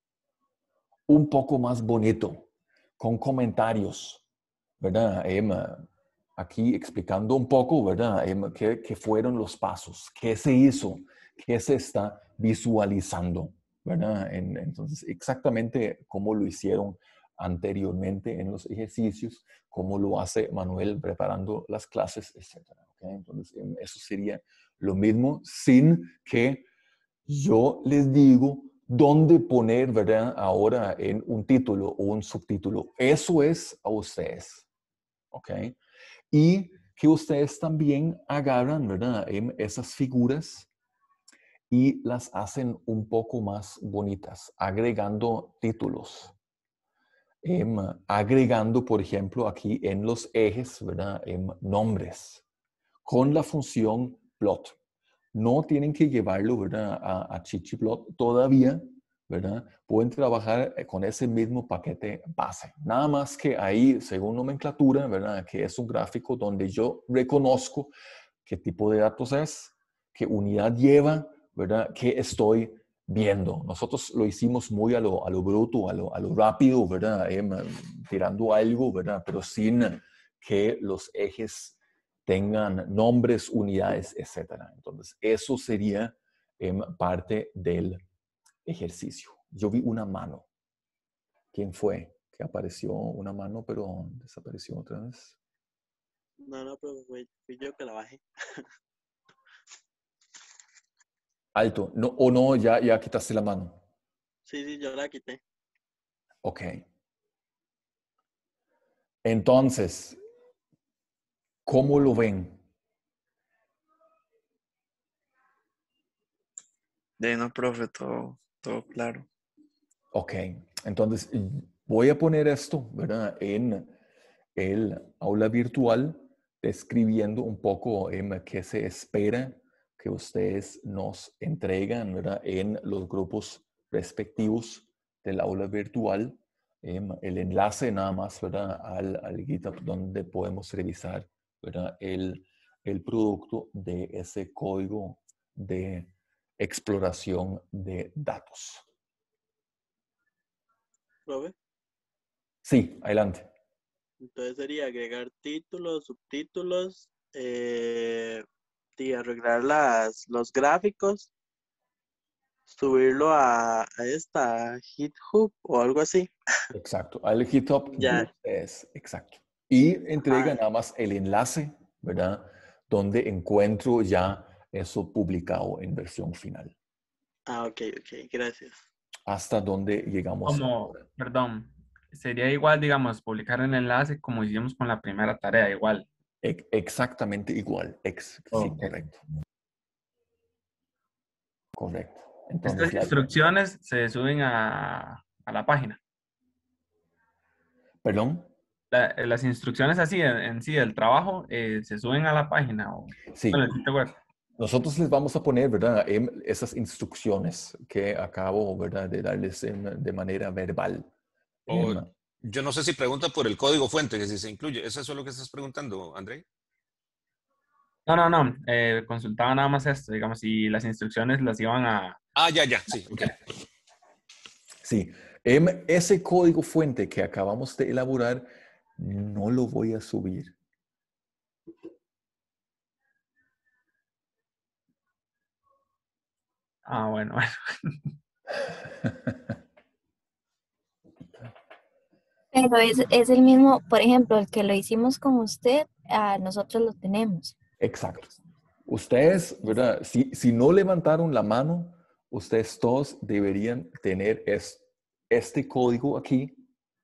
Un poco más bonito, con comentarios, ¿verdad? Em, aquí explicando un poco, ¿verdad? Em, ¿qué, qué fueron los pasos? ¿Qué se hizo? ¿Qué se está visualizando? ¿Verdad? En, entonces, exactamente como lo hicieron anteriormente en los ejercicios, cómo lo hace Manuel preparando las clases, etcétera. ¿Okay? Entonces, em, eso sería lo mismo sin que yo les digo dónde poner, ¿verdad? Ahora en un título o un subtítulo. Eso es a ustedes, ¿ok? Y que ustedes también agarran, ¿verdad? En esas figuras y las hacen un poco más bonitas, agregando títulos. Em, agregando, por ejemplo, aquí en los ejes, ¿verdad? Em, nombres. con la función plot. No tienen que llevarlo, ¿verdad?, a, a ggplot todavía, ¿verdad? Pueden trabajar con ese mismo paquete base. Nada más que ahí, según nomenclatura, ¿verdad?, que es un gráfico donde yo reconozco qué tipo de datos es, qué unidad lleva, ¿verdad?, qué estoy viendo. Nosotros lo hicimos muy a lo, a lo bruto, a lo, a lo rápido, ¿verdad?, eh, tirando algo, ¿verdad?, pero sin que los ejes tengan nombres, unidades, etcétera. Entonces, eso sería eh, parte del ejercicio. Yo vi una mano. ¿Quién fue? Que apareció una mano, pero desapareció otra vez. No, no, pero fui, fui yo que la bajé. Alto. No, o no, ya, ya quitaste la mano. Sí, sí, yo la quité. Ok. Entonces, ¿cómo lo ven? De no, profe, todo, todo claro. Ok. Entonces, voy a poner esto, ¿verdad?, en el aula virtual, describiendo un poco eh, qué se espera que ustedes nos entregan, ¿verdad?, en los grupos respectivos del aula virtual. Eh, el enlace nada más, ¿verdad?, al, al GitHub donde podemos revisar, ¿verdad?, el, el producto de ese código de exploración de datos. ¿Profe? Sí, adelante. Entonces sería agregar títulos, subtítulos, eh, y arreglar las, los gráficos, subirlo a, a esta GitHub o algo así. Exacto, al GitHub Ya. es exacto. Y entrega Ajá. nada más el enlace, ¿verdad?, donde encuentro ya eso publicado en versión final. Ah, ok, ok, gracias. Hasta donde llegamos Como, ahora. perdón, sería igual, digamos, publicar el enlace como hicimos con la primera tarea, igual. E- exactamente igual. Ex sí, Ok. correcto. Correcto. Estas Entonces, la, instrucciones se suben a, a la página. ¿perdón? La- las instrucciones así en, en sí del trabajo eh, se suben a la página o Sí. bueno, el sitio web. Nosotros les vamos a poner, ¿verdad?, em, esas instrucciones que acabo, ¿verdad?, de darles em, de manera verbal. O Em, yo no sé si pregunta por el código fuente, que si se incluye. ¿Eso es lo que estás preguntando, André? No, no, no. eh, consultaba nada más esto, digamos, si las instrucciones las iban a... Ah, ya, ya, sí, ok. Sí, em, ese código fuente que acabamos de elaborar, no lo voy a subir. Ah, bueno, bueno. Pero es, es el mismo, por ejemplo, el que lo hicimos con usted, ah, nosotros lo tenemos. Exacto. Ustedes, ¿verdad? Si, si no levantaron la mano, ustedes todos deberían tener es, este código aquí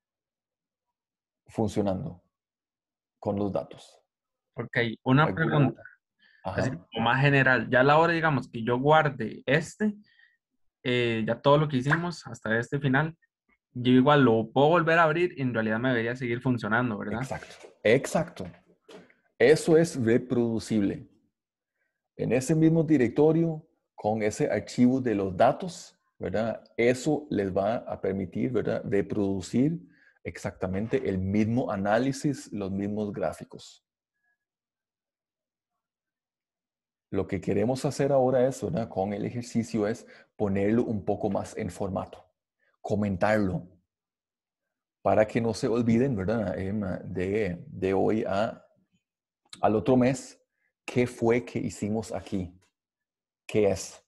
funcionando con los datos. Ok, una ¿Alguno? pregunta, así Ajá. como más general. Ya a la hora, digamos, que yo guarde este, eh, ya todo lo que hicimos hasta este final, yo igual lo puedo volver a abrir y en realidad me debería seguir funcionando, ¿verdad? Exacto. Exacto. Eso es reproducible. En ese mismo directorio, con ese archivo de los datos, ¿verdad? Eso les va a permitir, ¿verdad?, reproducir exactamente el mismo análisis, los mismos gráficos. Lo que queremos hacer ahora es, ¿verdad?, con el ejercicio es ponerlo un poco más en formato, comentarlo, para que no se olviden, ¿verdad?, de, de hoy a, al otro mes, qué fue que hicimos aquí, qué es,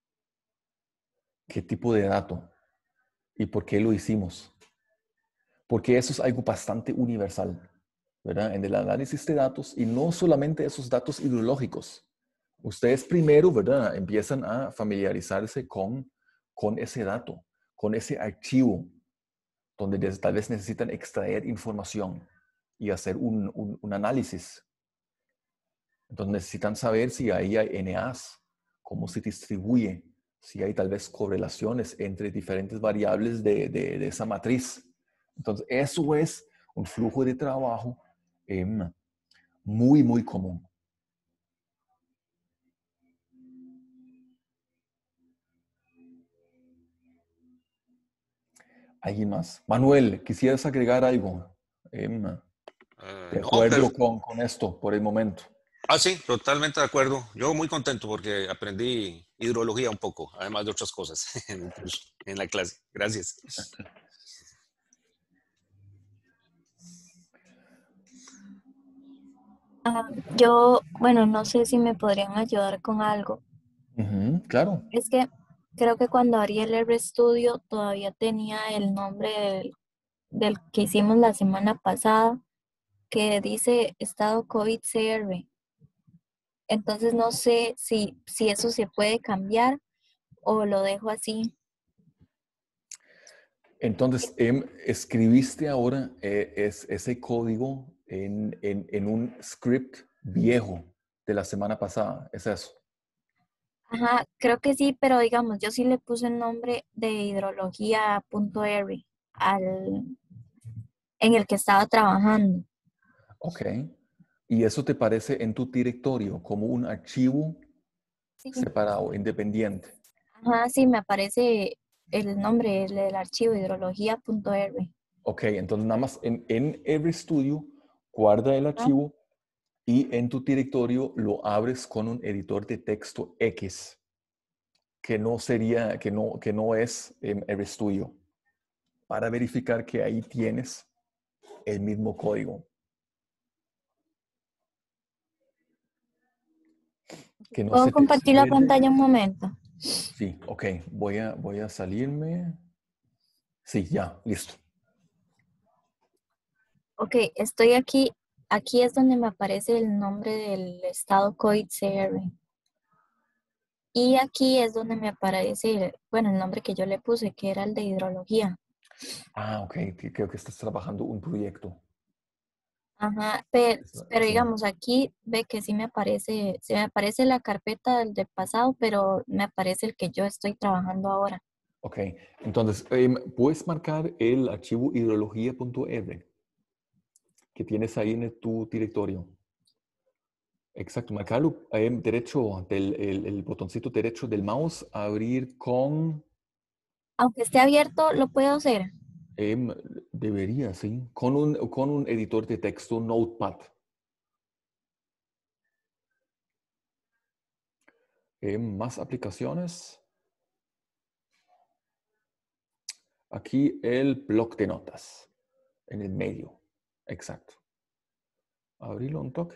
qué tipo de dato y por qué lo hicimos. Porque eso es algo bastante universal, ¿verdad?, en el análisis de datos, y no solamente esos datos hidrológicos. Ustedes primero, ¿verdad?, empiezan a familiarizarse con, con ese dato, con ese archivo, donde des- tal vez necesitan extraer información y hacer un, un, un análisis. Entonces necesitan saber si ahí hay N As, cómo se distribuye, si hay tal vez correlaciones entre diferentes variables de, de, de esa matriz. Entonces eso es un flujo de trabajo eh, muy, muy común. ¿Alguien más? Manuel, ¿quisieras agregar algo? Em, Eh, de no, acuerdo pero, con, con esto por el momento. ah, sí, totalmente de acuerdo. Yo muy contento porque aprendí hidrología un poco, además de otras cosas en el curso, en la clase. Gracias. Ah, yo, bueno, no sé si me podrían ayudar con algo. Ujú, claro. Es que creo que cuando abrí el RStudio todavía tenía el nombre del, del que hicimos la semana pasada, que dice estado COVID C R. Entonces no sé si, si eso se puede cambiar o lo dejo así. Entonces, em, escribiste ahora eh, es, ese código en, en, en un script viejo de la semana pasada. ¿Es eso? Ajá, creo que sí, pero digamos, yo sí le puse el nombre de hidrología.r al en el que estaba trabajando. Ok. ¿Y eso te parece en tu directorio como un archivo Sí. separado, independiente? Ajá, sí, me aparece el nombre el del archivo hidrología.r. Ok, entonces nada más en, en RStudio guarda el archivo y en tu directorio lo abres con un editor de texto X, que no sería, que no, que no es en RStudio, para verificar que ahí tienes el mismo código. Que no ¿Puedo se te compartir la pierda. pantalla un momento? Sí, ok. Voy a, voy a salirme. Sí, ya, listo. Ok, estoy aquí. Aquí es donde me aparece el nombre del estado COVID C R. Y aquí es donde me aparece, bueno, el nombre que yo le puse, que era el de hidrología. Ah, ok. que- Creo que estás trabajando un proyecto. Ajá, pero, pero Sí. digamos, aquí ve que sí me aparece, se me aparece la carpeta del, del pasado, pero me aparece el que yo estoy trabajando ahora. Ok. Entonces, em, puedes marcar el archivo hidrología.r que tienes ahí en tu directorio. Exacto, marcarlo em, derecho del el, el botoncito derecho del mouse, abrir con, Aunque esté abierto, lo puedo hacer. em, debería, sí, con un, con un editor de texto Notepad. Em, más aplicaciones. Aquí el bloc de notas, en el medio. Exacto. Abrirlo un toque.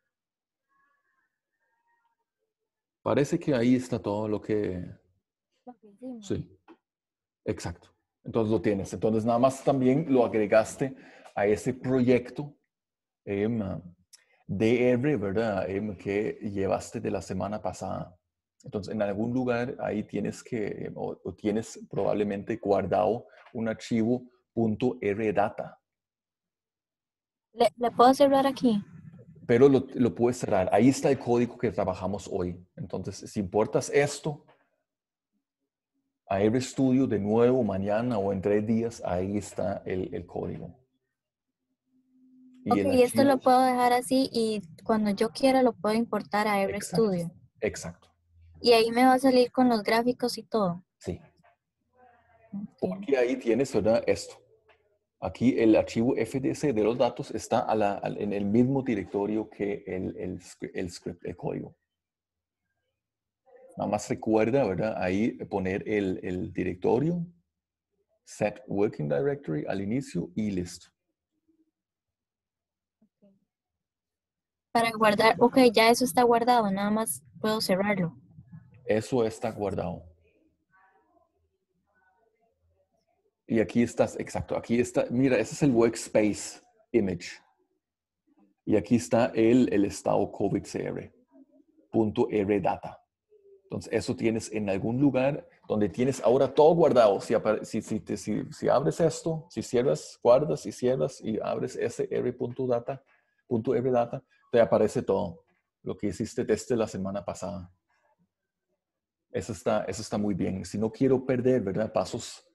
Parece que ahí está todo lo que... Sí, exacto. Entonces lo tienes. Entonces nada más también lo agregaste a ese proyecto em, D R, ¿verdad? Em, que llevaste de la semana pasada. Entonces en algún lugar ahí tienes que, em, o, o tienes probablemente guardado un archivo .rdata. ¿Le, le puedo cerrar aquí? Pero lo, lo puedes cerrar. Ahí está el código que trabajamos hoy. Entonces, si importas esto a RStudio de nuevo mañana o en tres días, ahí está el, el código. Y Ok, el y esto lo archivo, puedo dejar así y cuando yo quiera lo puedo importar a exacto, RStudio. exacto, Y ahí me va a salir con los gráficos y todo. sí. Ok. Porque ahí tienes, ¿verdad? Esto. Aquí el archivo F D C de los datos está a la, al- en el mismo directorio que el, el, script, el script, el código. Nada más recuerda, ¿verdad? Ahí poner el, el directorio, set working directory al inicio y listo. Para guardar, ok, ya eso está guardado, nada más puedo cerrarlo. Eso está guardado. Y aquí estás, exacto, aquí está, mira, ese es el workspace image. Y aquí está el, el estado COVID C R, punto rdata. Entonces, eso tienes en algún lugar donde tienes ahora todo guardado. Si, si, si, te, si, si abres esto, si cierras, guardas y cierras y abres ese r.data, punto rdata, te aparece todo lo que hiciste desde la semana pasada. Eso está, eso está muy bien. Si no quiero perder, ¿verdad? Pasos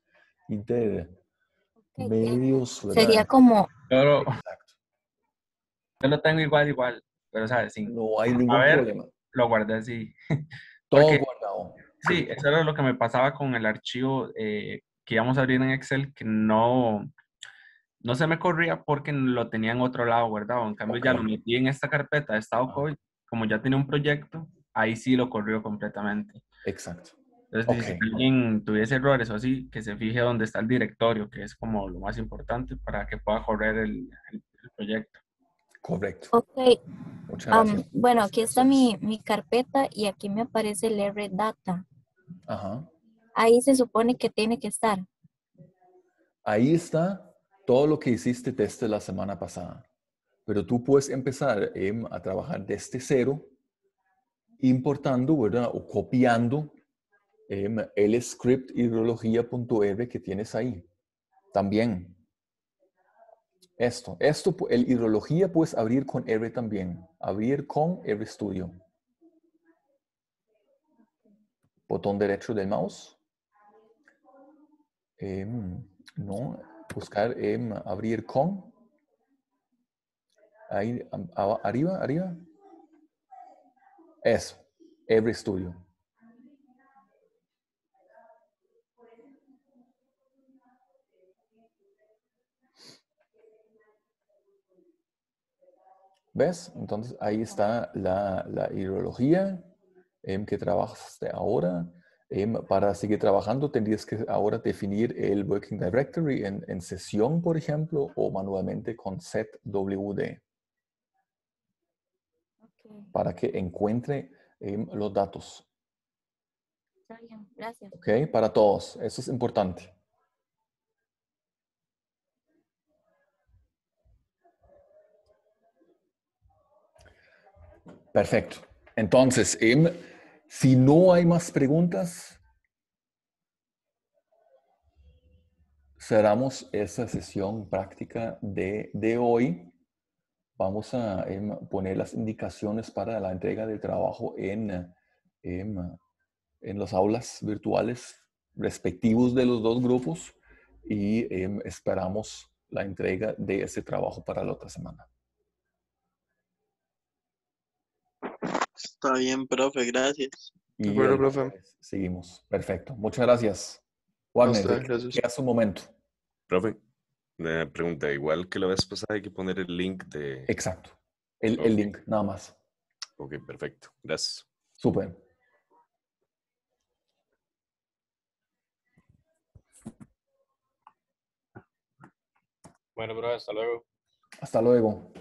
intermedios, ¿verdad? Sería como, Yo lo, Exacto. yo lo tengo igual, igual, pero sabes, sin No hay a ningún ver, problema. lo guardé así. Todo Porque guardado. sí, eso era lo que me pasaba con el archivo eh, que íbamos a abrir en Excel que no, no se me corría porque lo tenía en otro lado guardado. En cambio, ya lo Ok. metí en esta carpeta de estado Ah, COVID. Como ya tenía un proyecto, ahí sí lo corrió completamente. exacto. Entonces, Ok, si alguien tuviese errores o así, que se fije dónde está el directorio, que es como lo más importante para que pueda correr el, el- el proyecto. correcto. Ok, Muchas am, gracias. bueno, aquí está Eso es. mi, mi carpeta y aquí me aparece el R Data. Ajá. Ahí se supone que tiene que estar. Ahí está todo lo que hiciste desde la semana pasada. Pero tú puedes empezar em, a trabajar desde cero, importando, ¿verdad? O copiando em, el script hidrología.r que tienes ahí. También. Esto, esto, pu- el hidrología puedes abrir con R también. Abrir con RStudio. Botón derecho del mouse. Em, no, buscar em, abrir con. Ahí, am- aba- arriba, arriba. Eso, RStudio. ¿Ves? Entonces ahí está la, la hidrología em, que trabajaste ahora. Em, para seguir trabajando tendrías que ahora definir el Working Directory en, en sesión, por ejemplo, o manualmente con setwd Ok, para que encuentre em, los datos. está bien, gracias. ¿Ok? Para todos. Eso es importante. Perfecto. Entonces, em, si no hay más preguntas, cerramos esa sesión práctica de, de hoy. Vamos a em, poner las indicaciones para la entrega del trabajo en, em, en las aulas virtuales respectivos de los dos grupos y em, esperamos la entrega de ese trabajo para la otra semana. Está bien, profe, gracias. De Y acuerdo, el profe. lunes seguimos. Perfecto. Muchas gracias. A Wagner, usted, te gracias. quedas un momento. Profe, una pregunta, igual que la vez pasada hay que poner el link de... Exacto. El, el Ok, link, nada más. ok, perfecto. Gracias. Súper. Bueno, bro, hasta luego. Hasta luego.